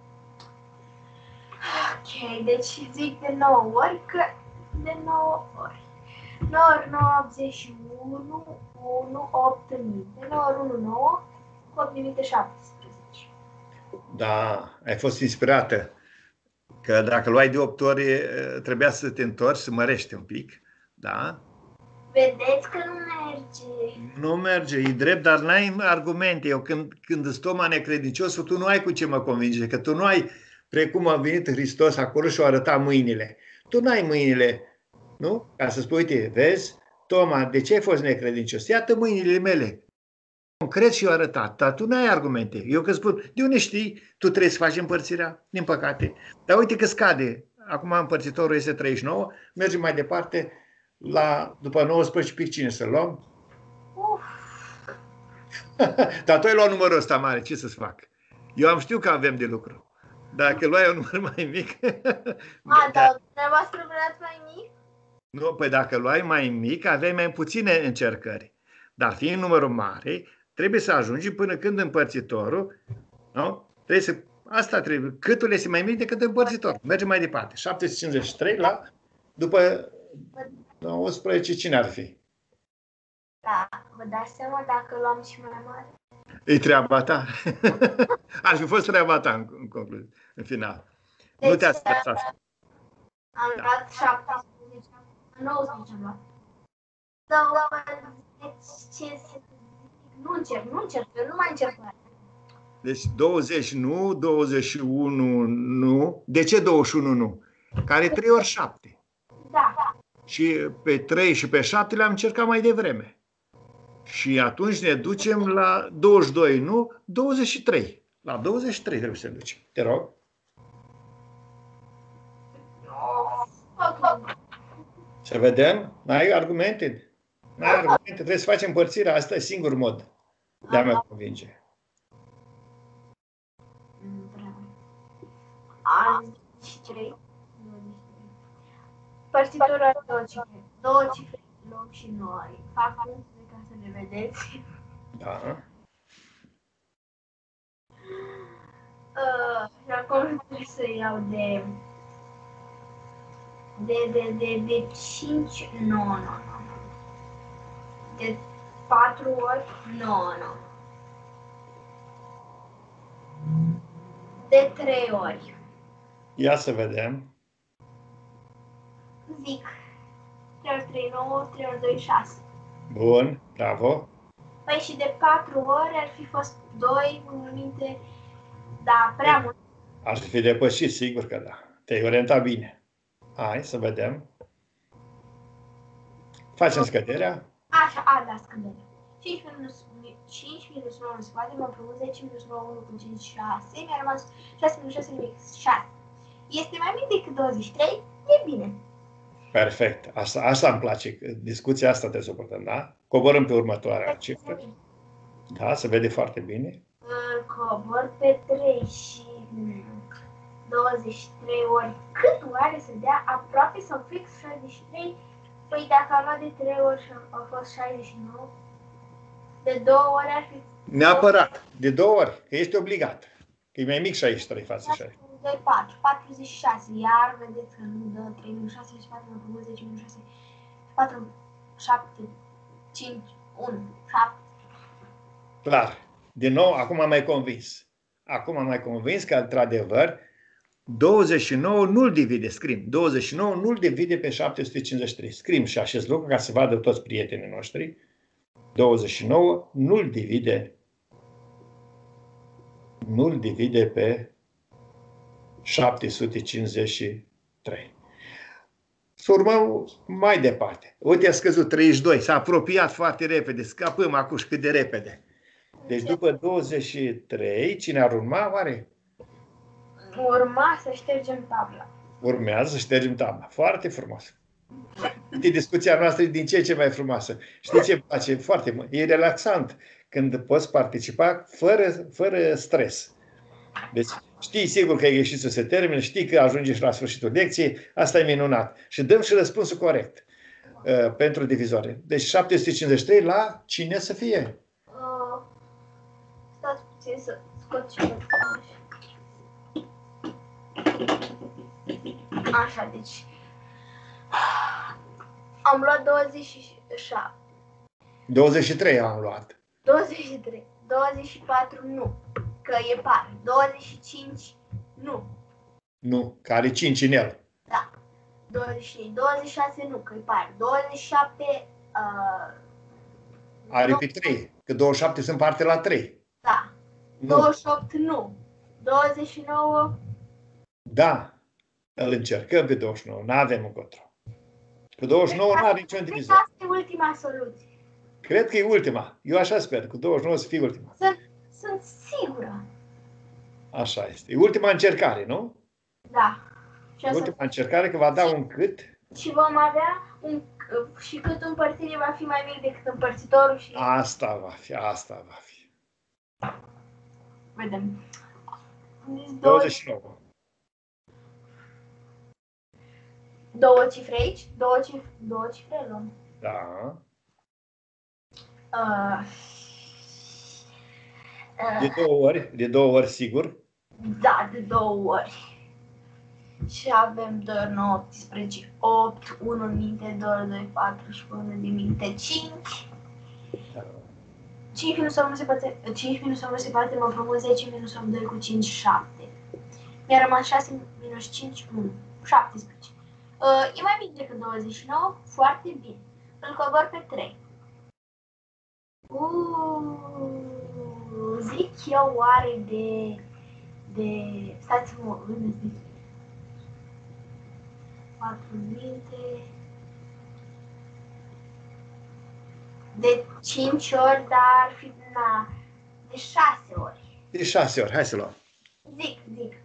Ok, deci zic de nouă ori că de nouă ori. nouă ori nouă, optzeci și unu, unu, opt limite. nouă ori unu, nouă, opt limite, șaptesprezece. Da, ai fost inspirată. Că dacă luai de opt ori, trebuia să te întorci, să mărești un pic. Da? Vedeți că nu merge. Nu merge, e drept, dar n-ai argumente. Eu când, când îți toma necredincios, tu nu ai cu ce mă convinge, că tu nu ai, precum a venit Hristos acolo și a arătat mâinile. Tu n-ai mâinile, nu? Ca să spui, uite, vezi, Toma, de ce ai fost necredincios? Iată mâinile mele. Concret și eu arătat, dar tu n-ai argumente. Eu că spun, de unde știi? Tu trebuie să faci împărțirea, din păcate. Dar uite că scade. Acum împărțitorul este treizeci și nouă, mergem mai departe la, după nouăsprezece pic cine să luăm? Uf. Dar tu ai luat numărul ăsta mare, ce să-ți fac? Eu am știut că avem de lucru. Dacă luai un număr mai mic... A, dar dumneavoastră vreați mai mic? Nu, păi dacă luai mai mic, aveai mai puține încercări. Dar fiind numărul mare, trebuie să ajungi până când împărțitorul, nu? Trebuie să, asta trebuie, câtul este mai mic decât împărțitorul. Mergem mai departe. șapte sute cincizeci și trei la, după nouăsprezece, cine ar fi? Da, vă dați seama dacă luam și mai mare? E treaba ta. Ar fi fost treaba ta în, în concluzie, în final. Deci, Nu te-a stresat. Am Da. luat șaptesprezece, nouăsprezece am luat. douăzeci, ce să zic? Nu încerc, nu încerc, eu nu mai încerc. Deci douăzeci nu, douăzeci și unu nu. De ce douăzeci și unu nu? Care trei ori șapte. Da, da. Și pe trei și pe șapte le-am încercat mai devreme. Și atunci ne ducem la douăzeci și doi, nu? douăzeci și trei. La douăzeci și trei trebuie să ne ducem. Te rog. Să vedem. N-ai argumente? N-ai argumente. Trebuie să facem împărțirea. Asta e singurul mod de a mă convinge. douăzeci și trei. Partitura are două cifre. Două cifre loc și noi. Fac punctele ca să le vedeți. Da. Uh, și acum trebuie să iau de... De, de, de, de cinci... Nu, nu, nu, nu. De patru ori? Nu, nu. De trei ori. Ia să vedem. Zic. trei ori trei, nouă, trei ori doi, șase. Bun, bravo. Păi și de patru ori ar fi fost doi, în minte, da, prea mult. Ar fi depășit, sigur că da. Te-ai orientat bine. Hai să vedem. Facem scăderea. Așa, a, da, scăderea. cinci minus, cinci minus nouă în spate, mă propun zece minus nouă, unu cu cinci, șase. Mi-a rămas șase minus șase, nimic, șase. Este mai mic decât douăzeci și trei, e bine. Perfect. Asta, asta îmi place. Discuția asta te suportăm, da? Coborâm pe următoarea cifră. Da, se vede foarte bine. Cobor pe trei și douăzeci și trei ori. Cât oare să dea aproape sau fix șaizeci și trei? Păi dacă am luat de trei ori și a fost șaizeci și nouă, de două ori ar fi... Neapărat. De două ori. Că este obligat. Că e mai mic șaizeci și trei față de șaizeci. doi, patru, patruzeci și șase. Iar vedeți că nu dă trei minus șase, patru minus zece minus șase, patru, șapte, cinci, unu, șapte. Clar. Din nou, acum am mai convins. Acum am mai convins că, într-adevăr, douăzeci și nouă nu-l divide, scrim. douăzeci și nouă nu-l divide pe șapte sute cincizeci și trei. Scrim și acest lucru ca să vadă toți prietenii noștri. douăzeci și nouă nu-l divide nu-l divide pe șapte sute cincizeci și trei. Să urmăm mai departe. Uite, a scăzut treizeci și doi. S-a apropiat foarte repede. Scapăm acum cât de repede. Deci după douăzeci și trei, cine ar urma, oare? Urma să ștergem tabla. Urmează să ștergem tabla. Foarte frumos. Uite, discuția noastră e din ce ce mai frumoasă. Știi ce îmi place? Foarte mult. E relaxant când poți participa fără, fără stres. Deci știi sigur că exercițiul se termină, știi că ajungi și la sfârșitul lecției, asta e minunat. Și dăm și răspunsul corect uh, pentru divizoare. Deci șapte sute cincizeci și trei la cine să fie? Uh, stați puțin să scot și pe așa, deci am luat douăzeci și șapte. douăzeci și trei am luat. douăzeci și trei. douăzeci și patru nu, că e par. douăzeci și cinci nu. Nu, că are cinci în el. Da. douăzeci și trei. douăzeci și șase nu, că e par. douăzeci și șapte uh, Are nu. pe trei, că douăzeci și șapte sunt parte la trei. Da. Nu. douăzeci și opt nu. douăzeci și nouă Da. Îl încercăm pe douăzeci și nouă, n-avem încotro. Că douăzeci și nouă nu are niciun divizor. Asta e ultima soluție. Cred că e ultima. Eu așa sper, cu douăzeci și nouă să fie ultima. Sunt, sunt sigură. Așa este. E ultima încercare, nu? Da. Și, asta, Ultima încercare că va da un cât? și vom avea un, și cât împărțire va fi mai mic decât împărțitorul și... Asta va fi, asta va fi. Vedem. douăzeci și nouă. Două cifre aici? Două cifre, două cifre luăm. Da. Uh, De două ori, de două ori sigur. Da, de două ori. Și avem doi ori nouă, optsprezece, opt, unu în minte, doi ori doi, patru și unu din minte, cinci. Da. cinci minus unu se poate, cinci minus unu se poate, mă propun zece minus opt, doi cu cinci, șapte. Mi-a rămas șase minus cinci, unu, șaptesprezece. Uh, e mai mic decât douăzeci și nouă, foarte bine. Îl cobor pe trei. Uh, zic eu oare de... de... stați mă gândesc de... patru minte... de cinci ori, dar ar fi... na, de șase ori. De șase ori, hai să luăm. Zic, zic.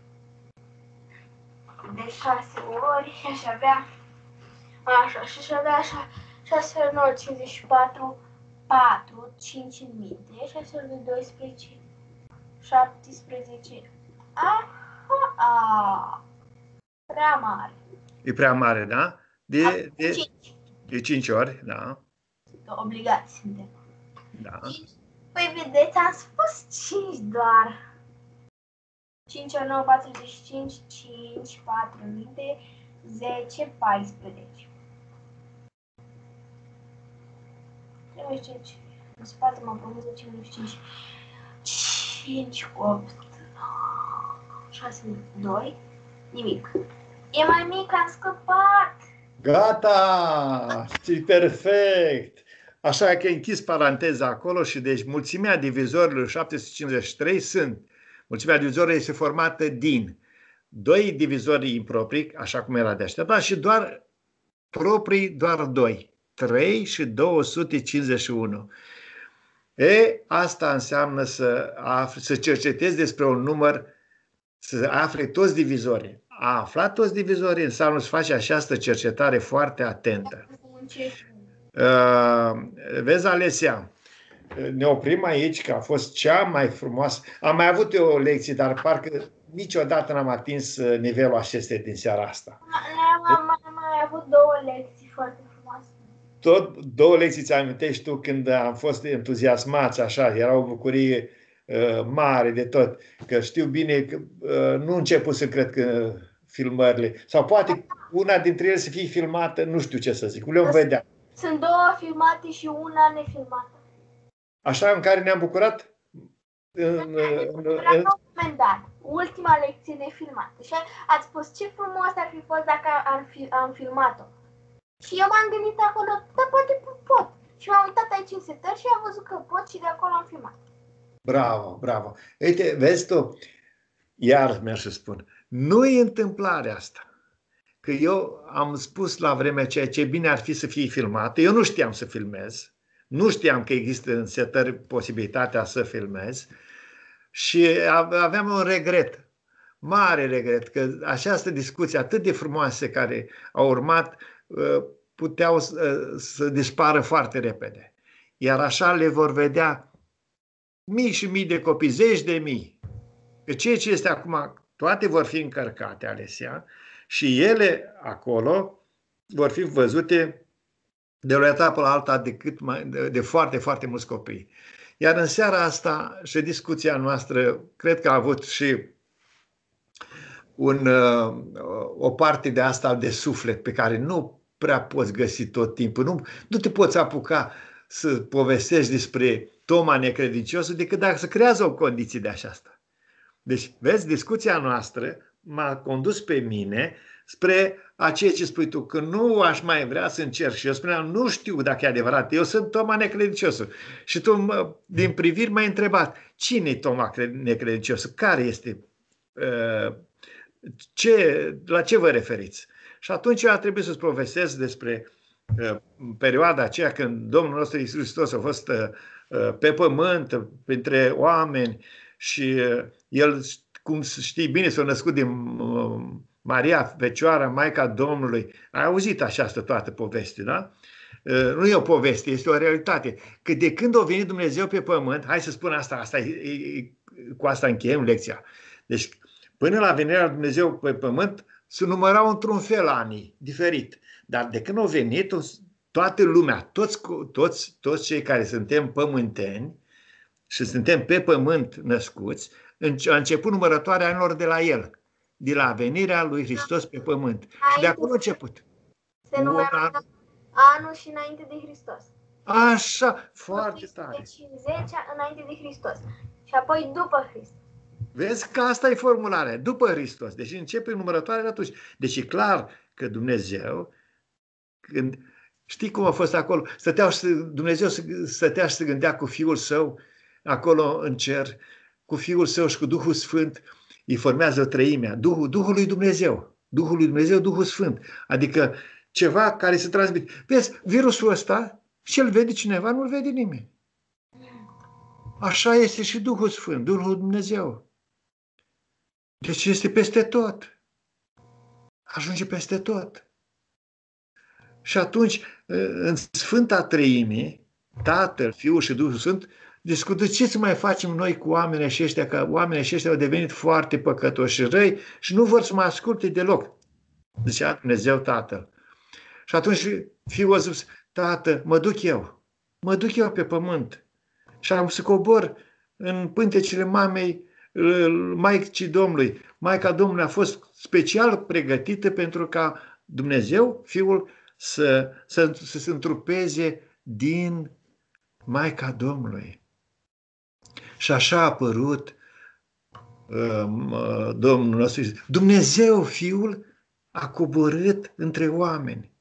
De șase ori și aș avea... Așa, și aș avea așa... șase ori nouă, cincizeci și patru, patru, cinci în minte, șase ori de doisprezece, șaptesprezece. Aha, a, prea mare. E prea mare, da? De, de, cinci. de cinci ori, da. Obligați suntem. Da. cinci. Păi vedeți, am spus cinci doar. cinci ori nouă, patruzeci și cinci, cinci, patru în minte, zece, paisprezece. treizeci și cinci. În spate mă propun zece minus cinci. cinci, opt, șase, doi. Nimic. E mai mic, am scăpat. Gata! E perfect! Așa că ai închis paranteza acolo și deci mulțimea divizorilor șapte sute cincizeci și trei sunt. Mulțimea divizorilor este formată din doi divizori improprii, așa cum era de așteptat, și doar proprii, doar doi. trei și două sute cincizeci și unu. E, asta înseamnă să, afli, să cercetezi despre un număr, să afli toți divizorii. A aflat toți divizorii înseamnă să faci această cercetare foarte atentă. Uh, vezi, Alesia, ne oprim aici, că a fost cea mai frumoasă. Am mai avut eu o lecție, dar parcă niciodată n-am atins nivelul acestei din seara asta. Am mai, mai avut două lecții foarte frumoase. Tot două lecții ți amintești tu când am fost entuziasmați, așa, era o bucurie uh, mare de tot, că știu bine că uh, nu început să cred că filmările, sau poate una dintre ele să fie filmată, nu știu ce să zic, le vom vedea. Sunt două filmate și una nefilmată. Așa, în care ne-am bucurat? În, în, în, în dat, ultima lecție nefilmată. Și ați spus ce frumos ar fi fost dacă am, fi, am filmat-o. Și eu m-am gândit acolo, dar poate pot. Și m-am uitat aici în setări și am văzut că pot și de acolo am filmat. Bravo, bravo. Uite, vezi tu, iar mi-aș să spun, nu e întâmplarea asta. Că eu am spus la vremea aceea ce bine ar fi să fie filmată. Eu nu știam să filmez. Nu știam că există în setări posibilitatea să filmez. Și aveam un regret, mare regret, că această discuție atât de frumoase care au urmat puteau să dispară foarte repede. Iar așa le vor vedea mii și mii de copii, zeci de mii. Că ceea ce este acum, toate vor fi încărcate, Alesia, și ele acolo vor fi văzute de o etapă la alta de, cât mai, de, de foarte, foarte mulți copii. Iar în seara asta și discuția noastră, cred că a avut și un, o parte de asta de suflet pe care nu prea poți găsi tot timpul. Nu, nu te poți apuca să povestești despre Toma necredinciosul decât dacă se creează o condiție de aceasta. Deci, vezi, discuția noastră m-a condus pe mine spre a ceea ce spui tu, că nu aș mai vrea să încerc. Și eu spuneam, nu știu dacă e adevărat, eu sunt Toma necredinciosul. Și tu, din priviri, m-ai întrebat, cine e Toma necredinciosul? Care este? Ce, la ce vă referiți? Și atunci eu a trebuit să-ți povestesc despre uh, perioada aceea când Domnul nostru Iisus Hristos a fost uh, pe pământ, printre oameni și uh, El, cum știi bine, s-a născut din uh, Maria, Fecioara, Maica Domnului. Ai auzit această toată poveste, da? Uh, nu e o poveste, este o realitate. Că de când a venit Dumnezeu pe pământ, hai să spun asta, asta e, e, cu asta încheiem lecția. Deci, până la venirea lui Dumnezeu pe pământ, se numărau într-un fel anii, diferit. Dar de când au venit, toată lumea, toți, toți, toți cei care suntem pământeni și suntem pe pământ născuți, a început numărătoarea anilor de la El, de la venirea lui Hristos pe pământ. Și de acolo a început. Se numără anul și înainte de Hristos. Așa, foarte tare. Deci zece înainte de Hristos. Și apoi după Hristos. Vezi că asta e formularea, după Hristos. Deci începe numărătoarea atunci. Deci e clar că Dumnezeu, când, știi cum a fost acolo, stăteau și, Dumnezeu stătea și se gândea cu Fiul Său, acolo în cer, cu Fiul Său și cu Duhul Sfânt, îi formează treimea, Duhul, Duhul lui Dumnezeu, Duhul lui Dumnezeu, Duhul Sfânt. Adică ceva care se transmite. Vezi, virusul ăsta, și îl vede cineva, nu-l vede nimeni. Așa este și Duhul Sfânt, Duhul lui Dumnezeu. Deci este peste tot. Ajunge peste tot. Și atunci, în Sfânta Treime, Tatăl, Fiul și Duhul Sfânt, discută ce să mai facem noi cu oamenii aceștia, că oamenii aceștia au devenit foarte păcătoși și răi și nu vor să mă asculte deloc. Zicea Dumnezeu Tatăl. Și atunci Fiul a zis, Tată, mă duc eu. Mă duc eu pe pământ. Și am să cobor în pântecele mamei Maicii Domnului. Maica Domnului a fost special pregătită pentru ca Dumnezeu, Fiul, să, să, să se întrupeze din Maica Domnului. Și așa a apărut um, Domnul nostru. Dumnezeu, Fiul, a coborât între oameni.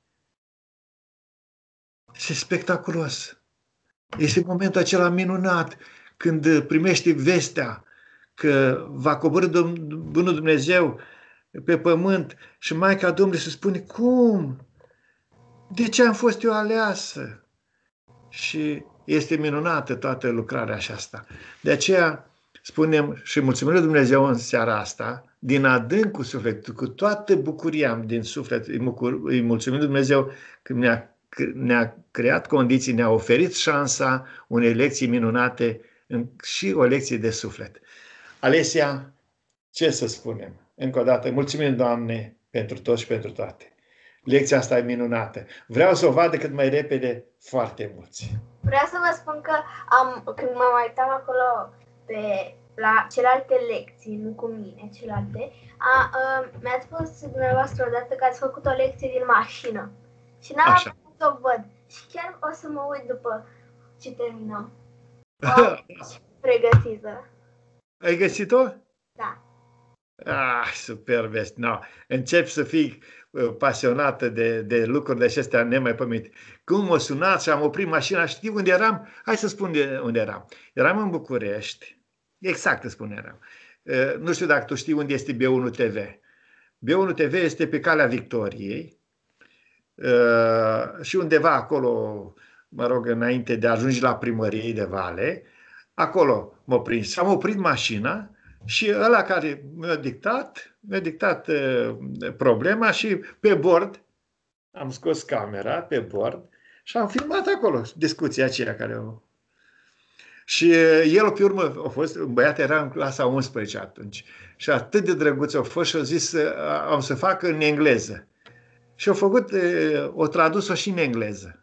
Este spectaculos. Este momentul acela minunat când primești vestea că va coborî Bunul Dumnezeu pe pământ și Maica Domnului se spune, cum? De ce am fost eu aleasă? Și este minunată toată lucrarea aceasta. De aceea spunem și mulțumim lui Dumnezeu în seara asta, din adâncul sufletului, cu toată bucuria din suflet, îi mulțumim lui Dumnezeu că ne-a, ne-a creat condiții, ne-a oferit șansa unei lecții minunate și o lecție de suflet. Alesia, ce să spunem? Încă o dată, mulțumim, Doamne, pentru tot și pentru toate. Lecția asta e minunată. Vreau să o vadă cât mai repede foarte mulți. Vreau să vă spun că am, când mă uitam acolo pe, la celelalte lecții, nu cu mine, celelalte, a, a, mi-ați spus dumneavoastră odată că ați făcut o lecție din mașină. Și n-am putut să o văd. Și chiar o să mă uit după ce terminăm. Pregătită. Ai găsit-o? Da. Ah, superb este. No. Încep să fii uh, pasionată de, de lucruri de acestea nemaipomenite. Cum m-a sunat și am oprit mașina, știi unde eram? Hai să spun de unde eram. Eram în București, exact îți spun eram. Uh, nu știu dacă tu știi unde este B unu T V. B unu T V este pe Calea Victoriei uh, și undeva acolo, mă rog, înainte de a ajunge la primărie de Vale, acolo m-a prins. Am oprit mașina și ăla care mi-a dictat, mi-a dictat uh, problema și pe bord am scos camera pe bord și am filmat acolo discuția aceea care o... Și uh, el, pe urmă, a fost, un băiat era în clasa a unsprezecea atunci și atât de drăguț a fost și a zis uh, am să fac în engleză. Și a făcut, uh, o tradus-o și în engleză.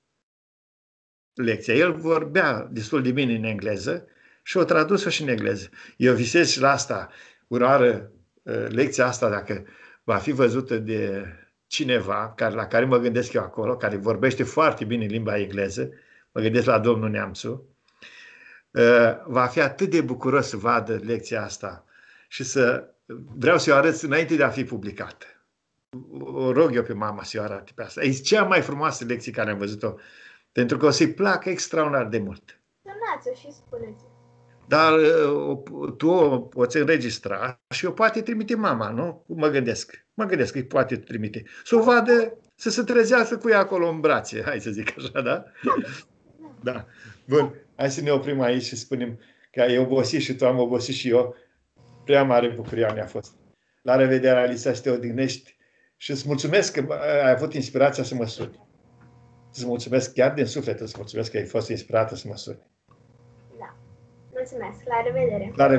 Lecția. El vorbea destul de bine în engleză și o tradus-o și în engleză. Eu visez și la asta, urmă, lecția asta, dacă va fi văzută de cineva care, la care mă gândesc eu acolo, care vorbește foarte bine limba engleză, mă gândesc la domnul Neamțu, va fi atât de bucuros să vadă lecția asta și să vreau să o arăt înainte de a fi publicată. O rog eu pe mama să o arate pe asta. E cea mai frumoasă lecție care am văzut-o, pentru că o să-i placă extraordinar de mult. Semnați-o și spuneți. Dar tu o poți înregistra și o poate trimite mama, nu? Mă gândesc. Mă gândesc că îi poate trimite. Să o vadă, să se trezească cu ea acolo în brațe, hai să zic așa, da? Da. Bun, hai să ne oprim aici și spunem că ai obosit și tu, am obosit și eu. Prea mare bucurie mi-a fost. La revedere, Alisa, să te odihnești și îți mulțumesc că ai avut inspirația să mă suni. Îți mulțumesc chiar din suflet, îți mulțumesc că ai fost inspirată să mă suni. Da. Mulțumesc. La revedere. La revedere.